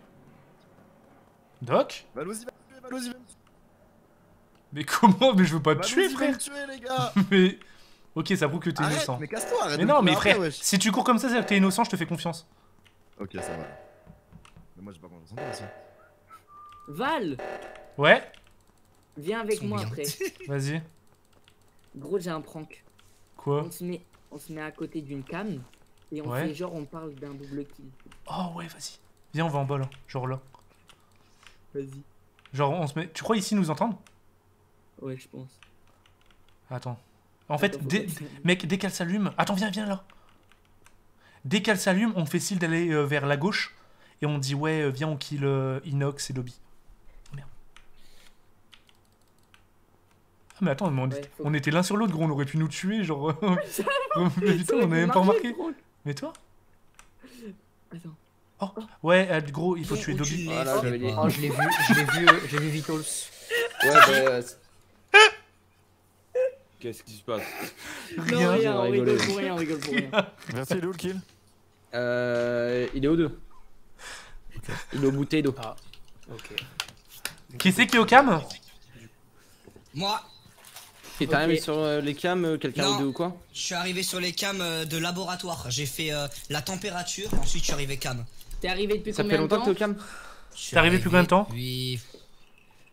Doc? Valouz, il va me tuer, Valouz, il va me tuer. Mais comment? Mais je veux pas te Valouz, tuer, il va me frère. tuer, les gars. Mais... Ok, ça prouve que t'es Arrête, innocent. mais casse-toi, arrête Mais de non, me mais courir frère, après, wesh. si tu cours comme ça, c'est-à-dire que t'es innocent, je te fais confiance. Ok, ça va. Mais moi, j'ai pas confiance en toi aussi. Val, Ouais? viens avec Sont moi bien. après. Vas-y. Gros, j'ai un prank. Quoi? On se met, on se met à côté d'une cam et on Ouais. fait genre on parle d'un double kill. Oh ouais, vas-y. Viens, on va en bas là. Genre là. Vas-y. Genre, on se met... Tu crois ici nous entendre? Ouais, je pense. Attends. En fait, Attends, faut dès... pas- mec, dès qu'elle s'allume... Attends, viens, viens là. Dès qu'elle s'allume, on fait style d'aller euh, vers la gauche. Et on dit, ouais, euh, viens, on kill euh, Inox et Dobby. Oh, merde. Ah, mais attends, mais on, Ouais, est- faut- on était l'un sur l'autre, gros. On aurait pu nous tuer, genre... mais putain, on a même pas remarqué. Mais toi? Attends. Oh, ouais, euh, gros, il faut tuer Dobby. Voilà, j'avais dit. Oh, je l'ai vu, je l'ai vu, euh, j'ai vu Vitols. Ouais, bah. euh, c'est- Qu'est-ce qui se passe? Non, rien, on on rigole rigole. pour rien, on rigole pour rien. Merci, il est où le kill? Euh. Il est au deux. Il est au bouteille d'eau. Ah, ok. Qui c'est qui est au cam? Moi, Et t'as Ok. rien mis sur euh, les cams, euh, quelqu'un Non. au deux ou quoi? je suis arrivé sur les cams euh, de laboratoire. J'ai fait euh, la température, ensuite je suis arrivé cam. T'es arrivé depuis Ça combien fait de longtemps que temps? t'es au cam? Je suis T'es arrivé depuis combien de temps? Oui.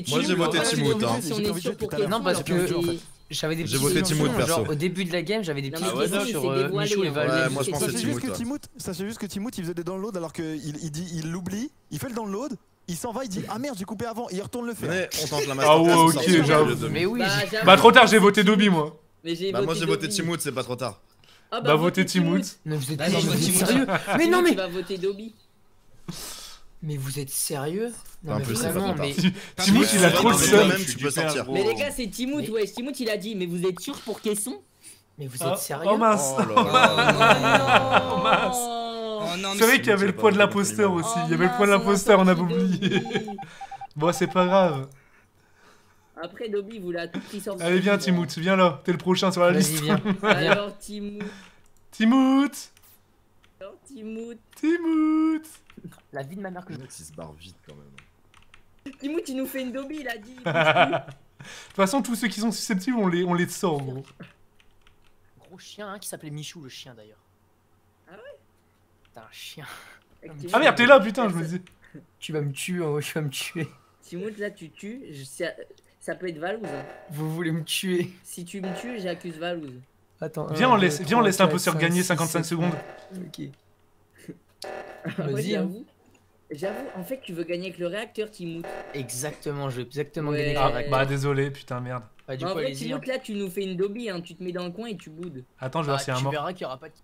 Mais Moi, j'ai voté Timout, Timout, hein. Si on est sûr pour que Non, parce que- J'avais des J'ai petits voté soupçons, Timoth, perso. genre au début de la game, j'avais des Non, petits mais soupçons ouais, sur c'est euh, dévoilé, Michou et hein. Valou. Ouais, moi, je pense Sachez que juste Timoth, que ouais. Timoth, sachez juste que Timoth il faisait des downloads alors qu'il il dit il l'oublie, il fait le download, il s'en va, il dit ah merde j'ai coupé avant et il retourne le faire. Venez, on tente la Ah masterclass. ouais, on ok, sort sur j'avoue. le demi. Mais oui, Bah, j'ai- j'avoue, Bah trop tard, j'ai c'est voté Timoth. Dobby moi. Mais j'ai Bah moi j'ai voté Dobby. Timoth, c'est pas trop tard. Ah Bah voté Timoth. Non, vous êtes, Vas-y, non, mais vote vous êtes Timoth. sérieux? Mais non, Tu mais. vas voter Dobby. Mais vous êtes sérieux? Non, En mais plus, c'est pas vraiment, trop mais. tard. Timoth il a tu trop le vas dans seum. le même, tu peux sortir. Mais les gars, c'est Timoth, Mais- ouais. Timoth, il a dit, mais vous êtes sûr pour Caisson? Mais vous Ah, êtes sérieux? oh mince. Oh là là. Oh mince. Oh non, mais C'est vrai qu'il y avait le poids de l'imposteur aussi. Il y avait le poids de l'imposteur, on avait oublié. Bon, c'est pas grave. Après, Dobby, vous l'a tout qui sort. Allez, viens, Timoth, viens là. T'es le prochain sur la Vas-y, liste. viens. viens. Alors, Timoth. Timoth. Alors, Timoth. Timoth. La vie de ma mère que Le je. mec il se barre vite quand même. Timoth, il nous fait une Dobby, il a dit. De toute façon, tous ceux qui sont susceptibles, on les, on les sort, gros. Gros chien hein, qui s'appelait Michou, le chien d'ailleurs. Ah ouais? T'es un chien. Ah merde, t'es là, putain, je me disais. Tu vas me tuer, oh, tu vas me tuer. Timoth, là, tu tues. je- Ça, ça peut être Valouz. Hein. Vous voulez me tuer. Si tu me tues, j'accuse Valouz. Attends. Viens, un, on deux, laisse, viens, on trois, laisse quatre, l'imposteur cinq, gagner six, cinquante-cinq sept. secondes. Ok. Moi, Vas-y. hein. j'avoue. J'avoue, en fait, tu veux gagner avec le réacteur, Timoth. Exactement, je vais exactement Ouais. gagner Ah, avec bah désolé, putain, merde. Bah, du Mais en coup, vrai, allez-y. hein. Timoth, là, tu nous fais une Dobby, hein. Tu te mets dans le coin et tu boudes. Attends, je vais voir Ah, s'il y a un tu mort. verras qu'il y aura pas de.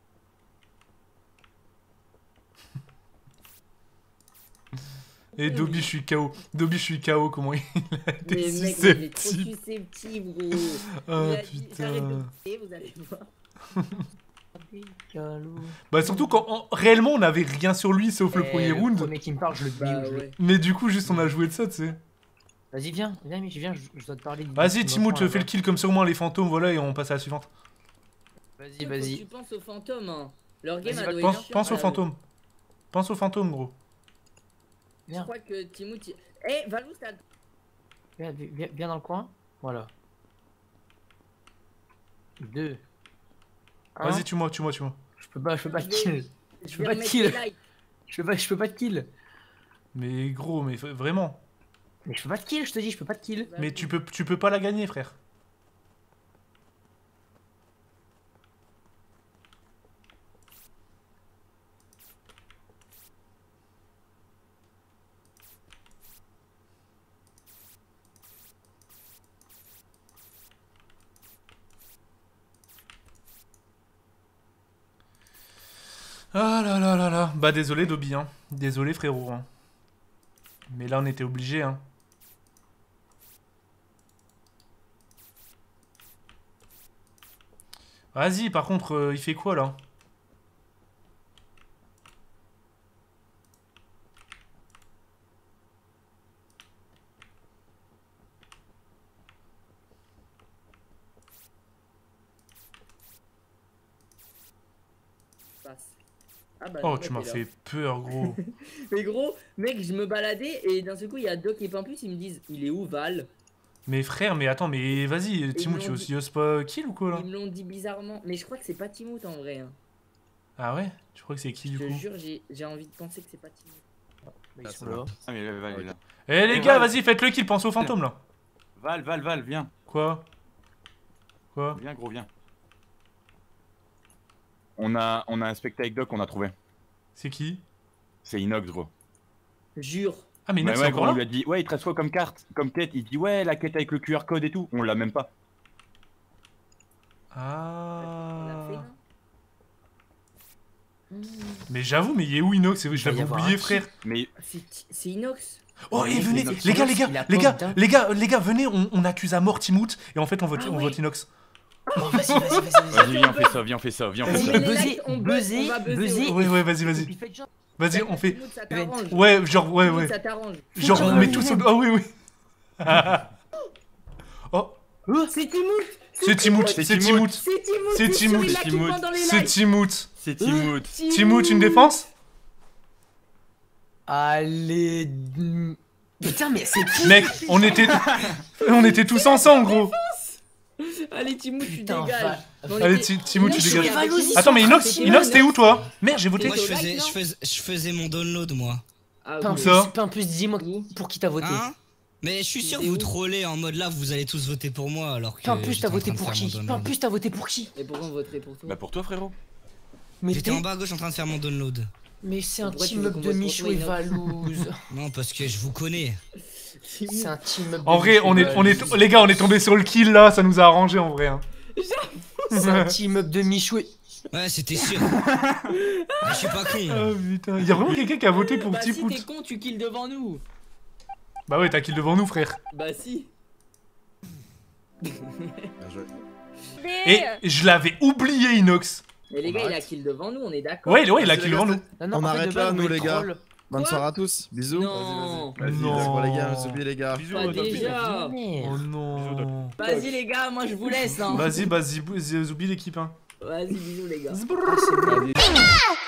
Et Dobby, je suis K O. Dobby, je suis K O, comment il a été Mais mec, il est trop susceptible. susceptible, gros. Oh Il a dit, j'arrête de putain. bouder, vous allez voir. Bah surtout quand en- réellement on avait rien sur lui sauf le Eh, premier round. Le premier qui me parle, je le bute. Bah je le- ouais. Mais du coup juste on a joué de ça, tu sais. Vas-y, viens, viens, Mich, viens, je, je dois te parler. de- Vas-y de Timoth, l'enfant, fais le kill comme ça au moins les fantômes, voilà, et on passe à la suivante. Vas-y, Faut que vas-y. Tu penses aux fantômes, hein. Leur game Vas-y, a va- donné Pense, une pense aux chance. fantômes. Pense aux fantômes, gros. Je Viens, crois que Timoth. il- Eh, Valou, t'as. viens, viens, viens dans le coin. Voilà. Deux. Un. Vas-y, tue-moi, tue-moi, tue-moi. Je peux pas, je peux pas Je te vais- kill. Je Je vais peux pas te remettre kill. les likes. Je peux pas, je peux pas te kill. Mais gros, mais f- vraiment. Mais je peux pas te kill, je te dis, je peux pas te kill. Mais tu peux, tu peux pas la gagner, frère. Ah là là là là. Bah désolé Dobby, hein. Désolé frérot. Hein. Mais là on était obligé, hein. Vas-y, par contre, euh, il fait quoi là? Passe. Ah bah, Oh, non, tu t'es m'as là. fait peur, gros. Mais gros, mec, je me baladais et d'un seul coup, il y a Doc et Pimpus, ils me disent, il est où Val? Mais frère, mais attends, mais vas-y, me Timoth, tu l'ont oses, dit. tu oses pas kill ou quoi là? Ils me l'ont dit bizarrement. Mais je crois que c'est pas Timoth en vrai. Hein. Ah ouais? Tu crois que c'est qui du Je te coup? jure, j'ai j'ai envie de penser que c'est pas Timoth. Bah, Ah, ils sont c'est là. bon. Ah, mais Val, il est là. Eh les gars, vas-y, faites le kill, pensez aux fantômes là. Val, Val, Val, viens. Quoi? Quoi? Viens, gros, viens. On a, on a inspecté avec Doc, on a trouvé. C'est qui? C'est Inox, gros. Jure. Ah mais Mais Inox ouais, c'est gros, encore on lui là? a dit, ouais, il te reste quoi comme carte, comme quête? Il dit, ouais, la quête avec le Q R code et tout. On l'a même pas. On l'a Ah. fait, non Mmh. Mais j'avoue, mais il est où Inox? Je va y l'avais avoir oublié un frère. Mais C'est c'est Inox. Oh Mais et oui, venez, c'est Inox. les gars, les gars, Il a les pas gars, d'un- les gars, les gars, venez, on, on accuse à mort Timoth et en fait on vote, Ah on ouais. vote Inox. Oh, vas-y, vas-y, vas-y, vas-y. vas-y, viens, on fait ça, viens, on fait ça, viens, on fait Vas-y, ça. met les buzzer, likes, on buzz, buzzer, on va buzzer, buzzer. Ouais ouais, vas-y, Et vas-y, puis faites genre. vas-y, on fait. Timoth, ça t'arrange. Ouais, genre ouais Timoth, ouais. ça t'arrange. Genre on met tous au. Ah oui oui. Oh, C'est Timoth. c'est Timoth, c'est c'est Timoth. Timoth, C'est Timoth. C'est sûr, Timoth. il a C'est tout le monde Timoth. dans les c'est likes. Timoth. C'est Timoth. Timoth, une défense? Allez. mm. Putain, mais c'est qui? Mec, on était, on était tous ensemble gros. Allez, Timoth, tu Putain, dégages. va- Mais on Allez, était- Ti- Timoth, tu Inox, dégages. il avait Valouz, dit- ils Attends mais Inox, C'était Inox, t'es où Inox. toi? Merde, j'ai voté. Moi, je Like, faisais, non je, faisais, je faisais mon download, moi. Ah, Pimpus, oui. ça Pimpus, dis-moi pour qui t'as voté. Hein? Mais je suis sûr Il que est vous où trollez en mode là, vous allez tous voter pour moi alors que. Puis en plus, j'étais t'as en voté train de pour faire qui mon Puis en download. plus, t'as voté pour qui Et pourquoi on voterait pour toi? Bah pour toi frérot. Mais J'étais t'es- en bas à gauche en train de faire mon download. Mais c'est un Pourquoi tu team veux up qu'on de vote pour Michou toi, et Inox Valouz. Non, parce que je vous connais. C'est un team up de En vrai, Michou on et est, on est, Valouz. les gars, on est tombé sur le kill là, ça nous a arrangé en vrai. Hein. C'est un team up de Michou et... Ouais, c'était sûr. Ah, je suis pas con. Oh putain, y'a vraiment quelqu'un qui a voté pour Bah si Tipout. t'es con, tu kills devant nous. Bah ouais, t'as kill devant nous, frère. Bah si. Bien joué. Et je l'avais oublié, Inox. Mais les On gars, il a arrête. kill devant nous, on est d'accord. Ouais, ouais, il a Vas-y, kill les devant gars, nous. Non, non, On en fait, arrête de là, base, nous on les est gars. troll. Bonne Quoi soirée à tous. Bisous. Non. Vas-y, Non. vas-y. Bonne les gars, on s'oublie les gars. Bisous, Pas euh, Dolphy. déjà. Oh non. Vas-y les gars, moi je vous laisse. Hein. Vas-y, vas-y, Zoubi l'équipe. Hein. Vas-y, bisous les gars. Zbrrr. Vas-y.